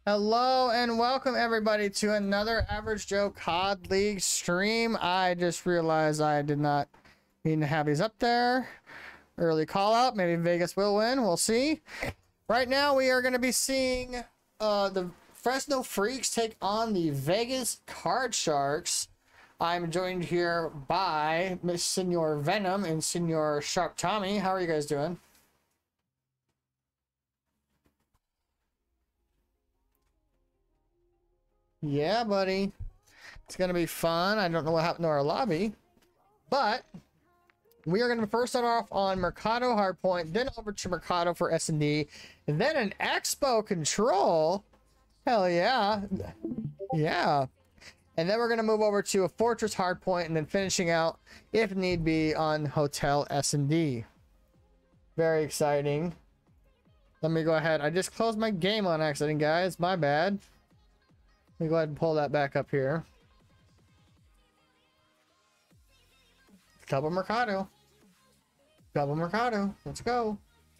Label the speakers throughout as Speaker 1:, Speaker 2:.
Speaker 1: Hello and welcome everybody to another Average Joe COD League stream. I just realized I did not mean to have these up there. Early call out. Maybe Vegas will win. We'll see. Right now we are going to be seeing the Fresno Freaks take on the Vegas Card Sharks. I'm joined here by Miss Senor Venom and Senor Sharp Tommy. How are you guys doing? Yeah, buddy. It's going to be fun. I don't know what happened to our lobby, but we are going to first start off on Mercado Hardpoint, then over to Mercado for S&D, and then an Expo Control. Hell yeah. Yeah. And then we're going to move over to a Fortress Hardpoint and then finishing out, if need be, on Hotel S&D. Very exciting. Let me go ahead. I just closed my game on accident, guys. My bad. Let me go ahead and pull that back up here. Double Mercado. Double Mercado. Let's go.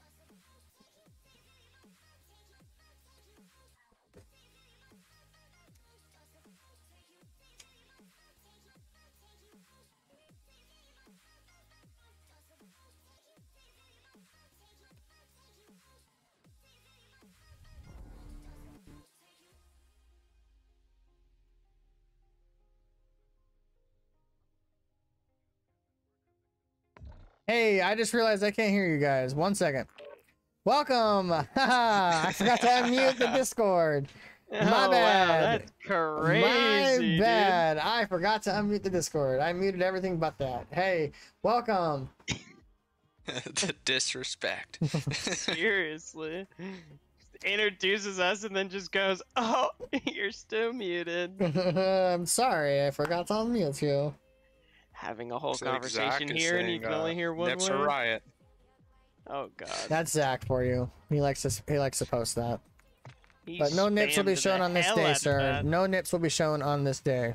Speaker 1: Hey, I just realized I can't hear you guys. 1 second. Welcome. Haha, I forgot to unmute the Discord. My bad.
Speaker 2: Wow, that's crazy.
Speaker 1: My bad. Dude. I forgot to unmute the Discord. I muted everything but that. Hey, welcome.
Speaker 3: The disrespect.
Speaker 2: Seriously. Introduces us and then just goes, "Oh, you're still muted."
Speaker 1: I'm sorry, I forgot to unmute you.
Speaker 2: Having a whole
Speaker 3: So
Speaker 2: conversation
Speaker 3: Zach is
Speaker 2: here and you
Speaker 3: saying,
Speaker 2: can only hear one
Speaker 3: Nips
Speaker 2: word.
Speaker 3: a riot.
Speaker 2: Oh god.
Speaker 1: That's Zach for you. He likes to post that.
Speaker 2: He
Speaker 1: But no nips will be
Speaker 2: spammed
Speaker 1: shown
Speaker 2: the
Speaker 1: on this
Speaker 2: hell
Speaker 1: day,
Speaker 2: out of
Speaker 1: sir.
Speaker 2: that.
Speaker 1: No nips will be shown on this day.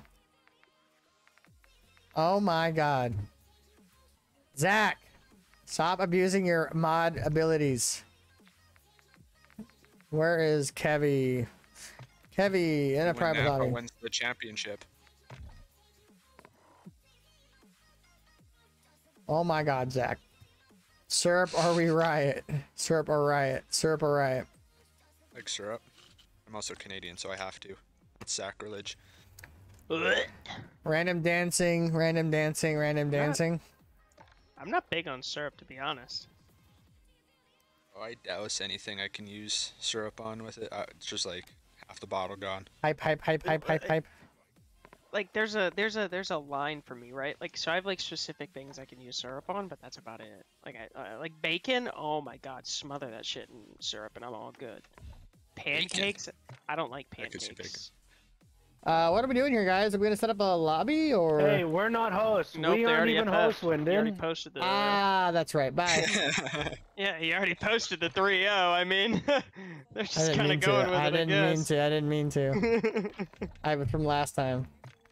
Speaker 1: Oh my god. Zach, stop abusing your mod abilities. Where is Kevy? Kevy in a
Speaker 3: When
Speaker 1: private
Speaker 3: Napa
Speaker 1: lobby.
Speaker 3: wins the championship.
Speaker 1: Oh my god, Zach. Syrup or we riot. Syrup or riot. Syrup or riot.
Speaker 3: Like syrup. I'm also Canadian, so I have to. It's sacrilege.
Speaker 1: Random dancing, random dancing, random dancing.
Speaker 2: I'm not big on syrup, to be honest.
Speaker 3: Oh, I douse anything I can use syrup on with it. It's just like half the bottle gone.
Speaker 1: Hype, hype, hype, hype, hype, hype.
Speaker 2: Like there's a line for me, right? Like so I have like specific things I can use syrup on, but that's about it. Like like bacon, oh my god, smother that shit in syrup and I'm all good. Pancakes, I don't like
Speaker 3: I could say
Speaker 2: pancakes.
Speaker 1: What are we doing here, guys? Are we gonna set up a lobby or?
Speaker 4: Hey, we're not hosts.
Speaker 2: Nope,
Speaker 4: we
Speaker 2: they
Speaker 4: aren't
Speaker 2: already
Speaker 4: even
Speaker 2: FF.
Speaker 4: hosts,
Speaker 2: You already
Speaker 4: Wyndon.
Speaker 2: posted the.
Speaker 1: Ah, that's right. Bye.
Speaker 2: Yeah, he already posted the 3-0. I mean, they're
Speaker 1: I
Speaker 2: just
Speaker 1: didn't
Speaker 2: kind
Speaker 1: mean
Speaker 2: of going
Speaker 1: to.
Speaker 2: with
Speaker 1: I
Speaker 2: it.
Speaker 1: didn't mean to. I didn't mean to. I was from last time.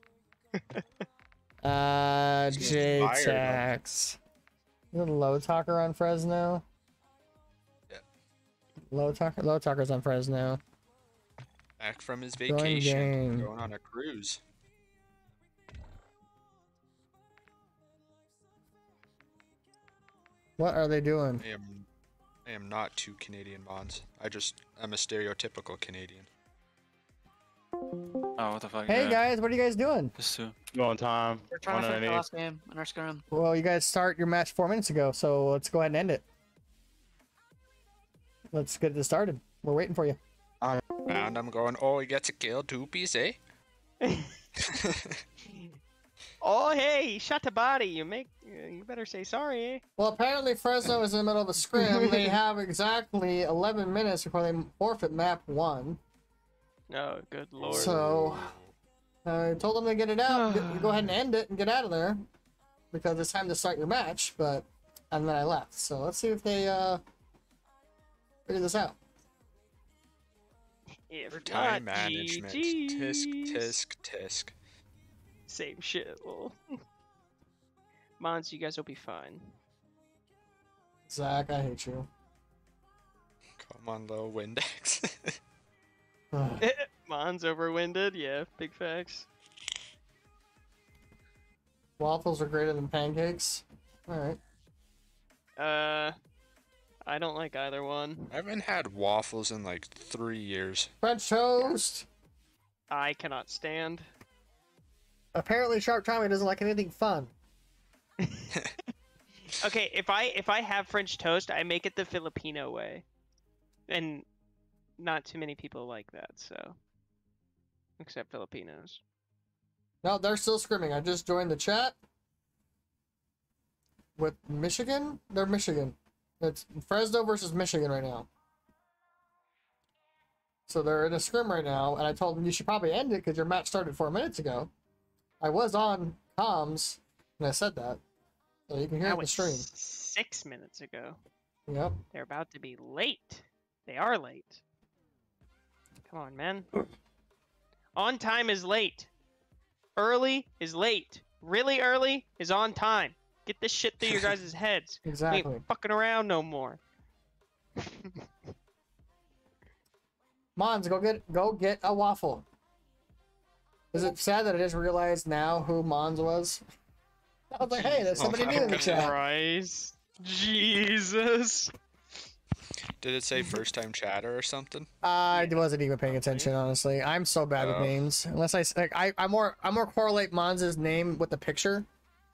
Speaker 1: J
Speaker 3: Fired,
Speaker 1: Tax. Is it a low talker on Fresno?
Speaker 3: Yeah.
Speaker 1: Low talker's on Fresno.
Speaker 3: Back from his
Speaker 1: Join
Speaker 3: vacation.
Speaker 1: game.
Speaker 3: Going on a cruise.
Speaker 1: What are they doing?
Speaker 3: I am not two Canadian bonds. I'm a stereotypical Canadian.
Speaker 5: Oh, what the fuck?
Speaker 1: Hey
Speaker 5: yeah.
Speaker 1: guys, what are you guys doing?
Speaker 5: Just two.
Speaker 4: Going time.
Speaker 6: We're trying to finish the last game in our scrum.
Speaker 1: Well, you guys start your match 4 minutes ago, so let's go ahead and end it. Let's get it started. We're waiting for you.
Speaker 3: And I'm going, oh, he gets a kill, 2 piece, eh?
Speaker 2: Oh, hey, he shot the body. You better say sorry.
Speaker 1: Well, apparently Fresno is in the middle of a scrim. They have exactly 11 minutes before they forfeit map 1.
Speaker 2: Oh, good lord.
Speaker 1: So, I told them to get it out. Go ahead and end it and get out of there. Because it's time to start your match, and then I left. So let's see if they, figure this out.
Speaker 2: If
Speaker 3: For
Speaker 2: not,
Speaker 3: time management. Tisk,
Speaker 2: GGs.
Speaker 3: tisk, tisk.
Speaker 2: Same shit, lol. Mons, you guys will be fine.
Speaker 1: Zach, I hate you.
Speaker 3: Come on, low Windex.
Speaker 2: Mon's overwinded. Yeah, big facts.
Speaker 1: Waffles are greater than pancakes. All right.
Speaker 2: I don't like either one.
Speaker 3: I haven't had waffles in like 3 years.
Speaker 1: French toast.
Speaker 2: I cannot stand.
Speaker 1: Apparently, Sharp Tommy doesn't like anything fun.
Speaker 2: Okay, if I have French toast, I make it the Filipino way, and not too many people like that. So, except Filipinos.
Speaker 1: No, they're still screaming. I just joined the chat with Michigan. They're Michigan. It's Fresno versus Michigan right now. So they're in a scrim right now, and I told them you should probably end it because your match started 4 minutes ago. I was on comms, and I said that. So you can hear it
Speaker 2: That
Speaker 1: in the
Speaker 2: was
Speaker 1: stream.
Speaker 2: 6 minutes ago.
Speaker 1: Yep.
Speaker 2: They're about to be late. They are late. Come on, man. On time is late. Early is late. Really early is on time. Get this shit through your guys' heads. We
Speaker 1: Exactly.
Speaker 2: ain't fucking around no more.
Speaker 1: Mons, go get a waffle. Is it sad that I just realized now who Mons was? I was like, hey, there's somebody new in the chat.
Speaker 2: Christ. Jesus.
Speaker 3: Did it say first time chatter or something?
Speaker 1: I wasn't even paying attention, honestly. I'm so bad with names. Unless I more correlate Mons' name with the picture.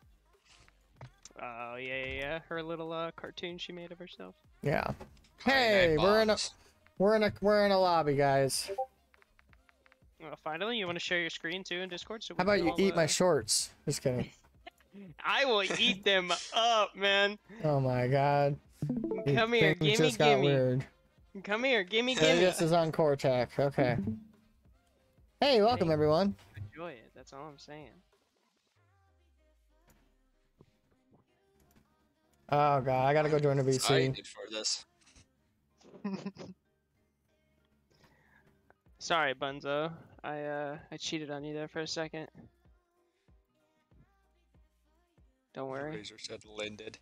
Speaker 2: Oh yeah. Her little cartoon she made of herself.
Speaker 1: Yeah. Hey, we're in a lobby, guys.
Speaker 2: Well, finally, you want to share your screen too in Discord? So
Speaker 1: How about you eat my shorts? Just kidding.
Speaker 2: I will eat them up, man.
Speaker 1: Oh my god.
Speaker 2: Come here,
Speaker 1: Things
Speaker 2: gimme,
Speaker 1: just got
Speaker 2: gimme.
Speaker 1: weird.
Speaker 2: Come here, gimme.
Speaker 1: This is on Cortec. Okay. Hey, welcome
Speaker 2: Hey.
Speaker 1: everyone.
Speaker 2: Enjoy it. That's all I'm saying.
Speaker 1: Oh god, I gotta go join a VC.
Speaker 3: Excited for this.
Speaker 2: Sorry, Bunzo. I cheated on you there for a second. Don't worry.
Speaker 3: Razor said Linded.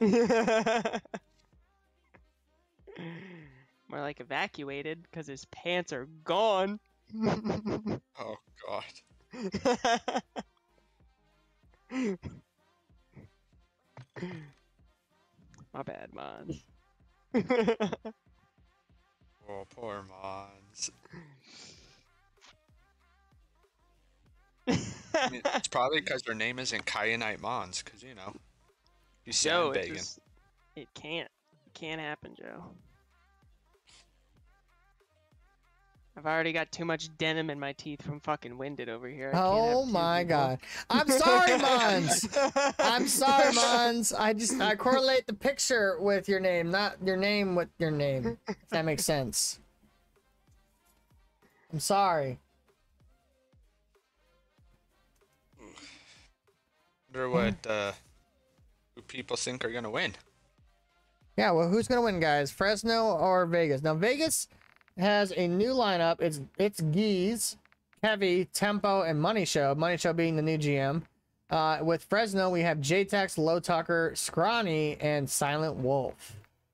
Speaker 2: More like evacuated, because his pants are gone.
Speaker 3: Oh god.
Speaker 2: My bad, man.
Speaker 3: Oh, poor Mons. I mean, it's probably because her name isn't Kyanite Mons, because, you know, you
Speaker 2: Joe,
Speaker 3: sandbagging.
Speaker 2: it can't. It can't happen, Joe. I've already got too much denim in my teeth from fucking Winded over here. I can't have
Speaker 1: Oh
Speaker 2: two
Speaker 1: my
Speaker 2: people.
Speaker 1: god. I'm sorry, Mons. I'm sorry, Mons. I correlate the picture with your name, not your name with your name. If that makes sense. I'm sorry.
Speaker 3: Wonder what who people think are gonna win.
Speaker 1: Yeah, well, who's gonna win, guys? Fresno or Vegas? Now, Vegas has a new lineup. It's Geese, Heavy, Tempo, and Money Show. Money Show being the new GM. With Fresno, we have J-Tex, Low Tucker, Scrawny, and Silent Wolf.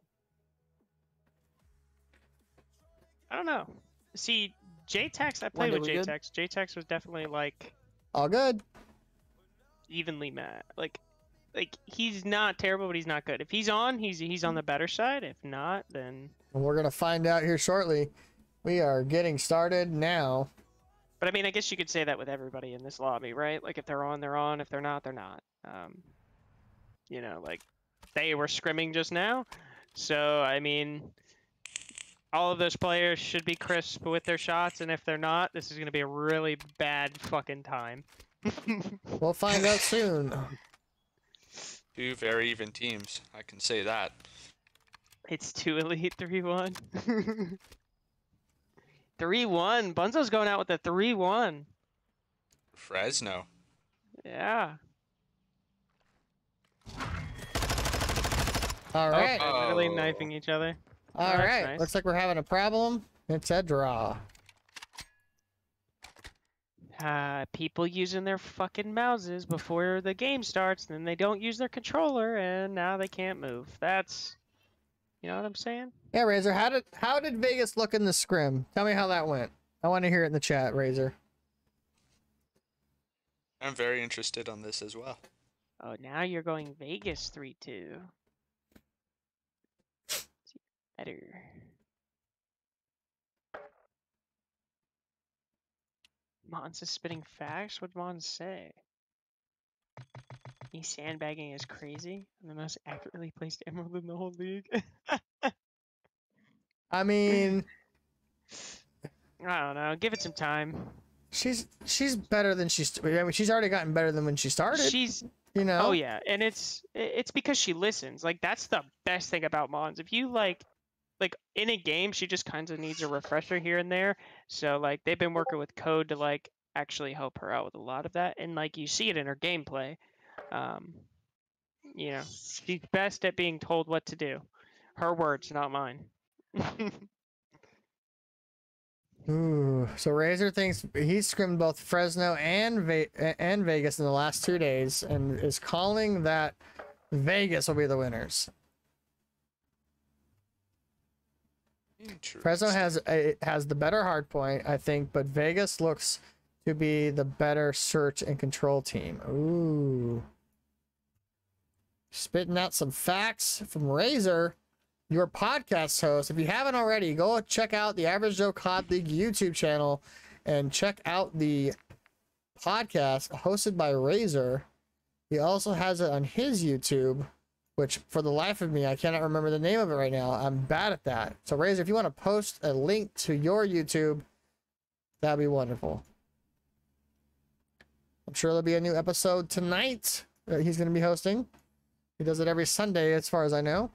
Speaker 2: I don't know. See, J-Tex, I played
Speaker 6: Wonder
Speaker 2: with
Speaker 6: we good?
Speaker 2: J-Tex. J-Tex was definitely like
Speaker 1: All good.
Speaker 2: evenly mad. Like he's not terrible, but he's not good. If he's on, he's on the better side. If not, then.
Speaker 1: And we're gonna find out here shortly. We are getting started now.
Speaker 2: But I mean, I guess you could say that with everybody in this lobby, right? Like if they're on, they're on. If they're not, they're not. You know, like they were scrimming just now. So I mean, all of those players should be crisp with their shots, and if they're not, this is gonna be a really bad fucking time.
Speaker 1: We'll find out soon.
Speaker 3: Two very even teams, I can say that.
Speaker 2: It's 2 Elite 3-1. 3-1. Bunzo's going out with a 3-1.
Speaker 3: Fresno.
Speaker 2: Yeah.
Speaker 1: All right.
Speaker 2: They're literally
Speaker 3: Oh.
Speaker 2: knifing each other.
Speaker 1: All
Speaker 2: that's
Speaker 1: right.
Speaker 2: nice.
Speaker 1: Looks like we're having a problem. It's a draw.
Speaker 2: People using their fucking mouses before the game starts, then they don't use their controller, and now they can't move. That's, you know what I'm saying?
Speaker 1: Yeah, Razor. How did Vegas look in the scrim? Tell me how that went. I want to hear it in the chat, Razor.
Speaker 3: I'm very interested on this as well.
Speaker 2: Oh, now you're going Vegas 3-2. Better. Mons is spitting facts? What'd Mons say? Me sandbagging is crazy. I'm the most accurately placed emerald in the whole league.
Speaker 1: I mean,
Speaker 2: I don't know. Give it some time.
Speaker 1: she's better than I mean, she's already gotten better than when she started.
Speaker 2: She's
Speaker 1: You know?
Speaker 2: Oh yeah, and it's because she listens. Like that's the best thing about Mons. If you like in a game, she just kind of needs a refresher here and there. So like they've been working with code to like actually help her out with a lot of that, and like you see it in her gameplay. You know, she's best at being told what to do. Her words, not mine.
Speaker 1: Ooh, so Razor thinks he's scrimmed both Fresno and Vegas in the last 2 days, and is calling that Vegas will be the winners. Fresno has the better hard point, I think, but Vegas looks to be the better search and control team. Ooh, spitting out some facts from Razor, your podcast host. If you haven't already, go check out the Average Joe COD League YouTube channel and check out the podcast hosted by Razor. He also has it on his YouTube, which for the life of me, I cannot remember the name of it right now. I'm bad at that. So Razor, if you want to post a link to your YouTube, that'd be wonderful. I'm sure there'll be a new episode tonight that he's going to be hosting. He does it every Sunday, as far as I know.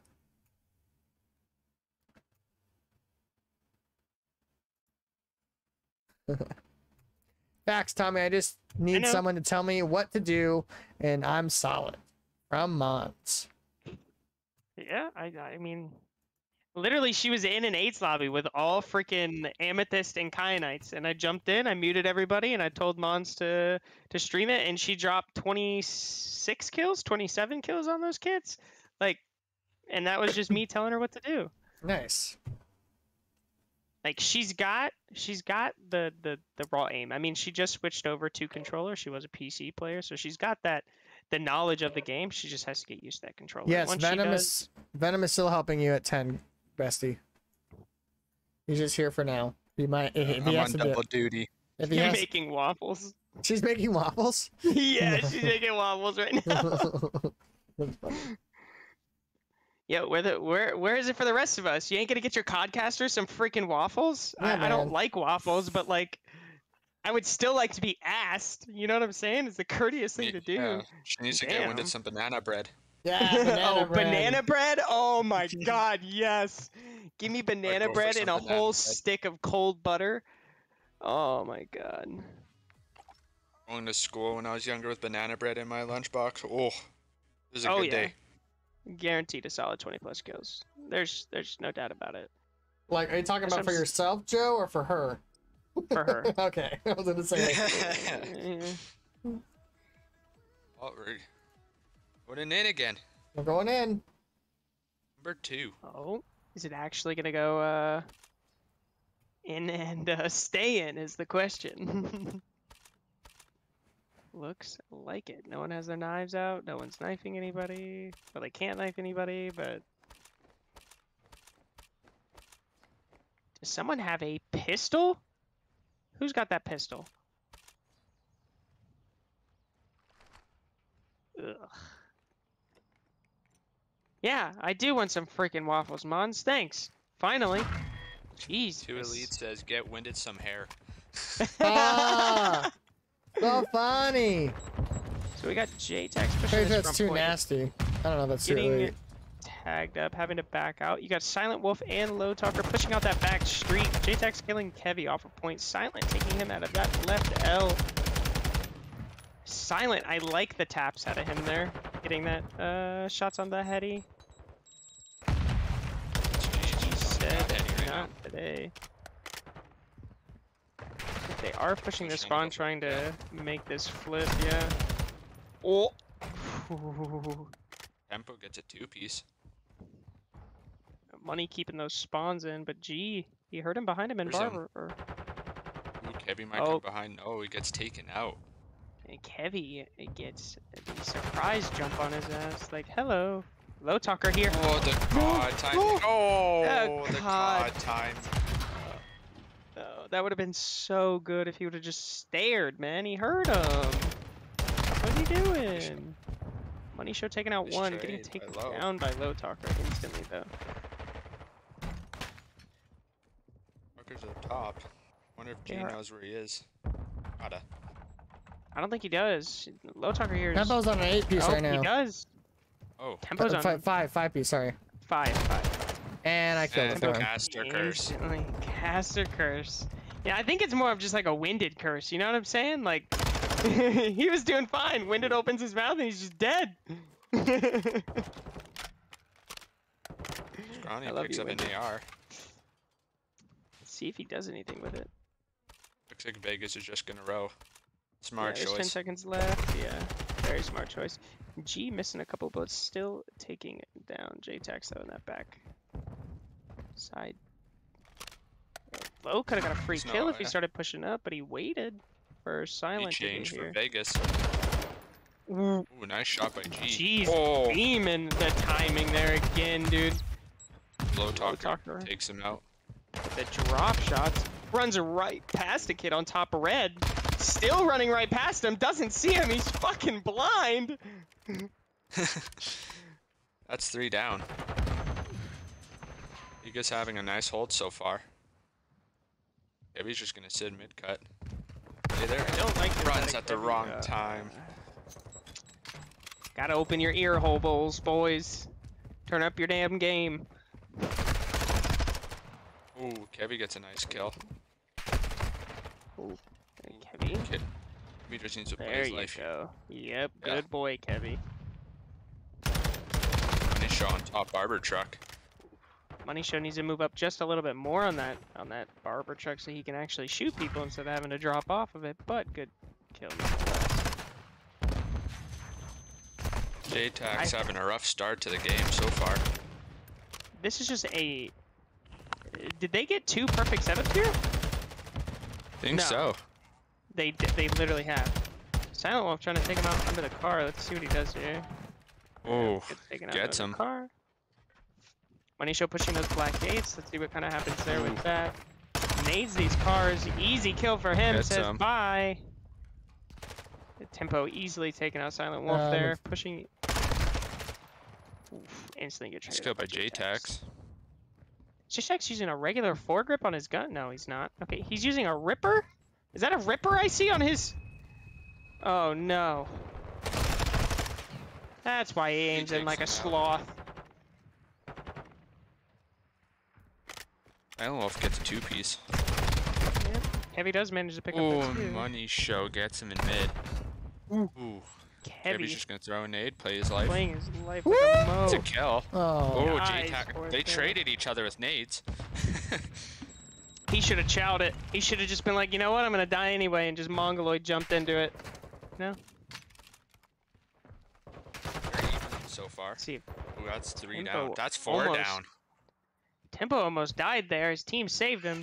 Speaker 1: Facts, Tommy. I just need someone to tell me what to do, and I'm solid. From Mons.
Speaker 2: Yeah, I mean, literally, she was in an 8s lobby with all freaking Amethyst and Kyanites, and I jumped in, I muted everybody, and I told Mons to stream it, and she dropped 26 kills, 27 kills on those kids, like, and that was just me telling her what to do.
Speaker 1: Nice.
Speaker 2: Like she's got the raw aim. I mean, she just switched over to controller. She was a PC player, so she's got the knowledge of the game. She just has to get used to that controller.
Speaker 1: Yes,
Speaker 2: Once
Speaker 1: Venom is still helping you at 10, bestie. He's just here for now. He might. If he
Speaker 3: I'm
Speaker 1: has
Speaker 3: on
Speaker 1: to
Speaker 3: double duty.
Speaker 1: If he
Speaker 2: You're
Speaker 1: has,
Speaker 2: making waffles.
Speaker 1: she's making waffles.
Speaker 2: Yeah, she's making waffles right now.
Speaker 1: That's funny.
Speaker 2: Yo, where is it for the rest of us? You ain't gonna get your codcaster some freaking waffles?
Speaker 1: Yeah,
Speaker 2: I don't
Speaker 1: man.
Speaker 2: like waffles, but like, I would still like to be asked. You know what I'm saying? It's the courteous thing to do.
Speaker 3: Yeah, she needs to get
Speaker 2: Damn.
Speaker 3: winded some banana bread.
Speaker 1: Yeah, banana bread.
Speaker 2: Banana bread? Oh my god, yes. Give me banana
Speaker 3: go for
Speaker 2: bread
Speaker 3: some
Speaker 2: and a
Speaker 3: banana
Speaker 2: whole
Speaker 3: bread.
Speaker 2: stick of cold butter. Oh my god.
Speaker 3: Going to school when I was younger with banana bread in my lunchbox. Oh, it was a
Speaker 2: Oh,
Speaker 3: good
Speaker 2: yeah.
Speaker 3: day.
Speaker 2: Guaranteed a solid 20 plus kills. There's no doubt about it.
Speaker 1: Like, are you talking about for
Speaker 2: Some-
Speaker 1: yourself, Joe, or for her?
Speaker 2: For her.
Speaker 1: Okay, I was gonna say.
Speaker 2: Yeah.
Speaker 3: Oh, we're going in again.
Speaker 1: We're going in.
Speaker 3: Number 2.
Speaker 2: Oh, is it actually gonna go in and stay in is the question. Looks like it. No one has their knives out. No one's knifing anybody. Well, they can't knife anybody, but... Does someone have a pistol? Who's got that pistol? Ugh. Yeah, I do want some freaking waffles, Mons. Thanks. Finally. Jeez.
Speaker 3: 2 Elite says, get winded some hair.
Speaker 1: Ah, so funny.
Speaker 2: So we got J-Tex pushing
Speaker 1: Hey,
Speaker 2: this
Speaker 1: that's
Speaker 2: front
Speaker 1: too
Speaker 2: point.
Speaker 1: nasty. I don't know. That's
Speaker 2: Getting
Speaker 1: really.
Speaker 2: tagged up, having to back out. You got Silent Wolf and Low Talker pushing out that back street. J-Tex killing Kevy off of point. Silent taking him out of that left L. Silent, I like the taps out of him there. Getting that shots on the heady. He said not today. They are pushing this spawn, trying to make this flip, yeah. Oh!
Speaker 3: Tempo gets a 2-piece.
Speaker 2: Money keeping those spawns in, but gee, he heard him behind him in
Speaker 3: There's him.
Speaker 2: Barber. Or...
Speaker 3: Kevy might
Speaker 2: Oh.
Speaker 3: come behind. No, he gets taken out.
Speaker 2: And Kevy gets the surprise jump on his ass. Like, hello. Low talker here.
Speaker 3: Oh, the COD time. Oh, the
Speaker 2: COD.
Speaker 3: COD time.
Speaker 2: Oh, that would have been so good if he would have just stared, man. He hurt him. What's he doing? Money Show taking out
Speaker 3: Nice
Speaker 2: one, getting
Speaker 3: trade by
Speaker 2: taken
Speaker 3: Low.
Speaker 2: down by Low Talker instantly, though.
Speaker 3: Fuckers up top. Wonder if G
Speaker 2: Yeah.
Speaker 3: knows where he is. Gotta.
Speaker 2: I don't think he does. Low Talker here is...
Speaker 1: Tempo's on an 8-piece
Speaker 2: Oh,
Speaker 1: right now.
Speaker 2: he does.
Speaker 3: Oh.
Speaker 2: Tempo's on
Speaker 1: Five piece, sorry.
Speaker 2: five.
Speaker 1: And I killed
Speaker 3: And
Speaker 1: the
Speaker 3: the
Speaker 1: throw.
Speaker 3: caster curse.
Speaker 2: Instantly. Caster curse. Yeah, I think it's more of just like a winded curse. You know what I'm saying? Like, he was doing fine. Winded opens his mouth and he's just dead.
Speaker 3: Scrawny
Speaker 2: I love
Speaker 3: picks
Speaker 2: you,
Speaker 3: up an
Speaker 2: Winded.
Speaker 3: AR.
Speaker 2: See if he does anything with it.
Speaker 3: Looks like Vegas is just gonna row.
Speaker 2: Yeah,
Speaker 3: Smart
Speaker 2: there's 10
Speaker 3: choice.
Speaker 2: seconds left. Yeah, very smart choice. G missing a couple, but still taking it down. J-Tax though in that back side. Low could have got a free
Speaker 3: There's no
Speaker 2: kill if he
Speaker 3: way.
Speaker 2: started pushing up, but he waited for
Speaker 3: He
Speaker 2: Silent to get
Speaker 3: changed for
Speaker 2: here.
Speaker 3: Vegas.
Speaker 2: Ooh,
Speaker 3: Ooh, nice shot by G.
Speaker 2: Jeez,
Speaker 3: Oh,
Speaker 2: beaming the timing there again, dude.
Speaker 3: Low talker
Speaker 2: Talker.
Speaker 3: takes him out.
Speaker 2: The drop shots runs right past a kid on top of red. Still running right past him. Doesn't see him. He's fucking blind.
Speaker 3: That's 3 down. Giga's having a nice hold so far. Kevy's just gonna sit mid cut. Hey there.
Speaker 2: I don't like this
Speaker 3: Runs
Speaker 2: out of
Speaker 3: at the
Speaker 2: Kevy,
Speaker 3: wrong time.
Speaker 2: Gotta open your ear holes, boys. Turn up your damn game.
Speaker 3: Ooh, Kevy gets a nice kill.
Speaker 2: Kevy.
Speaker 3: Kevy just needs to play
Speaker 2: There
Speaker 3: his
Speaker 2: you
Speaker 3: life.
Speaker 2: go. Yep,
Speaker 3: Yeah.
Speaker 2: good boy, Kevy.
Speaker 3: Nice shot on top barber truck.
Speaker 2: Money Show needs to move up just a little bit more on that barber truck so he can actually shoot people instead of having to drop off of it. But good kill. nonetheless.
Speaker 3: J-Tax having a rough start to the game so far.
Speaker 2: This is just a. Did they get 2 perfect setups here?
Speaker 3: Think
Speaker 2: No.
Speaker 3: so.
Speaker 2: They literally have. Silent Wolf trying to take him out under the car. Let's see what he does here.
Speaker 3: Oh,
Speaker 2: Gets taken out
Speaker 3: gets
Speaker 2: under the
Speaker 3: him.
Speaker 2: car. Money Show pushing those black gates. Let's see what kind of happens there with that. Nades these cars. Easy kill for him.
Speaker 3: Gets
Speaker 2: Says
Speaker 3: him.
Speaker 2: bye. The Tempo easily taking out Silent Wolf there. Pushing. Oof, instantly get
Speaker 3: Nice
Speaker 2: traded
Speaker 3: kill
Speaker 2: up
Speaker 3: by J-Tax.
Speaker 2: J-Tax using a regular foregrip on his gun? No, he's not. Okay, he's using a Ripper? Is that a Ripper I see on his... Oh, no. That's why he aims in like a
Speaker 3: takes him
Speaker 2: sloth.
Speaker 3: Silent Wolf gets a 2-piece.
Speaker 2: Yep. Heavy does manage to pick up
Speaker 3: Oh,
Speaker 2: the 2.
Speaker 3: Money Show gets him in mid. Ooh. Kevy's
Speaker 2: Heavy
Speaker 3: just gonna throw a nade, play his life.
Speaker 2: playing his life like a mo.
Speaker 3: It's a kill.
Speaker 1: Oh.
Speaker 3: Oh,
Speaker 2: Nice,
Speaker 3: J-Tax.
Speaker 2: fourth
Speaker 3: They
Speaker 2: kill.
Speaker 3: traded each other with nades.
Speaker 2: He should have chowed it. He should have just been like, you know what, I'm gonna die anyway, and just Mongoloid jumped into it. No?
Speaker 3: Very even so far.
Speaker 2: Let's see.
Speaker 3: Ooh, that's 3
Speaker 2: Tempo
Speaker 3: down. That's 4
Speaker 2: almost-
Speaker 3: down.
Speaker 2: Tempo almost died there. His team saved him.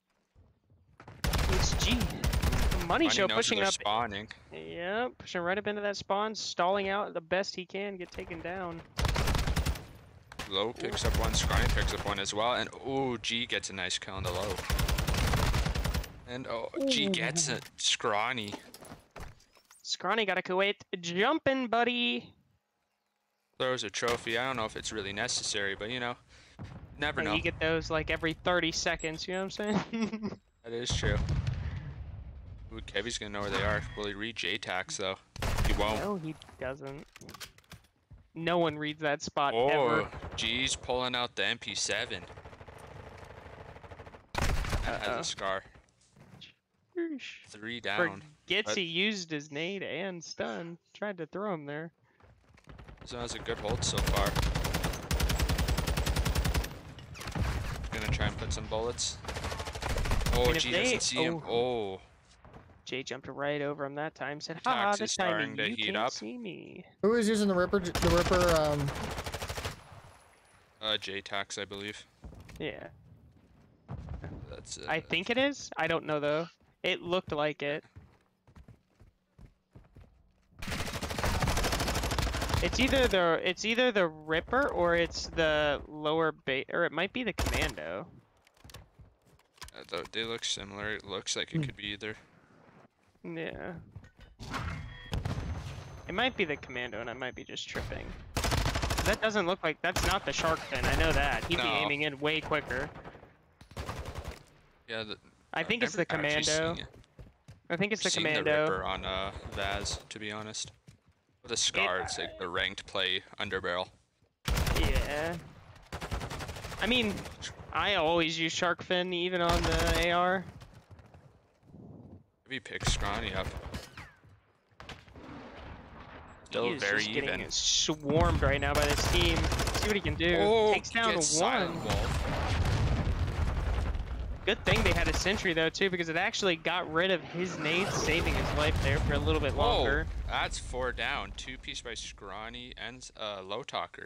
Speaker 2: It's G. Money Show
Speaker 3: knows
Speaker 2: pushing
Speaker 3: they're
Speaker 2: up.
Speaker 3: spawning.
Speaker 2: Yep, pushing right up into that spawn, stalling out the best he can, get taken down.
Speaker 3: Low picks up one, Scrawny picks up one as well, and oh, G gets a nice kill on the Low. And oh, G gets it. Scrawny.
Speaker 2: Scrawny got a Kuwait jumping, buddy.
Speaker 3: Throws a trophy. I don't know if it's really necessary, but you know, never
Speaker 2: And
Speaker 3: know.
Speaker 2: you get those like every 30 seconds, you know what I'm saying?
Speaker 3: That is true. Ooh, Kevy's gonna know where they are. Will he read J-Tax though? He won't.
Speaker 2: No, he doesn't. No one reads that spot
Speaker 3: Oh,
Speaker 2: ever.
Speaker 3: G's pulling out the MP7. That has
Speaker 2: Uh-oh.
Speaker 3: a scar.
Speaker 2: Sheesh.
Speaker 3: 3 down.
Speaker 2: Forgets
Speaker 3: But-
Speaker 2: he used his nade and stun. Tried to throw him there.
Speaker 3: So that's a good hold so far. Gonna try and put some bullets. Oh,
Speaker 2: mean, if
Speaker 3: G
Speaker 2: they-
Speaker 3: doesn't see him. Oh,
Speaker 2: Jay jumped right over him that time. Said,
Speaker 3: Tax
Speaker 2: "Ha,
Speaker 3: is
Speaker 2: this
Speaker 3: starting
Speaker 2: time
Speaker 3: to
Speaker 2: you
Speaker 3: heat
Speaker 2: can't
Speaker 3: up.
Speaker 2: see me."
Speaker 1: Who is using the Ripper?
Speaker 3: J-Tax, I believe.
Speaker 2: Yeah,
Speaker 3: That's
Speaker 2: I think it is. I don't know though. It looked like it. It's either the Ripper or it's the lower base, or it might be the Commando.
Speaker 3: They look similar. It looks like it could be either.
Speaker 2: Yeah. It might be the Commando, and I might be just tripping. That doesn't look like... That's not the shark fin, I know that. He'd be
Speaker 3: No.
Speaker 2: aiming in way quicker.
Speaker 3: Yeah,
Speaker 2: I think it's
Speaker 3: I've
Speaker 2: the
Speaker 3: never actually
Speaker 2: Commando.
Speaker 3: seen it.
Speaker 2: I think it's the
Speaker 3: I've seen
Speaker 2: Commando.
Speaker 3: the Ripper on Vaz, to be honest. With a Scar, it's like the ranked play underbarrel.
Speaker 2: Yeah. I mean, I always use shark fin, even on the AR.
Speaker 3: Maybe pick Scrawny up. Still
Speaker 2: He is
Speaker 3: very
Speaker 2: just getting
Speaker 3: even.
Speaker 2: swarmed right now by this team. See what he can do.
Speaker 3: Oh,
Speaker 2: Takes down
Speaker 3: gets
Speaker 2: one.
Speaker 3: Silent Wolf.
Speaker 2: Good thing they had a sentry though too, because it actually got rid of his nades, saving his life there for a little bit longer.
Speaker 3: Oh, that's 4 down. 2-piece by Scrawny and Low Talker.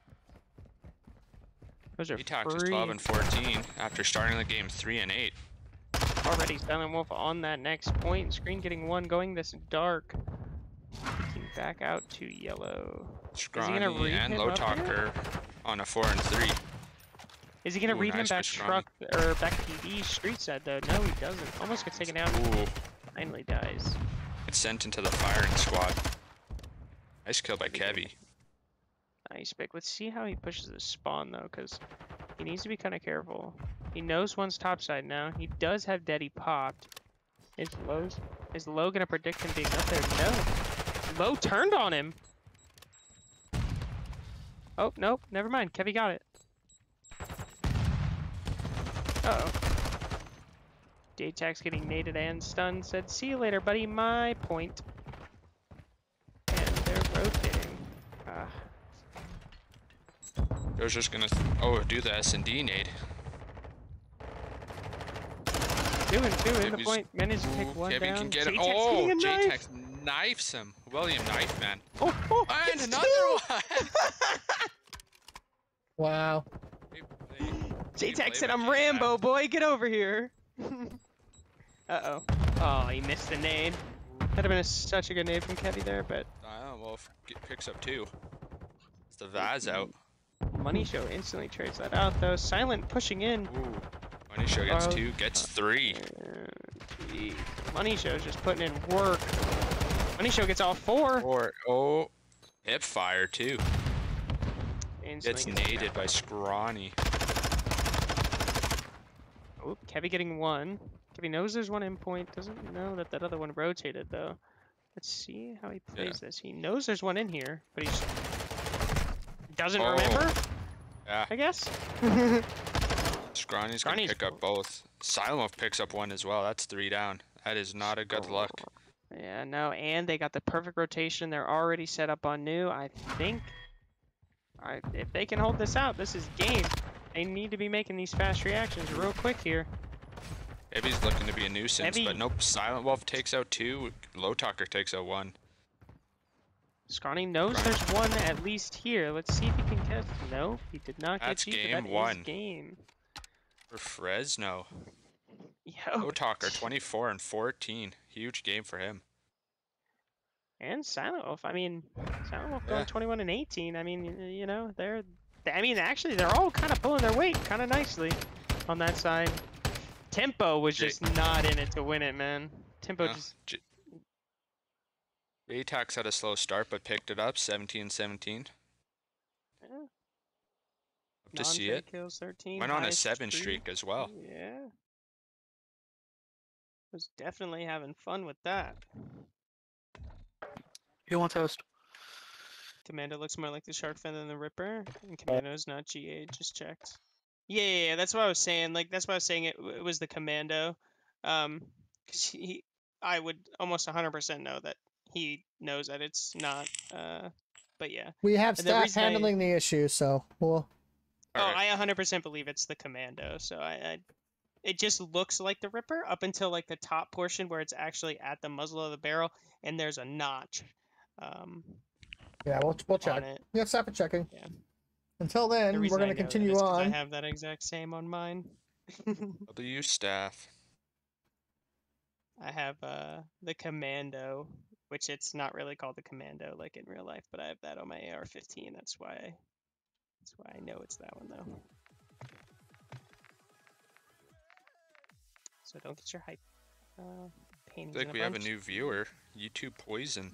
Speaker 2: Those are
Speaker 3: Etox is
Speaker 2: free.
Speaker 3: 12 and 14 after starting the game 3 and 8.
Speaker 2: Already Silent Wolf on that next point. Screen getting one going this dark. Peeking back out to yellow.
Speaker 3: Scrawny
Speaker 2: read
Speaker 3: and
Speaker 2: him
Speaker 3: Low
Speaker 2: up here?
Speaker 3: Talker on a 4 and 3.
Speaker 2: Is he gonna
Speaker 3: Ooh,
Speaker 2: read
Speaker 3: nice
Speaker 2: him back
Speaker 3: for
Speaker 2: truck or back PD street side though? No, he doesn't. Almost gets taken out.
Speaker 3: Ooh,
Speaker 2: Finally dies.
Speaker 3: it's sent into the firing squad. Nice kill by Kevy.
Speaker 2: Nice pick. Let's see how he pushes the spawn though, because he needs to be kind of careful. He knows one's topside now. He does have Daddy popped. Is Low gonna predict him being up there? No. Low turned on him. Oh, nope. Never mind. Kevy got it. Uh-oh. J-Tax getting naded and stunned. Said, see you later, buddy. My point. And they're rotating.
Speaker 3: Joe's just gonna do the S&D nade.
Speaker 2: 2 and 2 in the
Speaker 3: Kevy's-
Speaker 2: point. Managed to take
Speaker 3: Ooh,
Speaker 2: one
Speaker 3: Kevy
Speaker 2: down.
Speaker 3: can get it.
Speaker 2: J-Tax
Speaker 3: Oh,
Speaker 2: getting a knife.
Speaker 3: J-Tax knifes him. William Knife Man.
Speaker 2: Oh,
Speaker 3: And
Speaker 2: gets
Speaker 3: another
Speaker 2: two.
Speaker 3: one.
Speaker 1: Wow.
Speaker 2: J-Tax said, I'm Rambo, boy. Get over here. Uh-oh. Oh, he missed the nade. That'd have been such a good nade from Kevy there, but
Speaker 3: Wolf picks up 2. It's the Vaz out.
Speaker 2: Money Show instantly trades that out, though. Silent pushing in.
Speaker 3: Ooh. Money Show gets 2, gets 3.
Speaker 2: Geez. Money Show's just putting in work. Money Show gets all 4.
Speaker 3: Oh, hip fire too.
Speaker 2: Instantly
Speaker 3: Gets
Speaker 2: gets
Speaker 3: naded by Scrawny.
Speaker 2: Oh, Kevy getting 1. Kevy knows there's one in point. Doesn't know that that other one rotated, though. Let's see how he plays this. He knows there's one in here, but he doesn't remember,
Speaker 3: Yeah,
Speaker 2: I guess.
Speaker 3: Scrawny's gonna
Speaker 2: Scrawny's
Speaker 3: pick up both. Silent Wolf picks up 1 as well. That's 3 down. That is not a good look.
Speaker 2: Yeah, no, and they got the perfect rotation. They're already set up on new. I think if they can hold this out, this is game. They need to be making these fast reactions real quick here.
Speaker 3: Maybe he's looking to be a nuisance,
Speaker 2: Heavy.
Speaker 3: but nope. Silent Wolf takes out 2. Low Talker takes out 1.
Speaker 2: Scrawny knows there's one at least here. Let's see if he can catch. No, he did not
Speaker 3: That's
Speaker 2: get you.
Speaker 3: game
Speaker 2: That is
Speaker 3: 1.
Speaker 2: game.
Speaker 3: For Fresno.
Speaker 2: Yo.
Speaker 3: Low Talker 24 and 14. Huge game for him.
Speaker 2: And Silent Wolf. I mean, Silent Wolf
Speaker 3: Yeah.
Speaker 2: going 21 and 18. I mean, you know, actually, they're all kind of pulling their weight kind of nicely on that side. Tempo was just not in it to win it, man. Tempo
Speaker 3: No.
Speaker 2: just.
Speaker 3: J-Tax had a slow start, but picked it up 17-17.
Speaker 2: Yeah.
Speaker 3: Love to see
Speaker 2: Non-trade
Speaker 3: it.
Speaker 2: kills 13.
Speaker 3: Went on a
Speaker 2: highest
Speaker 3: 7 streak as well.
Speaker 2: Yeah. Was definitely having fun with that.
Speaker 6: Who wants host?
Speaker 2: Commando looks more like the shark fin than the Ripper, and Commando's not GA. Just checked. Yeah. That's what I was saying. Like that's why I was saying it was the Commando. Because I would almost 100% know that he knows that it's not. But yeah.
Speaker 1: We have
Speaker 2: And the
Speaker 1: staff
Speaker 2: reason
Speaker 1: handling the issue, so we'll.
Speaker 2: I 100% believe it's the Commando. So it just looks like the Ripper up until like the top portion where it's actually at the muzzle of the barrel and there's a notch.
Speaker 1: Yeah, we'll check.
Speaker 2: On it.
Speaker 1: Yeah, stop it checking.
Speaker 2: Yeah.
Speaker 1: Until
Speaker 2: The
Speaker 1: then, we're
Speaker 2: reason
Speaker 1: going
Speaker 2: I
Speaker 1: to
Speaker 2: know that
Speaker 1: continue
Speaker 2: is 'cause
Speaker 1: on.
Speaker 2: I have that exact same on mine.
Speaker 3: W staff.
Speaker 2: I have the Commando, which it's not really called the Commando like in real life, but I have that on my AR-15. That's why I know it's that one though. So don't get your hype paintings.
Speaker 3: I feel like
Speaker 2: in
Speaker 3: we have a
Speaker 2: bunch.
Speaker 3: new viewer. YouTube Poison.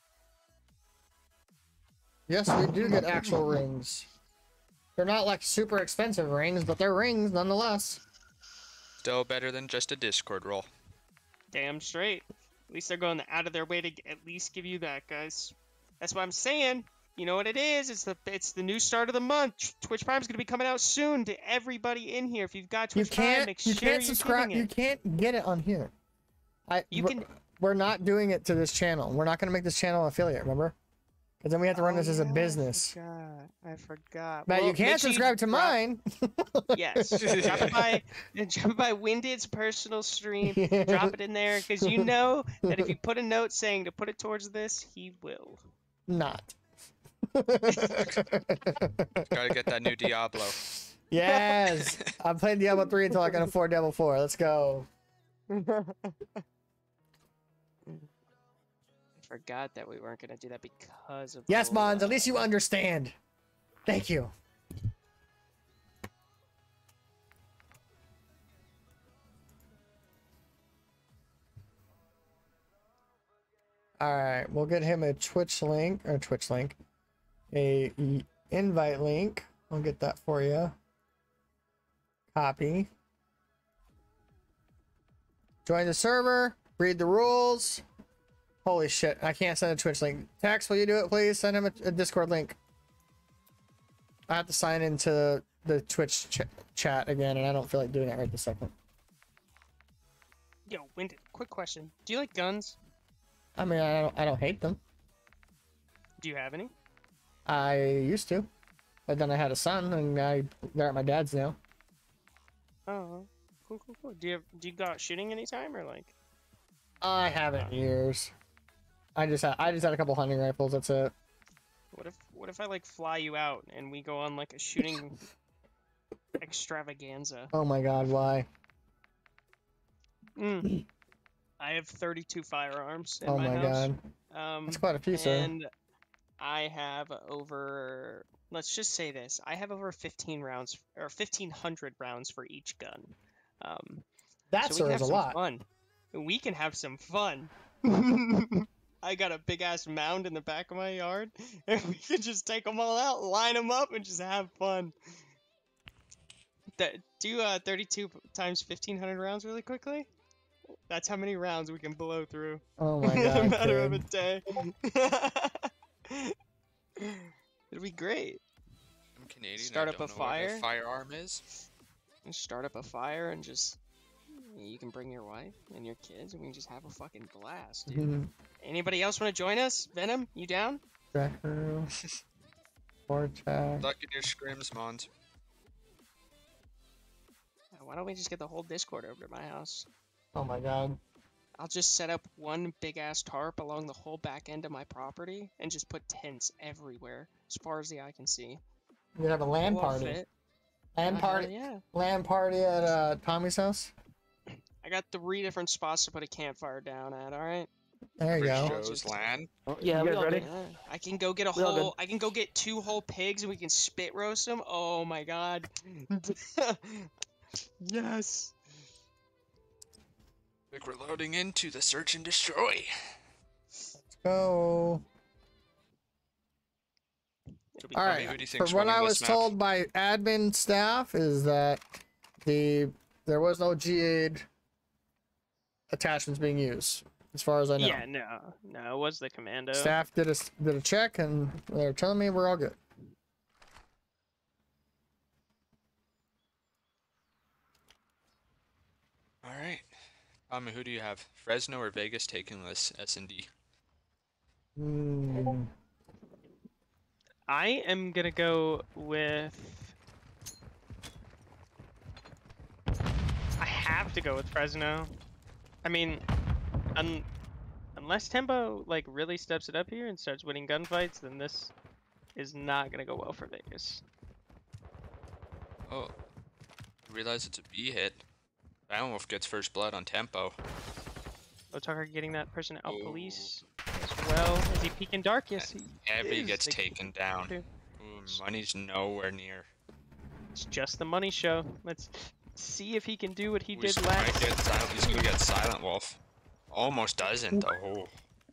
Speaker 1: Yes, we do get actual rings. They're not like super expensive rings, but they're rings nonetheless.
Speaker 3: Still better than just a Discord roll.
Speaker 2: Damn straight. At least they're going out of their way to at least give you that, guys. That's what I'm saying. You know what it is? It's the new start of the month. Twitch Prime's gonna be coming out soon to everybody in here. If you've got Twitch Prime, make sure
Speaker 1: you can't
Speaker 2: you're
Speaker 1: subscribe.
Speaker 2: getting
Speaker 1: You
Speaker 2: it.
Speaker 1: can't get it on here.
Speaker 2: You can.
Speaker 1: We're not doing it to this channel. We're not gonna make this channel affiliate. Remember? Because then we have to run this as a business.
Speaker 2: I forgot.
Speaker 1: Matt,
Speaker 2: Well,
Speaker 1: you can't
Speaker 2: make sure
Speaker 1: subscribe to
Speaker 2: drop-
Speaker 1: mine.
Speaker 2: Yes. drop it by Winded's personal stream. Drop it in there because you know that if you put a note saying to put it towards this, he will.
Speaker 1: Not.
Speaker 3: Gotta get that new Diablo.
Speaker 1: Yes. I'm playing Diablo 3 until I can afford Diablo 4. Let's go.
Speaker 2: Forgot that we weren't gonna do that because of
Speaker 1: Yes,
Speaker 2: the,
Speaker 1: Mons. At least you understand. Thank you. All right, we'll get him a Twitch link, invite link. I'll get that for you. Copy. Join the server. Read the rules. Holy shit! I can't send a Twitch link. Tex, will you do it, please? Send him a Discord link. I have to sign into the Twitch chat again, and I don't feel like doing that right this second.
Speaker 2: Yo, Winded, quick question. Do you like guns?
Speaker 1: I mean, I don't hate them.
Speaker 2: Do you have any?
Speaker 1: I used to, but then I had a son, and they're at my dad's now.
Speaker 2: Oh, cool. Do you go out shooting anytime or like?
Speaker 1: I haven't in years. I just had a couple hunting rifles. That's it.
Speaker 2: What if I like fly you out and we go on like a shooting extravaganza?
Speaker 1: Oh my god, why?
Speaker 2: I have 32 firearms in
Speaker 1: Oh
Speaker 2: my
Speaker 1: my
Speaker 2: house.
Speaker 1: god. That's quite a few, sir.
Speaker 2: And I have over, let's just say this, I have over 15 rounds or 1,500 rounds for each gun.
Speaker 1: That,
Speaker 2: so
Speaker 1: sir,
Speaker 2: we can
Speaker 1: is
Speaker 2: have
Speaker 1: a
Speaker 2: some
Speaker 1: lot.
Speaker 2: fun. We can have some fun. I got a big ass mound in the back of my yard, and we can just take them all out, line them up, and just have fun. Do 32 times 1,500 rounds really quickly. That's how many rounds we can blow through.
Speaker 1: Oh my
Speaker 2: in
Speaker 1: god,
Speaker 2: a matter of a
Speaker 1: kid.
Speaker 2: day. It'll be great.
Speaker 3: I'm Canadian.
Speaker 2: Start
Speaker 3: I
Speaker 2: up
Speaker 3: don't
Speaker 2: a
Speaker 3: know what
Speaker 2: fire.
Speaker 3: firearm is.
Speaker 2: And start up a fire and just you can bring your wife and your kids and we can just have a fucking blast, dude. Anybody else want to join us? Venom, you down?
Speaker 1: Tracker. Vortex.
Speaker 3: Luck in your scrims, Mons.
Speaker 2: Why don't we just get the whole Discord over to my house?
Speaker 1: Oh my god.
Speaker 2: I'll just set up one big ass tarp along the whole back end of my property and just put tents everywhere as far as the eye can see.
Speaker 1: We have a LAN
Speaker 2: We'll all
Speaker 1: party.
Speaker 2: fit.
Speaker 1: LAN
Speaker 2: Hell
Speaker 1: party.
Speaker 2: yeah.
Speaker 1: LAN party at Tommy's house.
Speaker 2: I got 3 different spots to put a campfire down at, alright?
Speaker 1: There you go.
Speaker 3: Shows land.
Speaker 6: Yeah, we all ready?
Speaker 2: Yeah. I can go get
Speaker 6: We all good.
Speaker 2: I can go get 2 whole pigs and we can spit roast them. Oh my god. Yes.
Speaker 3: Like we're loading into the search and destroy.
Speaker 1: Go.
Speaker 2: It'll be
Speaker 1: All
Speaker 2: fun.
Speaker 1: right.
Speaker 3: who do you
Speaker 1: From
Speaker 3: think's
Speaker 1: what
Speaker 3: running
Speaker 1: I
Speaker 3: this
Speaker 1: was
Speaker 3: map?
Speaker 1: told by admin staff is that there was no G8 attachments being used, as far as I know.
Speaker 2: Yeah, no, it was the commando.
Speaker 1: Staff did a check, and they're telling me we're all good.
Speaker 3: All right. Who do you have? Fresno or Vegas taking this S&D?
Speaker 2: I am gonna go with. I have to go with Fresno. I mean, unless Tempo like really steps it up here and starts winning gunfights, then this is not gonna go well for Vegas.
Speaker 3: Oh, I realize it's a B hit. Wolf gets first blood on Tempo.
Speaker 2: Lotucker getting that person out
Speaker 3: Ooh.
Speaker 2: police as well. Is he peeking dark? Yes, he
Speaker 3: Evie
Speaker 2: is.
Speaker 3: gets
Speaker 2: They-
Speaker 3: taken down.
Speaker 2: Dude.
Speaker 3: Ooh, money's nowhere near.
Speaker 2: It's just the money show. Let's see if he can do what he
Speaker 3: Ooh, he's
Speaker 2: did
Speaker 3: might
Speaker 2: last.
Speaker 3: get silent. He's gonna get Silent Wolf. Almost doesn't though.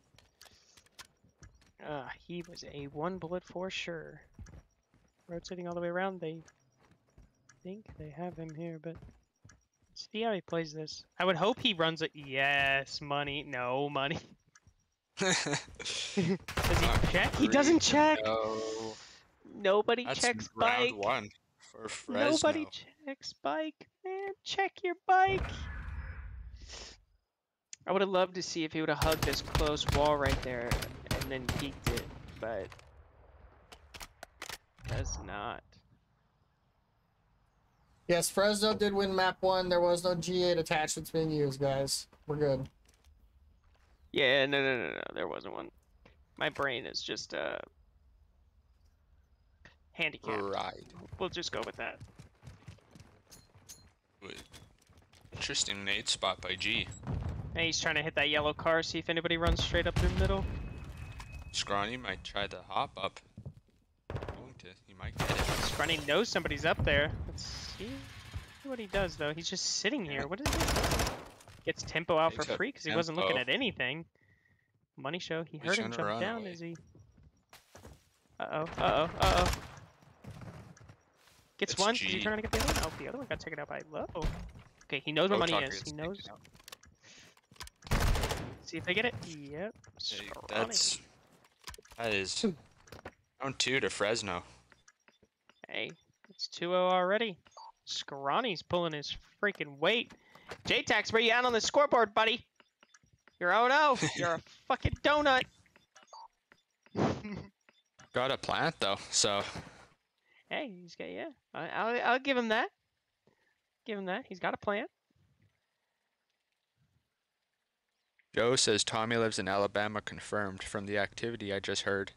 Speaker 2: He was a 1 bullet for sure. Rotating all the way around, they think they have him here, but let's see how he plays this. I would hope he runs it. Yes, money. No money. Does he check? He doesn't check.
Speaker 3: No.
Speaker 2: Nobody
Speaker 3: That's
Speaker 2: checks
Speaker 3: round
Speaker 2: bike.
Speaker 3: 1 for Fresno.
Speaker 2: Nobody checks bike. Man, check your bike. I would have loved to see if he would have hugged this close wall right there and then peeked it, but does not.
Speaker 1: Yes, Fresno did win map 1. There was no G8 attachments being used, guys. We're good.
Speaker 2: Yeah, no. There wasn't one. My brain is just handicapped.
Speaker 3: Right.
Speaker 2: We'll just go with that.
Speaker 3: Interesting nade spot by G.
Speaker 2: And he's trying to hit that yellow car, see if anybody runs straight up through the middle.
Speaker 3: Scrawny might try to hop up. He might get it.
Speaker 2: Scrawny knows somebody's up there. Let's see what he does, though. He's just sitting here. What is he? Gets tempo out for
Speaker 3: Takes a
Speaker 2: free because he wasn't looking
Speaker 3: tempo.
Speaker 2: at anything. Money show. He
Speaker 3: He's
Speaker 2: heard him
Speaker 3: gonna
Speaker 2: jump
Speaker 3: run
Speaker 2: down.
Speaker 3: away.
Speaker 2: Is he? Uh-oh. Gets
Speaker 3: It's
Speaker 2: one. Is he
Speaker 3: G.
Speaker 2: trying to get the other one? Oh, the other one got taken out by Low. Okay, he knows where money
Speaker 3: Lotucker
Speaker 2: is.
Speaker 3: gets
Speaker 2: He
Speaker 3: taken
Speaker 2: knows.
Speaker 3: out.
Speaker 2: See if they get it. Yep.
Speaker 3: Hey,
Speaker 2: Scrawny.
Speaker 3: that is round 2 to Fresno.
Speaker 2: Hey, it's 2-0 already. Scrawny's pulling his freaking weight. J-Tax, where you at on the scoreboard, buddy? You're 0-0. You're a fucking donut.
Speaker 3: Got a plant though, so
Speaker 2: Hey, he's got, yeah. I'll give him that. Give him that. He's got a plan.
Speaker 3: Joe says Tommy lives in Alabama, confirmed from the activity I just heard.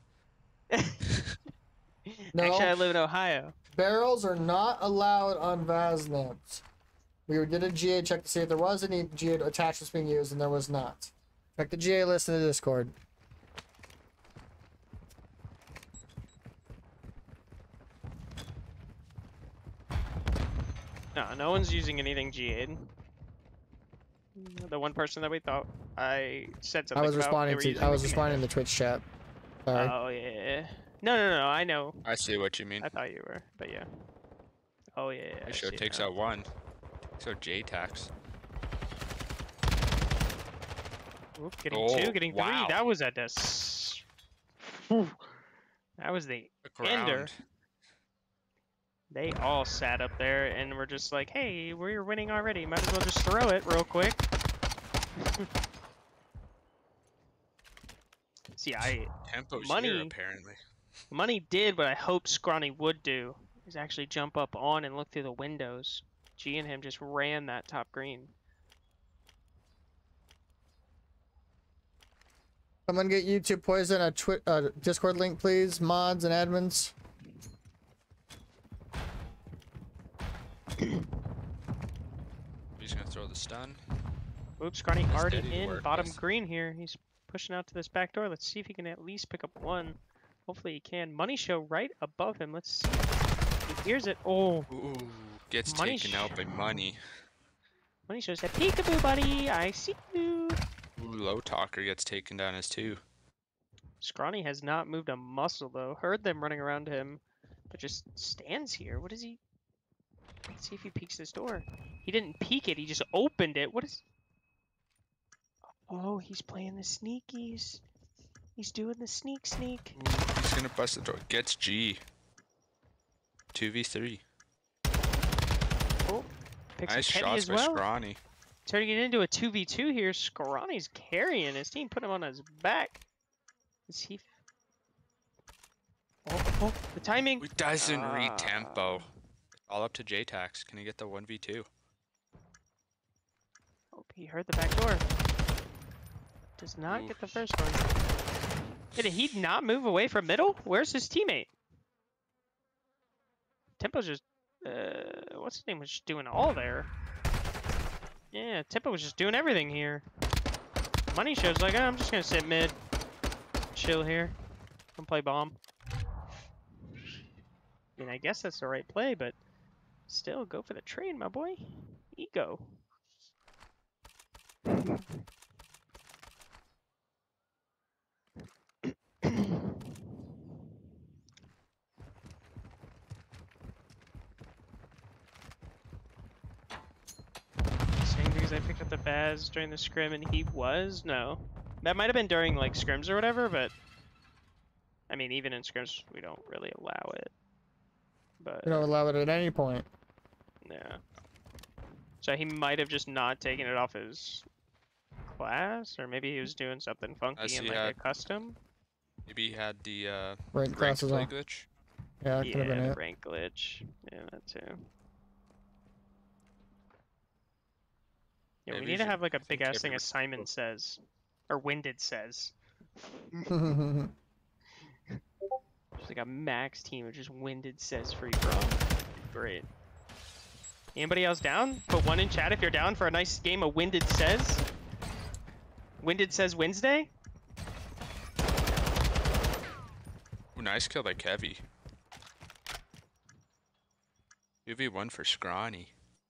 Speaker 1: No.
Speaker 2: Actually, I live in Ohio.
Speaker 1: Barrels are not allowed on Vaznems. We did a GA check to see if there was any GA attachments being used, and there was not. Check the GA list in the Discord.
Speaker 2: No one's using anything G8. The one person that we thought I said something
Speaker 1: I was
Speaker 2: about,
Speaker 1: responding
Speaker 2: they were
Speaker 1: to
Speaker 2: using
Speaker 1: I was
Speaker 2: the
Speaker 1: responding
Speaker 2: command.
Speaker 1: to the Twitch chat. Sorry.
Speaker 2: Oh yeah. No. I know.
Speaker 3: I see what you mean.
Speaker 2: I thought you were, but yeah. Oh yeah. I
Speaker 3: Show
Speaker 2: see it
Speaker 3: takes
Speaker 2: now.
Speaker 3: out 1. Takes out J-Tax.
Speaker 2: Oop, getting
Speaker 3: Oh,
Speaker 2: 2, getting 3.
Speaker 3: wow.
Speaker 2: That was at this. That was the
Speaker 3: The
Speaker 2: ender.
Speaker 3: ground.
Speaker 2: They all sat up there and were just like, hey, we're winning already. Might as well just throw it real quick. See,
Speaker 3: Tempo's
Speaker 2: Money.
Speaker 3: here apparently.
Speaker 2: Money did what I hoped Scrawny would do, is actually jump up on and look through the windows. G and him just ran that top green.
Speaker 1: Someone get YouTube Poison a Discord link, please. Mods and admins.
Speaker 3: He's gonna throw the stun.
Speaker 2: Oops, Scrawny
Speaker 3: That's
Speaker 2: already
Speaker 3: steady
Speaker 2: in
Speaker 3: work,
Speaker 2: bottom
Speaker 3: yes.
Speaker 2: green here. He's pushing out to this back door. Let's see if he can at least pick up 1. Hopefully he can. Money show right above him. Let's see. He hears it. Oh,
Speaker 3: Ooh, gets
Speaker 2: Money
Speaker 3: taken out by Money.
Speaker 2: Money show said, peekaboo, buddy. I see you.
Speaker 3: Ooh, Low Talker gets taken down as 2.
Speaker 2: Scrawny has not moved a muscle, though. Heard them running around him, but just stands here. What is he? Let's see if he peeks this door. He didn't peek it. He just opened it. What is... Oh, he's playing the sneakies. He's doing the sneak.
Speaker 3: Ooh, he's gonna bust the door. Gets G. 2v3.
Speaker 2: Oh, picks
Speaker 3: Nice
Speaker 2: a Teddy
Speaker 3: shots
Speaker 2: as
Speaker 3: by
Speaker 2: well.
Speaker 3: Scrawny.
Speaker 2: Turning it into a 2v2 here. Scrawny's carrying his team, putting him on his back. Is he... Oh, the timing.
Speaker 3: He doesn't read
Speaker 2: Ah.
Speaker 3: tempo. All up to J-Tax. Can he get the 1v2?
Speaker 2: Oh, he heard the back door. Does not
Speaker 3: Ooh.
Speaker 2: get the first one. Hey, did he not move away from middle? Where's his teammate? Tempo's just... what's his name was just doing all there. Yeah, Tempo was just doing everything here. Money Show's like, I'm just gonna sit mid, chill here, and play bomb. I mean, I guess that's the right play, but still, go for the trade, my boy. Ego. Saying because I picked up the Baz during the scrim and he was? No. That might have been during like scrims or whatever, but I mean, even in scrims, we don't really allow it. But
Speaker 1: We don't allow it at any point.
Speaker 2: yeah. So he might have just not taken it off his class, or maybe he was doing something funky in like a custom.
Speaker 3: Maybe he had the
Speaker 1: Rank
Speaker 3: rank
Speaker 1: classes
Speaker 3: play
Speaker 1: on.
Speaker 3: glitch.
Speaker 1: Yeah, that could have been
Speaker 2: Yeah,
Speaker 1: it.
Speaker 2: rank glitch. Yeah, that too. Yeah, we
Speaker 3: Maybe
Speaker 2: need to
Speaker 3: if-
Speaker 2: have like
Speaker 3: I
Speaker 2: a
Speaker 3: think
Speaker 2: big ass thing
Speaker 3: every-
Speaker 2: as Simon says. Or Winded says. Just like a max team of just Winded says free for all. Great. Anybody else down? Put one in chat if you're down for a nice game of Winded says. Winded says Wednesday?
Speaker 3: Ooh, nice kill by Kevy. 2v1 for Scrawny.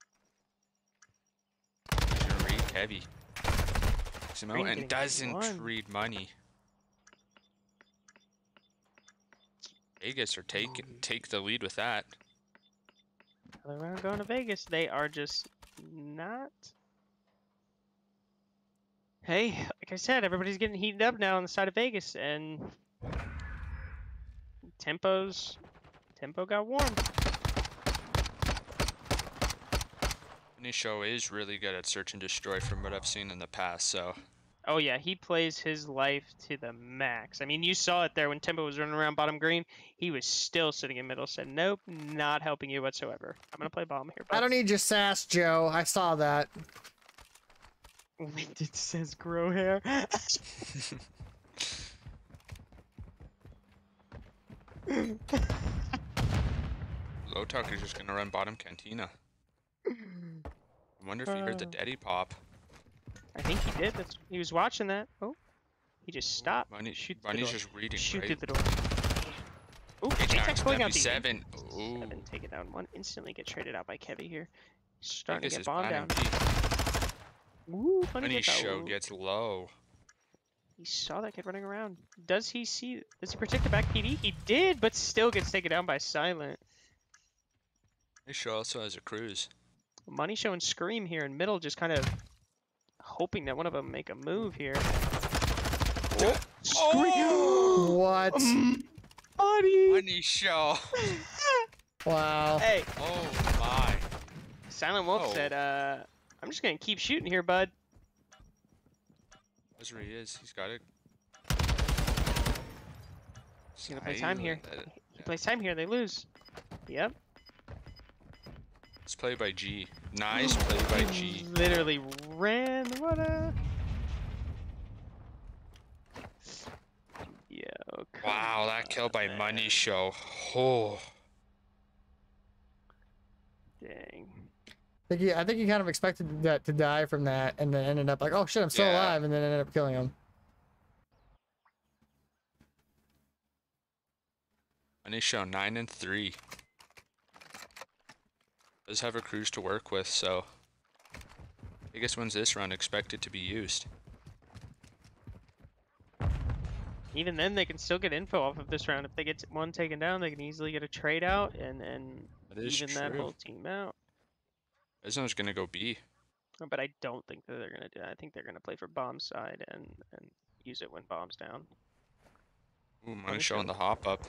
Speaker 3: He's gonna read Heavy. Simo
Speaker 2: Green
Speaker 3: and
Speaker 2: getting
Speaker 3: doesn't
Speaker 2: one.
Speaker 3: read money. Vegas are take the lead with that.
Speaker 2: Another round going to Vegas. They are just not. Hey, like I said, everybody's getting heated up now on the side of Vegas, and tempo got warm.
Speaker 3: Nisho is really good at search and destroy from what I've seen in the past, so
Speaker 2: Oh yeah, he plays his life to the max. I mean, you saw it there when Tempo was running around bottom green. He was still sitting in middle. Said, "Nope, not helping you whatsoever. I'm gonna play bomb here."
Speaker 1: I don't need your sass, Joe. I saw that.
Speaker 2: Winded says grow hair.
Speaker 3: Low Talk is just gonna run bottom Cantina. I wonder if he heard the Daddy pop.
Speaker 2: I think he did. He was watching that. Oh, he just stopped.
Speaker 3: Money,
Speaker 2: Shoot through the
Speaker 3: Money's
Speaker 2: door.
Speaker 3: just reading,
Speaker 2: Shoot
Speaker 3: right?
Speaker 2: through the door. Ooh,
Speaker 3: H-Knox,
Speaker 2: J-Tech's pulling out the
Speaker 3: W7. Ooh,
Speaker 2: Seven, take it down. One instantly get traded out by Kevy here. Starting
Speaker 3: Vegas
Speaker 2: to
Speaker 3: is
Speaker 2: get bombed down.
Speaker 3: banning P.
Speaker 2: Ooh, funny
Speaker 3: Money
Speaker 2: gets out.
Speaker 3: Show
Speaker 2: Ooh.
Speaker 3: gets low.
Speaker 2: He saw that kid running around. Does he protect the back PD? He did, but still gets taken down by Silent.
Speaker 3: Money Show also has a cruise.
Speaker 2: Money Show and Scream here in middle, just kind of hoping that one of them make a move here. Oh, Scream!
Speaker 1: What?
Speaker 2: Money!
Speaker 3: Money Show.
Speaker 1: Wow.
Speaker 2: Hey,
Speaker 3: Oh my.
Speaker 2: Silent Wolf
Speaker 3: Oh.
Speaker 2: said, I'm just gonna keep shooting here, bud.
Speaker 3: That's where he is. He's got it.
Speaker 2: He's gonna play time here. He plays time here, they lose. Yep.
Speaker 3: Let's play by G. Nice play by G.
Speaker 2: Literally ran. What a. Yo.
Speaker 3: Wow, that kill by Money Show. Oh.
Speaker 2: Dang.
Speaker 1: I think he kind of expected that to die from that, and then ended up like, oh shit, I'm still
Speaker 3: Yeah.
Speaker 1: alive, and then ended up killing him.
Speaker 3: Money Show 9 and 3. Does have a cruise to work with, so Vegas wins this round, expected to be used.
Speaker 2: Even then, they can still get info off of this round. If they get one taken down, they can easily get a trade out and
Speaker 3: That is
Speaker 2: even that
Speaker 3: true.
Speaker 2: whole team out.
Speaker 3: Vezno's gonna go B.
Speaker 2: But I don't think that they're gonna do that. I think they're gonna play for bomb side and use it when bomb's down.
Speaker 3: Ooh, Money Show on the hop up.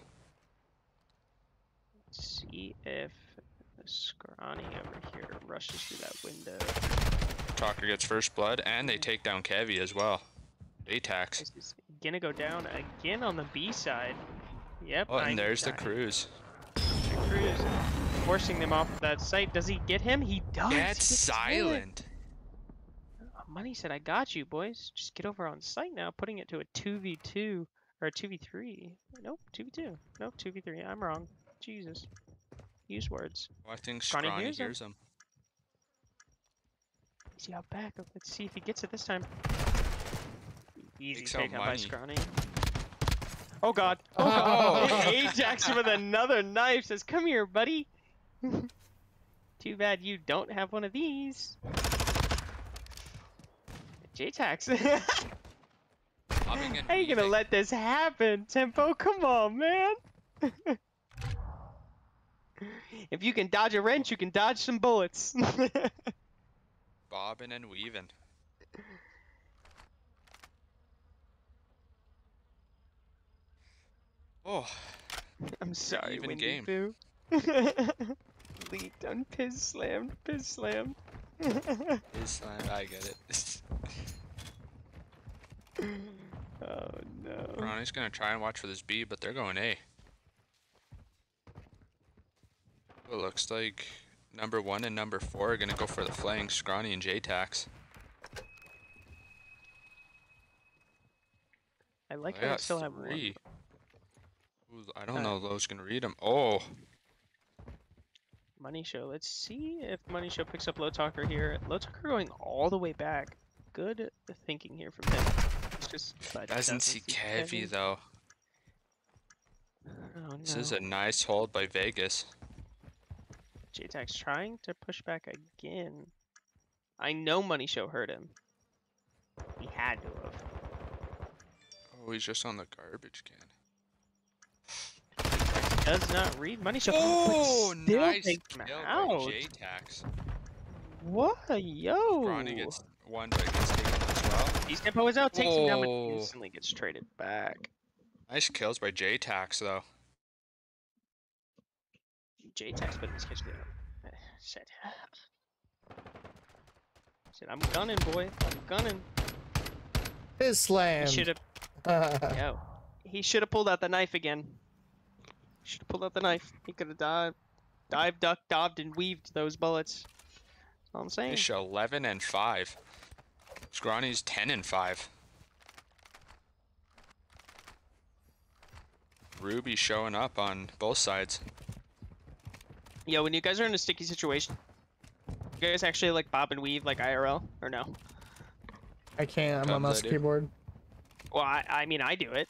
Speaker 2: See if Scrawny over here rushes through that window.
Speaker 3: Talker gets first blood, and they take down Kevy as well. Baytax.
Speaker 2: This is gonna go down again on the B side. Yep.
Speaker 3: Oh, and there's the cruise.
Speaker 2: Cruz forcing them off of that site. Does he get him? He does.
Speaker 3: Get
Speaker 2: He gets
Speaker 3: silent.
Speaker 2: Money said, I got you, boys. Just get over on site now, putting it to a 2v2 or a 2v3. Nope, 2v2. Nope, 2v3. I'm wrong. Jesus. Use words.
Speaker 3: Well, I think
Speaker 2: Scrawny
Speaker 3: Scrawny
Speaker 2: hears him.
Speaker 3: hears him.
Speaker 2: Is he out back? Let's see if he gets it this time. Easy
Speaker 3: Takes out
Speaker 2: takedown by
Speaker 3: money.
Speaker 2: Scrawny. Oh god. Oh god. Ajax with another knife says, "Come here, buddy." Too bad you don't have one of these. J-Tax.
Speaker 3: Bobbing and
Speaker 2: How you gonna
Speaker 3: weaving.
Speaker 2: let this happen, Tempo? Come on, man. If you can dodge a wrench, you can dodge some bullets.
Speaker 3: Bobbing and weaving. Oh,
Speaker 2: I'm sorry,
Speaker 3: even
Speaker 2: Windy
Speaker 3: game.
Speaker 2: Pooh. Leaked on Piz slammed. Piz slammed.
Speaker 3: I get it.
Speaker 2: Oh no.
Speaker 3: Ronnie's gonna try and watch for this B, but they're going A. It looks like number 1 and number 4 are gonna go for the flank, Scrawny and J-Tax.
Speaker 2: I like
Speaker 3: I
Speaker 2: how I
Speaker 3: got
Speaker 2: still have one.
Speaker 3: 3. Ooh, I don't know Lowe's gonna read them. Oh,
Speaker 2: Money Show. Let's see if Money Show picks up Low Talker here. Low Talker going all the way back. Good thinking here from him. It's just
Speaker 3: doesn't see Kevy though.
Speaker 2: Oh
Speaker 3: This is
Speaker 2: no.
Speaker 3: a nice hold by Vegas.
Speaker 2: J-Tax trying to push back again. I know Money Show hurt him. He had to have.
Speaker 3: Oh, he's just on the garbage can.
Speaker 2: Does not read Money Show.
Speaker 3: Oh,
Speaker 2: but still
Speaker 3: nice
Speaker 2: takes him
Speaker 3: kill by
Speaker 2: out.
Speaker 3: J-Tax.
Speaker 2: What? Yo.
Speaker 3: Scrawny gets one, but gets taken as well.
Speaker 2: He's Tempo is out, takes him down, but
Speaker 3: Oh.
Speaker 2: instantly gets traded back.
Speaker 3: Nice kills by J-Tax though.
Speaker 2: J-Tax put his catch down. Shit. Shit, I'm gunning, boy. I'm gunning.
Speaker 1: His slam.
Speaker 2: He should have. Yo. He should have pulled out the knife again. Should have pulled out the knife. He could have dived, ducked, dobbed, and weaved those bullets. That's all I'm saying.
Speaker 3: Finish 11 and 5. Scrawny's 10 and 5. Ruby showing up on both sides.
Speaker 2: Yo, when you guys are in a sticky situation, you guys actually like bob and weave like IRL or no?
Speaker 1: I can't. I'm on
Speaker 3: Sometimes I
Speaker 1: mouse
Speaker 3: do.
Speaker 1: keyboard.
Speaker 2: Well, I mean I do it.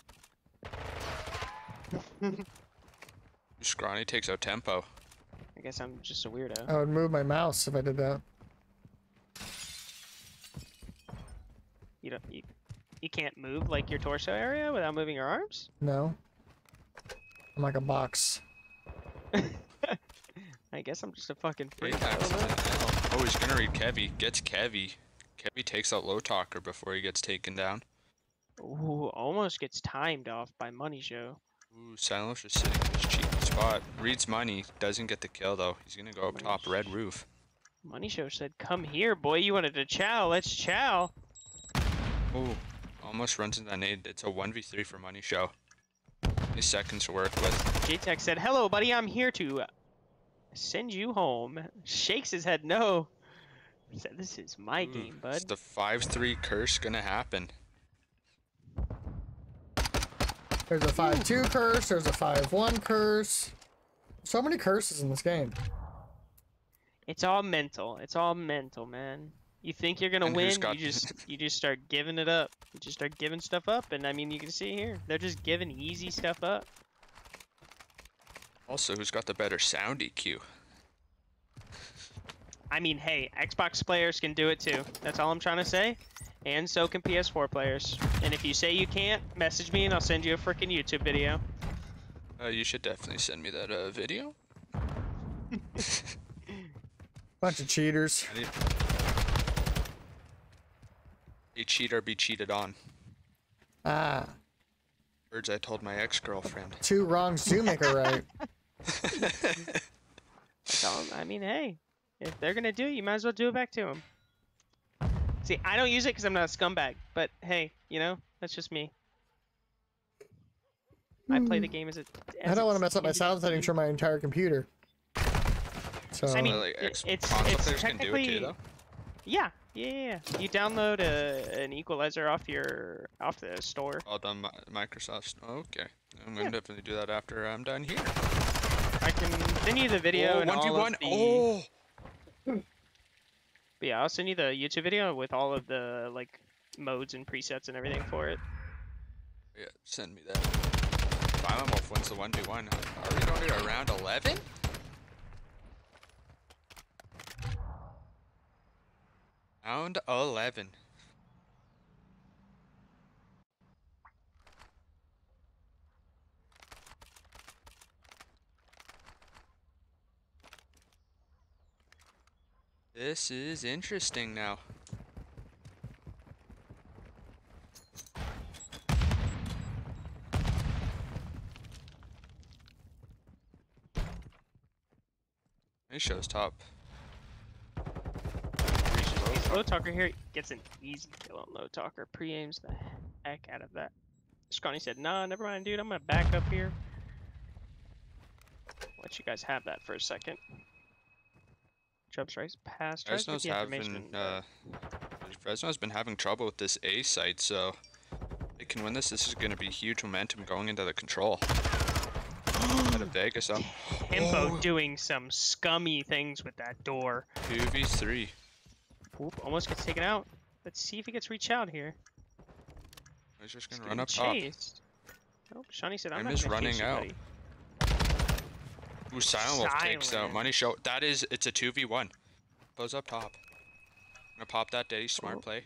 Speaker 3: Scrawny takes out Tempo.
Speaker 2: I guess I'm just a weirdo.
Speaker 1: I would move my mouse if I did that.
Speaker 2: You can't move like your torso area without moving your arms?
Speaker 1: No. I'm like a box.
Speaker 2: I guess I'm just a fucking freak.
Speaker 3: J-Tax is an L. Oh, he's gonna read Kevy. Gets Kevy. Kevy takes out Low Talker before he gets taken down.
Speaker 2: Ooh, almost gets timed off by Money Show.
Speaker 3: Ooh, Silence just sitting in his cheeky spot. Reads money. Doesn't get the kill though. He's gonna go up top red roof.
Speaker 2: Money Show said, "Come here, boy. You wanted to chow. Let's chow."
Speaker 3: Ooh, almost runs into that nade. It's a 1v3 for Money Show. His seconds to work with.
Speaker 2: J-Tech said, "Hello, buddy. I'm here to send you home." Shakes his head no. Said, "This is my game, bud."
Speaker 3: Is the 5-3 curse gonna happen?
Speaker 1: There's a 5-2 curse. There's a 5-1 curse. So many curses in this game.
Speaker 2: It's all mental. It's all mental, man. You think you're gonna
Speaker 3: And
Speaker 2: win,
Speaker 3: who's got-
Speaker 2: you just start giving it up. You just start giving stuff up, and I mean, you can see here, they're just giving easy stuff up.
Speaker 3: Also, who's got the better sound EQ?
Speaker 2: I mean, hey, Xbox players can do it too. That's all I'm trying to say. And so can PS4 players. And if you say you can't, message me and I'll send you a freaking YouTube video.
Speaker 3: You should definitely send me that video.
Speaker 1: Bunch of cheaters.
Speaker 3: A cheat or be cheated on.
Speaker 1: Ah.
Speaker 3: Words I told my ex-girlfriend.
Speaker 1: 2 wrongs do make a right.
Speaker 2: So, I mean, hey, if they're gonna do it, you might as well do it back to them. See, I don't use it because I'm not a scumbag, but hey, you know, that's just me. I play the game as it.
Speaker 1: I don't want to mess up my sound settings for my entire computer. So
Speaker 2: I mean,
Speaker 3: Like,
Speaker 2: it's
Speaker 3: console players can do it
Speaker 2: technically.
Speaker 3: too, though.
Speaker 2: Yeah. You download an equalizer off the store.
Speaker 3: All done Microsoft. Okay, I'm gonna definitely do that after I'm done here.
Speaker 2: I can send you the video
Speaker 3: Oh,
Speaker 2: and all
Speaker 3: 1v1.
Speaker 2: of the.
Speaker 3: Oh,
Speaker 2: But yeah, I'll send you the YouTube video with all of the like modes and presets and everything for it.
Speaker 3: Yeah, send me that. Violent Wolf wins the 1v1. Are we going to around 11? Round 11. This is interesting now. He shows top.
Speaker 2: Low Talker here gets an easy kill on Low Talker. Pre-aims the heck out of that. Scrawny said, nah, never mind, dude. I'm gonna back up here. Let you guys have that for a second. Jumps right past.
Speaker 3: Fresno's Fresno's been having trouble with this A site, so they can win this. This is going to be huge momentum going into the control. Out of Vegas up.
Speaker 2: Tempo doing some scummy things with that door.
Speaker 3: 2v3.
Speaker 2: Oop, almost gets taken out. Let's see if he gets reach out here.
Speaker 3: He's just going to run up top.
Speaker 2: Nope, Shawnee said, I'm
Speaker 3: I'm
Speaker 2: not
Speaker 3: just
Speaker 2: gonna
Speaker 3: running
Speaker 2: chase you,
Speaker 3: out.
Speaker 2: buddy.
Speaker 3: Ooh, Silent Wolf takes out
Speaker 2: Silent.
Speaker 3: Money Show. That is, it's a 2v1. Goes up top. I'm gonna pop that Daddy. Smart play.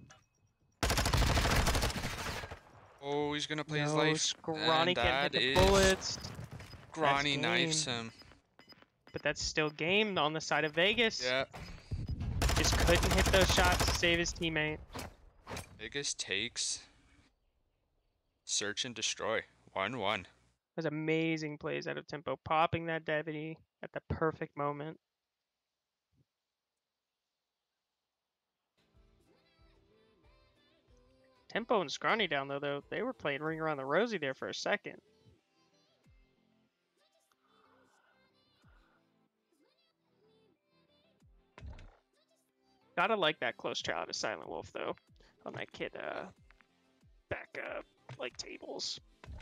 Speaker 3: Oh, he's gonna play his life.
Speaker 2: Scrawny
Speaker 3: And
Speaker 2: can hit
Speaker 3: that
Speaker 2: the
Speaker 3: is
Speaker 2: bullets.
Speaker 3: Scrawny
Speaker 2: That's
Speaker 3: knifes
Speaker 2: game.
Speaker 3: him.
Speaker 2: But that's still game on the side of Vegas.
Speaker 3: Yeah.
Speaker 2: Just couldn't hit those shots to save his teammate.
Speaker 3: Vegas takes Search and Destroy. 1-1.
Speaker 2: Those amazing plays out of Tempo, popping that Deputy at the perfect moment. Tempo and Scrawny down though, they were playing Ring Around the Rosie there for a second. Gotta like that close trial out of Silent Wolf though, on that kid back like tables.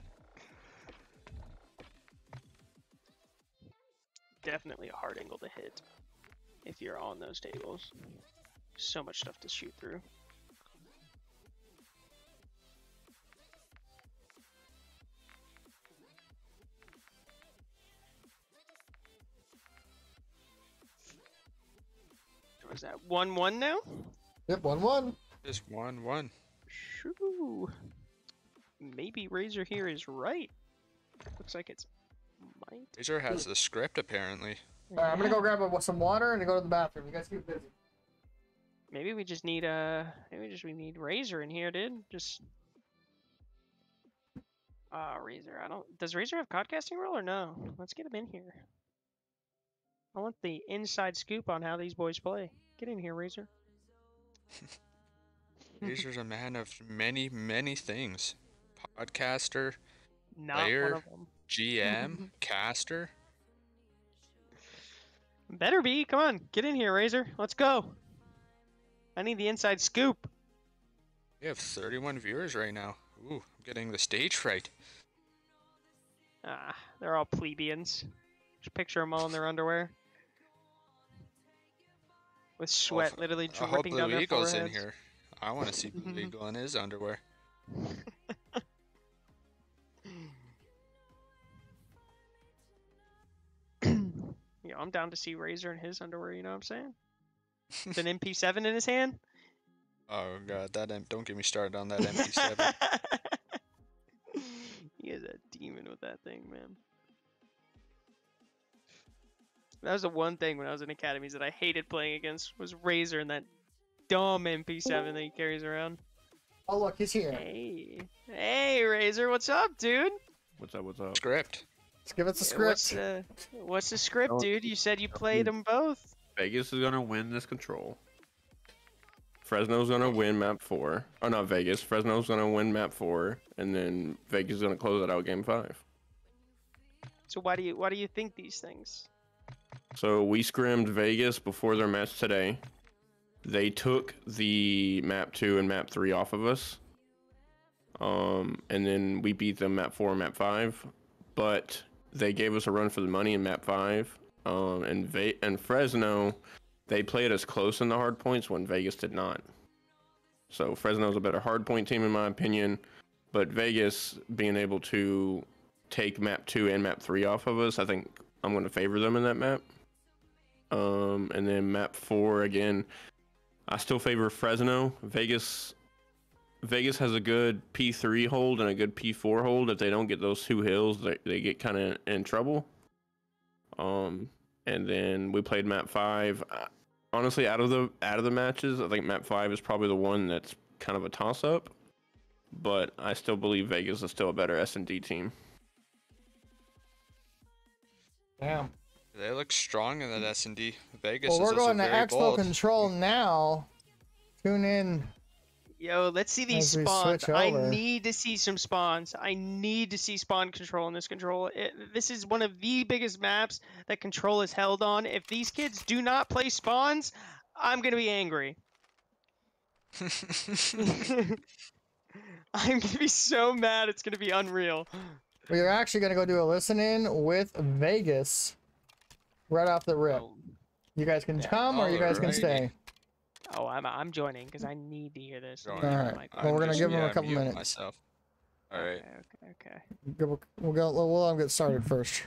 Speaker 2: Definitely a hard angle to hit if you're on those tables. So much stuff to shoot through. Was that 1-1 now?
Speaker 1: Yep, 1-1.
Speaker 3: Just 1-1.
Speaker 2: Shoo. Maybe Razor here is right. Looks like it's might.
Speaker 3: Razor has the script apparently.
Speaker 1: I'm gonna go grab some water and go to the bathroom. You guys keep busy.
Speaker 2: Maybe we just need we need Razor in here, dude. Just Razor. Does Razor have codcasting role or no? Let's get him in here. I want the inside scoop on how these boys play. Get in here, Razor.
Speaker 3: Razor's a man of many, many things. Podcaster,
Speaker 2: Not
Speaker 3: player,
Speaker 2: one of them.
Speaker 3: GM, caster.
Speaker 2: Better be. Come on, get in here, Razor. Let's go. I need the inside scoop.
Speaker 3: We have 31 viewers right now. Ooh, I'm getting the stage fright.
Speaker 2: Ah, they're all plebeians. Just picture them all in their underwear. With sweat literally
Speaker 3: I hope
Speaker 2: dripping down
Speaker 3: Blue
Speaker 2: their
Speaker 3: Eagle's
Speaker 2: foreheads.
Speaker 3: in here. I want to see Blue Eagle in his underwear.
Speaker 2: Yeah, I'm down to see Razor in his underwear, you know what I'm saying? With an MP7 in his hand?
Speaker 3: Oh god, don't get me started on that MP7.
Speaker 2: He is a demon with that thing, man. That was the one thing when I was in academies that I hated playing against was Razor and that dumb MP7 that he carries around.
Speaker 1: Oh look, he's here.
Speaker 2: Hey Razor, what's up, dude?
Speaker 4: What's up? What's up?
Speaker 3: Script.
Speaker 1: Let's give it the script.
Speaker 2: What's the script,
Speaker 4: Oh,
Speaker 2: dude? You said you played them both.
Speaker 4: Vegas is gonna win this control. Fresno's gonna win map 4. Oh, not Vegas. Fresno's gonna win map 4, and then Vegas is gonna close it out game 5.
Speaker 2: So why do you think these things?
Speaker 4: So we scrimmed Vegas before their match today. They took the map 2 and map 3 off of us. And then we beat them map 4 and map 5. But they gave us a run for the money in map 5. And Fresno, they played us close in the hard points when Vegas did not. So Fresno's a better hardpoint team in my opinion, but Vegas being able to take map 2 and map 3 off of us, I think I'm going to favor them in that map. And then map 4 again, I still favor Fresno. Vegas has a good P3 hold and a good P4 hold. If they don't get those 2 hills, they get kind of in trouble. And then we played map 5. Honestly, out of the matches, I think map 5 is probably the one that's kind of a toss up. But I still believe Vegas is still a better S&D team.
Speaker 1: Damn.
Speaker 3: They look strong in that S&D. Vegas
Speaker 1: Well,
Speaker 3: is
Speaker 1: we're
Speaker 3: also
Speaker 1: going to
Speaker 3: very
Speaker 1: Expo
Speaker 3: bold.
Speaker 1: Control now. Tune in.
Speaker 2: Yo, let's see these
Speaker 1: As we
Speaker 2: spawns.
Speaker 1: switch
Speaker 2: I
Speaker 1: over.
Speaker 2: need to see some spawns. I need to see spawn control in this control. This is one of the biggest maps that control is held on. If these kids do not play spawns, I'm gonna be angry. I'm gonna be so mad. It's gonna be unreal.
Speaker 1: We are actually going to go do a listen-in with Vegas right off the rip.
Speaker 2: Oh,
Speaker 1: You guys can come or you guys can
Speaker 3: Alrighty.
Speaker 1: stay.
Speaker 2: oh, I'm joining because I need to hear this.
Speaker 3: Join.
Speaker 1: Alright.
Speaker 2: Like,
Speaker 1: Well, we're gonna
Speaker 3: just-
Speaker 1: give 'em a
Speaker 3: yeah,
Speaker 1: couple
Speaker 3: mute
Speaker 1: minutes.
Speaker 3: Myself. All right.
Speaker 2: Okay.
Speaker 1: We'll get started first.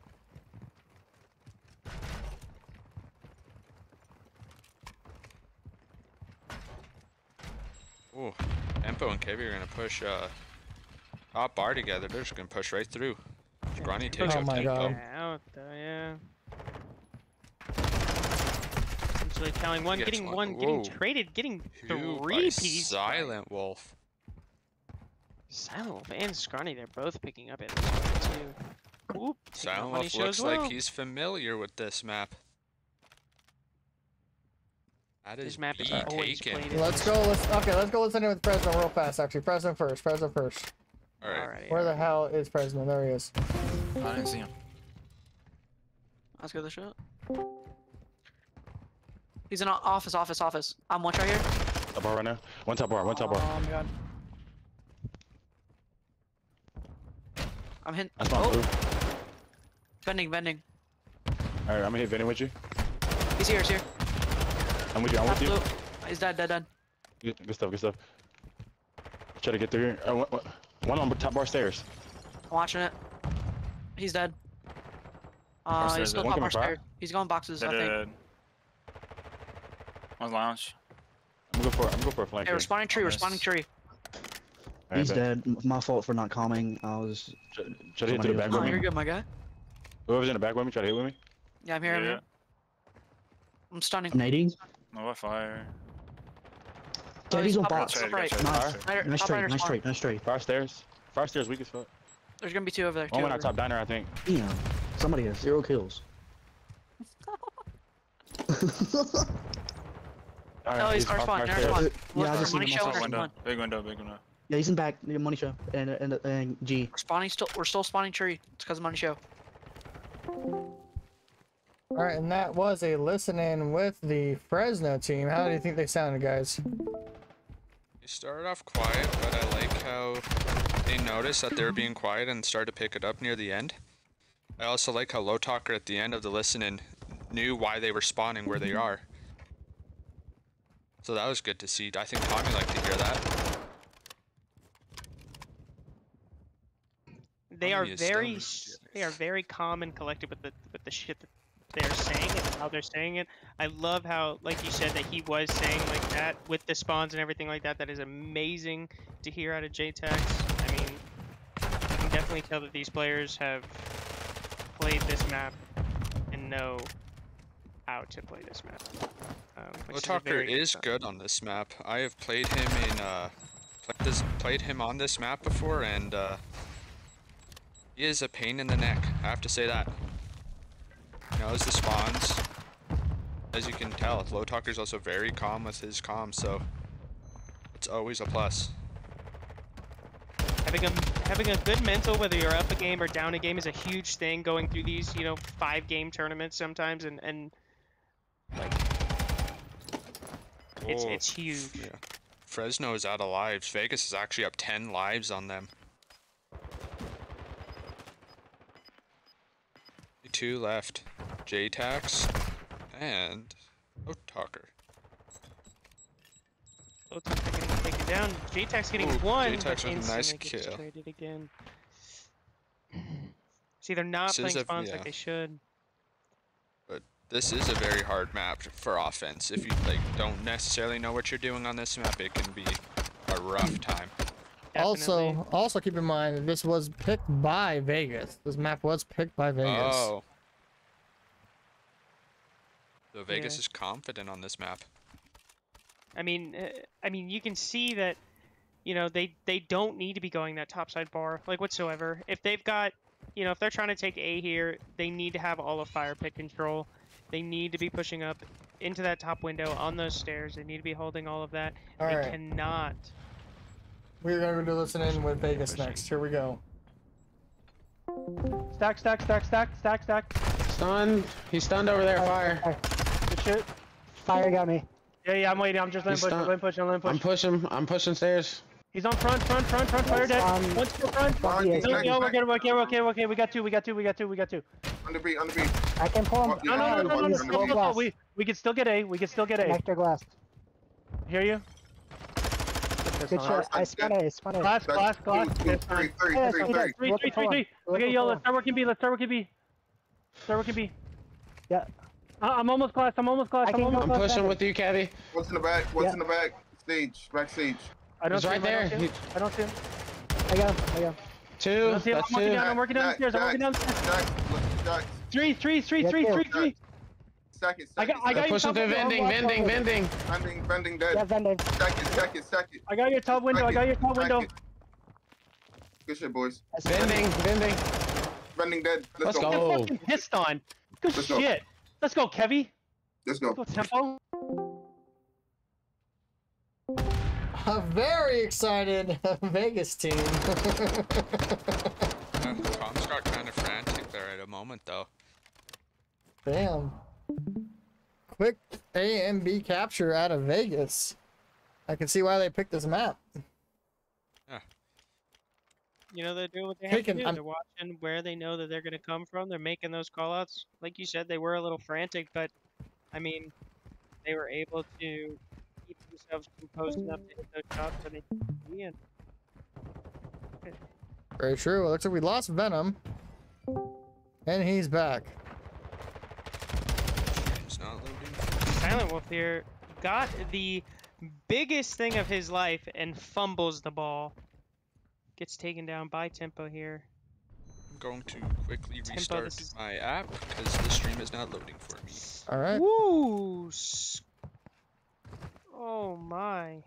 Speaker 3: Ooh, Empo and KB are gonna push top bar together. They're just gonna push right through. Grani takes
Speaker 1: Oh
Speaker 3: out
Speaker 1: my
Speaker 3: Tempo.
Speaker 1: God.
Speaker 2: Out there, yeah. Essentially telling one,
Speaker 3: Gets
Speaker 2: getting
Speaker 3: one.
Speaker 2: one, getting
Speaker 3: Whoa.
Speaker 2: traded, getting
Speaker 3: Two by
Speaker 2: three pieces.
Speaker 3: Silent Wolf.
Speaker 2: Silent Wolf and Scrawny, they're both picking up at this point too. Oop, taking out
Speaker 3: Silent
Speaker 2: money
Speaker 3: Wolf
Speaker 2: show
Speaker 3: looks
Speaker 2: as well.
Speaker 3: like he's familiar with this map. That
Speaker 2: This
Speaker 3: is
Speaker 2: map is
Speaker 3: B
Speaker 2: always
Speaker 3: taken.
Speaker 2: played.
Speaker 1: Let's go. Let's go listen in with Fresno real fast. Actually, Fresno first. Fresno first.
Speaker 3: All right.
Speaker 2: Alrighty,
Speaker 1: Where the
Speaker 2: alright.
Speaker 1: hell is Fresno? There he is.
Speaker 6: I didn't see him. Let's go the shot. He's in office. I'm one right here.
Speaker 5: Top bar right now. One top bar.
Speaker 6: Oh my god. I'm hitting.
Speaker 5: That's my blue.
Speaker 6: Bending.
Speaker 5: Alright, I'm gonna hit Vinny with you.
Speaker 6: He's here.
Speaker 5: I'm with you. I'm
Speaker 6: Top
Speaker 5: with you.
Speaker 6: blue. He's dead.
Speaker 5: Good stuff. Try to get through here. One on top bar stairs.
Speaker 6: I'm watching it. He's dead.
Speaker 5: Bar
Speaker 6: He's
Speaker 5: stairs,
Speaker 6: still
Speaker 5: one
Speaker 6: top
Speaker 5: coming
Speaker 6: bar
Speaker 5: far.
Speaker 6: stairs. He's going boxes, I think.
Speaker 7: Dead. One's lounge.
Speaker 5: I'm gonna go for a flank.
Speaker 6: Hey,
Speaker 5: here.
Speaker 6: responding tree.
Speaker 7: Nice.
Speaker 6: Responding tree.
Speaker 5: Alright,
Speaker 8: He's
Speaker 5: bet.
Speaker 8: dead. My fault for not calming. I was.
Speaker 5: Try to hit to the back
Speaker 6: Oh,
Speaker 5: with
Speaker 6: you're
Speaker 5: me.
Speaker 6: good, my guy.
Speaker 5: Whoever's in the back with me, try to hit with me.
Speaker 6: Yeah, I'm here. I'm
Speaker 7: Yeah.
Speaker 6: here. I'm stunning.
Speaker 8: Nading.
Speaker 7: No fire.
Speaker 6: Oh,
Speaker 8: He's on
Speaker 6: top right,
Speaker 8: box.
Speaker 6: top right.
Speaker 8: Nice.
Speaker 6: Right,
Speaker 8: Nice
Speaker 6: top right
Speaker 8: trade.
Speaker 6: or
Speaker 8: Nice
Speaker 6: spawn.
Speaker 8: trade. Nice trade.
Speaker 5: Far stairs. Far stairs weak as fuck.
Speaker 6: There's gonna be two over there.
Speaker 5: One
Speaker 6: Two
Speaker 5: went
Speaker 6: over
Speaker 5: on top diner, I think.
Speaker 8: Damn. Somebody has 0 kills.
Speaker 6: Oh, he's our spawn. Our spawn.
Speaker 8: Yeah, I just seen
Speaker 6: Money
Speaker 8: him
Speaker 6: show.
Speaker 8: on
Speaker 6: Our
Speaker 8: top.
Speaker 7: Window.
Speaker 6: spawn.
Speaker 7: Big window. Big window.
Speaker 8: Yeah, he's in back. Near money show and G.
Speaker 6: We're still spawning tree. It's because of money show.
Speaker 1: All right, and that was a listen-in with the Fresno team. How do you think they sounded, guys?
Speaker 3: They started off quiet, but I like how they noticed that they were being quiet and started to pick it up near the end. I also like how Low Talker at the end of the listen-in knew why they were spawning where they are. So that was good to see. I think Tommy liked to hear that.
Speaker 2: They are
Speaker 3: Tommy is still
Speaker 2: very,
Speaker 3: mysterious.
Speaker 2: they are very calm and collected with the shit that they're saying and how they're saying it. I love how, like you said, that he was saying like that with the spawns and everything like that. That is amazing to hear out of JTax. I mean, you can definitely tell that these players have played this map and know how to play this map. Which
Speaker 3: Low
Speaker 2: is a
Speaker 3: Talker
Speaker 2: very good
Speaker 3: is
Speaker 2: sign.
Speaker 3: good on this map. I have played him in played him on this map before, and he is a pain in the neck. I have to say that. He knows the spawns. As you can tell, Low Talker's also very calm with his comms, so it's always a plus.
Speaker 2: Having a good mental, whether you're up a game or down a game, is a huge thing going through these, 5-game tournaments sometimes, and like
Speaker 3: Oh,
Speaker 2: it's huge.
Speaker 3: Yeah. Fresno is out of lives. Vegas is actually up 10 lives on them. 2 left. JTax and Low Talker.
Speaker 2: Low Talker getting down. JTAC's getting
Speaker 3: Ooh,
Speaker 2: one,
Speaker 3: JTAC
Speaker 2: but
Speaker 3: with a nice
Speaker 2: instantly gets
Speaker 3: kill.
Speaker 2: traded again. See, they're not
Speaker 3: This is
Speaker 2: playing
Speaker 3: a-
Speaker 2: spawns
Speaker 3: yeah.
Speaker 2: like they should.
Speaker 3: But this is a very hard map for offense. If you like don't necessarily know what you're doing on this map, it can be a rough time.
Speaker 2: Definitely.
Speaker 1: Also keep in mind that this was picked by Vegas. This map was picked by Vegas.
Speaker 3: Oh. So Vegas
Speaker 2: Yeah.
Speaker 3: is confident on this map.
Speaker 2: I mean, you can see that, you know, they don't need to be going that topside bar like whatsoever. If they've got, you know, if they're trying to take A here, they need to have all of fire pit control. They need to be pushing up into that top window on those stairs. They need to be holding all of that.
Speaker 1: All
Speaker 2: they
Speaker 1: right.
Speaker 2: cannot.
Speaker 1: We're gonna do listen in with Vegas next. Here we go.
Speaker 9: Stack, stack, stack, stack, stack, stack.
Speaker 6: Stunned. He's stunned over there. Fire.
Speaker 9: Good shit.
Speaker 10: Fire got me.
Speaker 9: Yeah, I'm waiting. I'm just letting
Speaker 6: He's
Speaker 9: push, letting push, letting push.
Speaker 6: I'm pushing stairs.
Speaker 9: He's on front, fire dead. One's still front.
Speaker 10: Yeah,
Speaker 9: No, yo, we're good, okay. We got two.
Speaker 11: Under B.
Speaker 10: I can pull him.
Speaker 9: No. We can still get A.
Speaker 10: Nectar glass.
Speaker 9: Hear you?
Speaker 10: Good shot. I spun A.
Speaker 9: Glass.
Speaker 11: Three.
Speaker 9: Three. Okay, yo, let's start working B.
Speaker 10: Yeah.
Speaker 9: I'm almost glass.
Speaker 6: I'm pushing with you, Cavi.
Speaker 11: What's in the back? In the back? Backstage.
Speaker 9: I don't
Speaker 6: He's
Speaker 9: see
Speaker 6: right
Speaker 9: him,
Speaker 6: there.
Speaker 9: I don't see him.
Speaker 10: I got him.
Speaker 6: Two.
Speaker 9: I don't see him.
Speaker 6: That's
Speaker 9: I'm working
Speaker 6: two.
Speaker 9: down. I'm working down the stairs.
Speaker 11: Jack.
Speaker 9: Three.
Speaker 11: Stack it.
Speaker 9: I got
Speaker 6: I'm
Speaker 9: your
Speaker 6: pushing
Speaker 9: top
Speaker 6: through
Speaker 9: window.
Speaker 6: vending.
Speaker 11: Vending
Speaker 10: Yeah,
Speaker 11: dead.
Speaker 10: vending.
Speaker 11: Stack it.
Speaker 9: I got your top window.
Speaker 11: Stack it. Good shit, boys.
Speaker 6: Vending.
Speaker 11: Vending dead.
Speaker 6: Let's
Speaker 11: go.
Speaker 6: go.
Speaker 9: Fucking pissed on. Good
Speaker 11: Let's go.
Speaker 9: shit. Let's go, Kevy.
Speaker 11: Let's go.
Speaker 9: Let's go, Tempo.
Speaker 1: A very excited Vegas team.
Speaker 3: Comms got kind of frantic there at a moment, though.
Speaker 1: Damn. Quick A and B capture out of Vegas. I can see why they picked this map.
Speaker 2: You know, they're doing what they have to
Speaker 1: Taken-
Speaker 2: do.
Speaker 1: I'm-
Speaker 2: They're watching where they know that they're going to come from. They're making those callouts. Like you said, they were a little frantic, but, I mean, they were able to keep themselves composed enough to hit those shots where they need to be in.
Speaker 1: Very true. It looks like we lost Venom. And he's back.
Speaker 3: It's not loading.
Speaker 2: Silent Wolf here got the biggest thing of his life and fumbles the ball. Gets taken down by Tempo here.
Speaker 3: I'm going to quickly
Speaker 2: Tempo,
Speaker 3: restart
Speaker 2: this is-
Speaker 3: my app because the stream is not loading for me.
Speaker 1: All right.
Speaker 2: Woo! Oh my.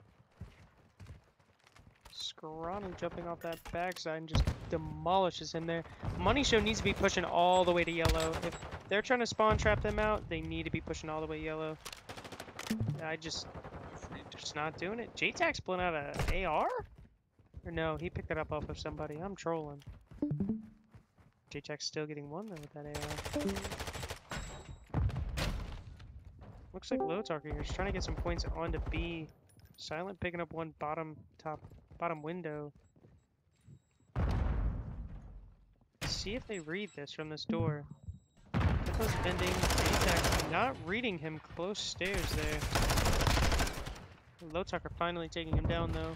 Speaker 2: Scrawny jumping off that backside and just demolishes him there. Money Show needs to be pushing all the way to yellow. If they're trying to spawn trap them out, they need to be pushing all the way yellow. Just not doing it. JTAC's blown out a AR? Or no, he picked it up off of somebody. I'm trolling. JTAC's still getting one though with that AR. Looks like Low Talker here is trying to get some points onto B. Silent picking up one bottom window. Let's see if they read this from this door. Tempo's bending. JTAC not reading him close stairs there. Low Talker finally taking him down though.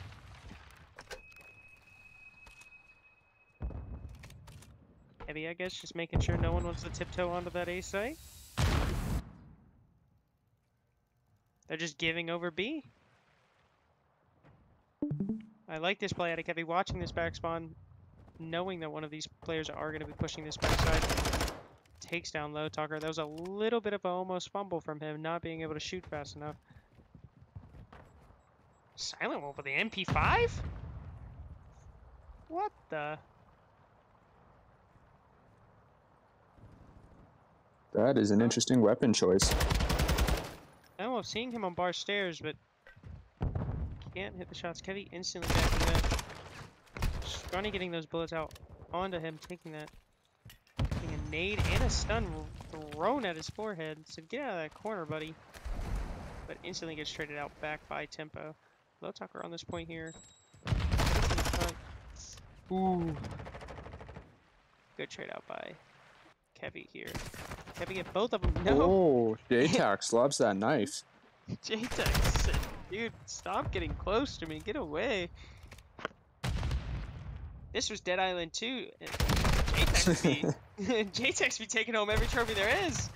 Speaker 2: Heavy, I guess, just making sure no one wants to tiptoe onto that A site. They're just giving over B. I like this play out of Heavy, watching this back spawn, knowing that one of these players are going to be pushing this backside. Takes down Low Talker. That was a little bit of a almost fumble from him, not being able to shoot fast enough. Silent Wolf with the MP5? What the?
Speaker 3: That is an interesting weapon choice.
Speaker 2: I don't know, seeing him on bar stairs, but can't hit the shots. Kevy instantly backing up. Scrawny getting those bullets out onto him, taking that. Getting a nade and a stun thrown at his forehead. So get out of that corner, buddy. But instantly gets traded out back by Tempo. Low Talker on this point here. Ooh. Good trade out by Kevy here. Kevy get both of them. No.
Speaker 3: Oh, JTAX loves that knife.
Speaker 2: JTAX Dude, stop getting close to me. Get away. This was Dead Island 2. JTEX be JTEX be taking home every trophy there is.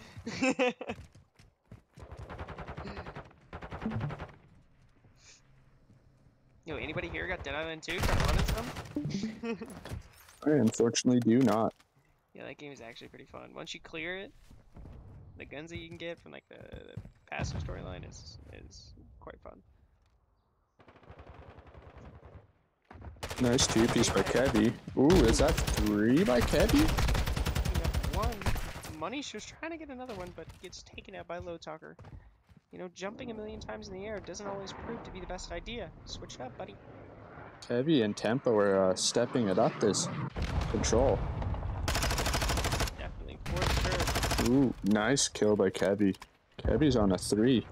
Speaker 2: Yo, anybody here got Dead Island 2? Try running some?
Speaker 12: I unfortunately do not.
Speaker 2: Yeah, that game is actually pretty fun. Once you clear it, the guns that you can get from like the passive storyline is quite fun.
Speaker 12: Nice two-piece by Kevy. Ooh, is that 3 by Kevy?
Speaker 2: One. Manish was trying to get another one, but gets taken out by Low Talker. You know, jumping a million times in the air doesn't always prove to be the best idea. Switch it up, buddy.
Speaker 12: Kevy and Tempo are stepping it up this control.
Speaker 2: Definitely, for sure.
Speaker 12: Ooh, nice kill by Kevy. Kevy's on a 3.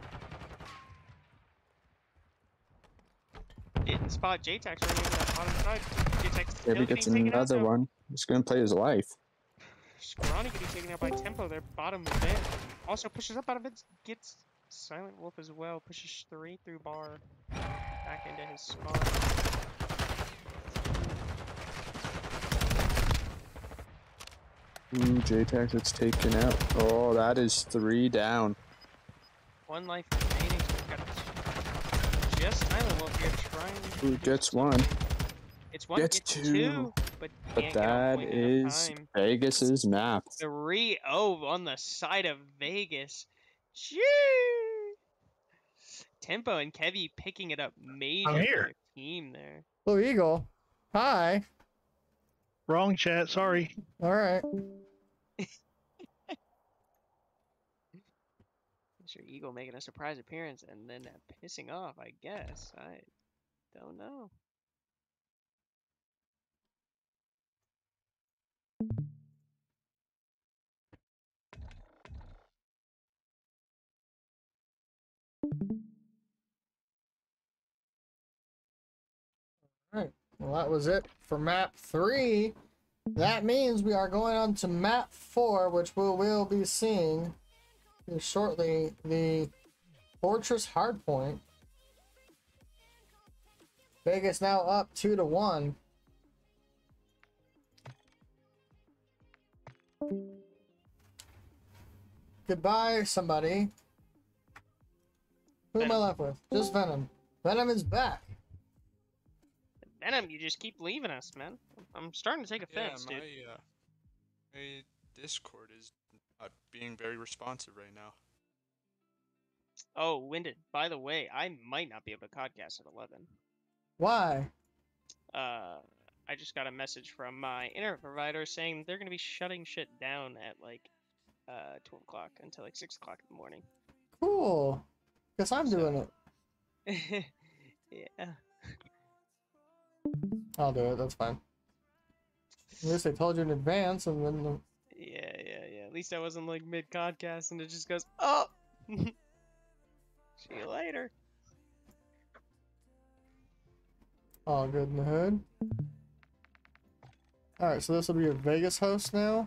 Speaker 2: Didn't spot JTEX running to that bottom side. JTEX
Speaker 12: Kevy gets another one. He's gonna play his life.
Speaker 2: Scrawny getting taken out by Tempo, their bottom event. Also pushes up out of it, gets Silent Wolf as well, pushes 3 through bar back into his spot.
Speaker 12: Ooh, JTAX gets taken out. Oh, that is 3 down.
Speaker 2: 1 life remaining, so we've got just Silent Wolf here trying.
Speaker 12: Ooh, gets 1.
Speaker 2: It's 1, gets 2, but
Speaker 12: that is Vegas's map.
Speaker 2: 3-0 on the side of Vegas. Jeez. Tempo and Kevy picking it up major for their team there.
Speaker 1: Blue Eagle. Hi.
Speaker 9: Wrong chat, sorry.
Speaker 1: Alright.
Speaker 2: Mr. Eagle making a surprise appearance and then pissing off, I guess. I don't know.
Speaker 1: Alright, well that was it for map 3. That means we are going on to map 4, which we will be seeing shortly, the Fortress Hardpoint. Vegas now up 2-1. Goodbye, somebody. Who am I left with? Just Venom. Venom is back.
Speaker 2: Venom, you just keep leaving us, man. I'm starting to take offense, dude.
Speaker 3: My Discord is not being very responsive right now.
Speaker 2: Oh, Winded, by the way, I might not be able to podcast at 11.
Speaker 1: Why?
Speaker 2: I just got a message from my internet provider saying they're going to be shutting shit down at like 12 o'clock until like 6 o'clock in the morning.
Speaker 1: Cool. Guess I'm doing
Speaker 2: it. Yeah.
Speaker 1: I'll do it, that's fine. At least I told you in advance, and then...
Speaker 2: Yeah. At least I wasn't like mid-podcast and it just goes, oh! See you later.
Speaker 1: All good in the hood. Alright, so this will be your Vegas host now.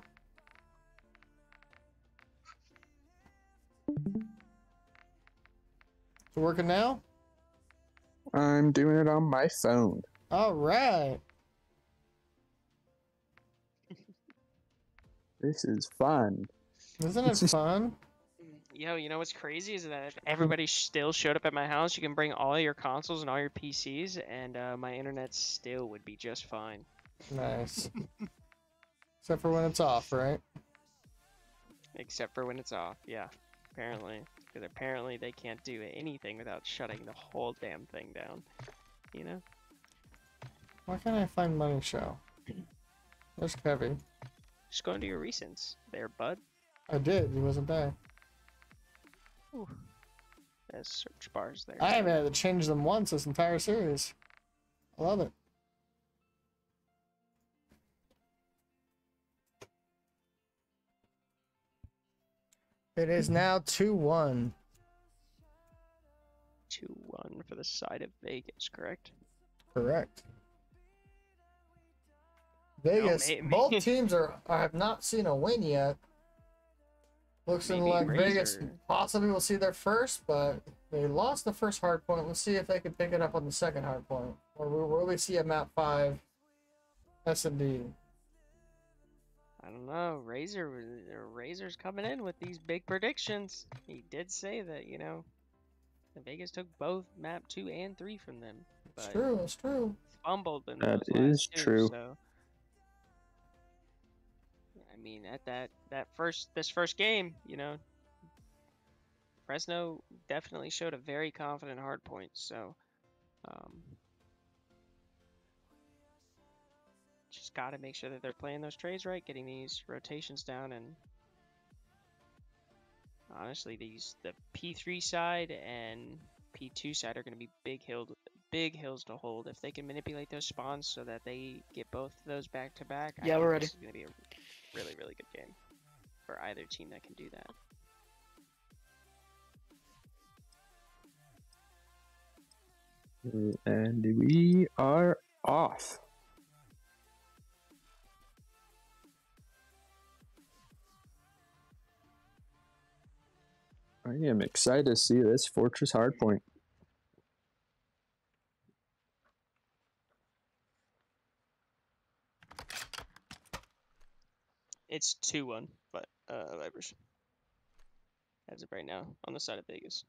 Speaker 1: Is it working now?
Speaker 12: I'm doing it on my phone.
Speaker 1: Alright.
Speaker 12: This is fun.
Speaker 1: Isn't it fun?
Speaker 2: Yo, you know what's crazy is that if everybody still showed up at my house, you can bring all your consoles and all your PCs, and my internet still would be just fine.
Speaker 1: Nice. Except for when it's off, right?
Speaker 2: Except for when it's off, yeah. Apparently. Because apparently they can't do anything without shutting the whole damn thing down. You know?
Speaker 1: Why can't I find Money Show? There's Kevy.
Speaker 2: Just go into your recents there, bud.
Speaker 1: I did, he wasn't there.
Speaker 2: Ooh. There's search bars there.
Speaker 1: I haven't had to change them once this entire series. I love it. It is now 2-1.
Speaker 2: 2-1 for the side of Vegas, correct?
Speaker 1: Correct. Vegas, both teams have not seen a win yet. Looks like Vegas possibly will see their first, but They lost the first hard point. Let's see if they can pick it up on the second hard point. Or will we see a map 5 S&D?
Speaker 2: I don't know. Razor's coming in with these big predictions. He did say that, you know, Vegas took both map 2 and 3 from them.
Speaker 1: It's
Speaker 2: But
Speaker 1: true, it's true.
Speaker 2: fumbled in
Speaker 4: That
Speaker 2: those
Speaker 4: is
Speaker 2: last two,
Speaker 4: true.
Speaker 2: So I mean, at this first game, you know, Fresno definitely showed a very confident hard point. So just got to make sure that they're playing those trades right, getting these rotations down, and honestly, the P3 side and P2 side are going to be big hills to hold. If they can manipulate those spawns so that they get both of those back to back,
Speaker 8: Yeah, we're ready.
Speaker 2: This is going to be a really, really good game for either team that can do that.
Speaker 12: And we are off. I am excited to see this Fortress Hardpoint.
Speaker 2: It's 2-1, but Vipers has it right now on the side of Vegas.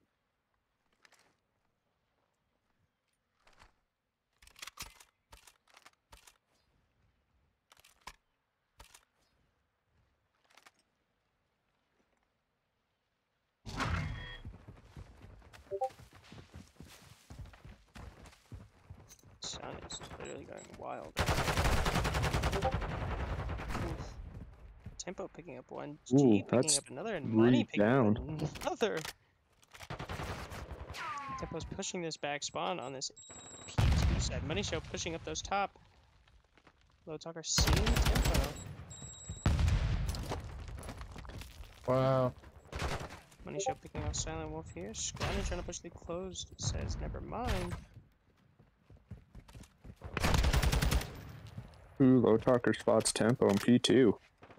Speaker 2: Sun is literally going wild. Oof. Tempo picking up one, G
Speaker 12: Ooh,
Speaker 2: picking
Speaker 12: that's
Speaker 2: up another, and
Speaker 12: 3
Speaker 2: Money picking
Speaker 12: down.
Speaker 2: up another. Tempo's pushing this back spawn on this P2 side. Money Show pushing up those top. Low Talker seeing Tempo.
Speaker 1: Wow.
Speaker 2: Money Show picking off Silent Wolf here. Scrounger trying to push the closed. Says never mind.
Speaker 12: Ooh, Low Talker spots Tempo in P2.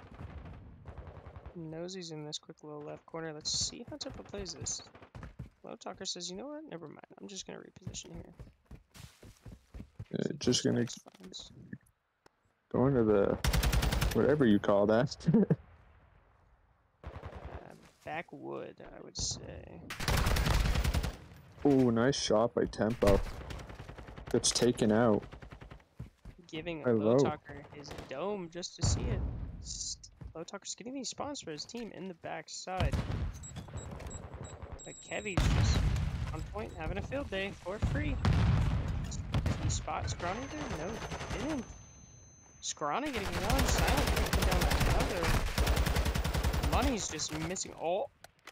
Speaker 2: Nosy's in this quick little left corner. Let's see how Tempo plays this. Low Talker says, you know what? Never mind. I'm just going to reposition here.
Speaker 12: Just gonna
Speaker 2: That's fine.
Speaker 12: go into the whatever you call that.
Speaker 2: Backwood, I would say.
Speaker 12: Ooh, nice shot by Tempo. Gets taken out.
Speaker 2: Giving
Speaker 12: By
Speaker 2: Low
Speaker 12: Low.
Speaker 2: Talker his dome just to see it. Low Talker's getting these spawns for his team in the back side. But Kevy's just on point, having a field day for free. Did he spot Scrawny there? No, he didn't. Scrawny getting one, Silent taking down another. Money's just missing all.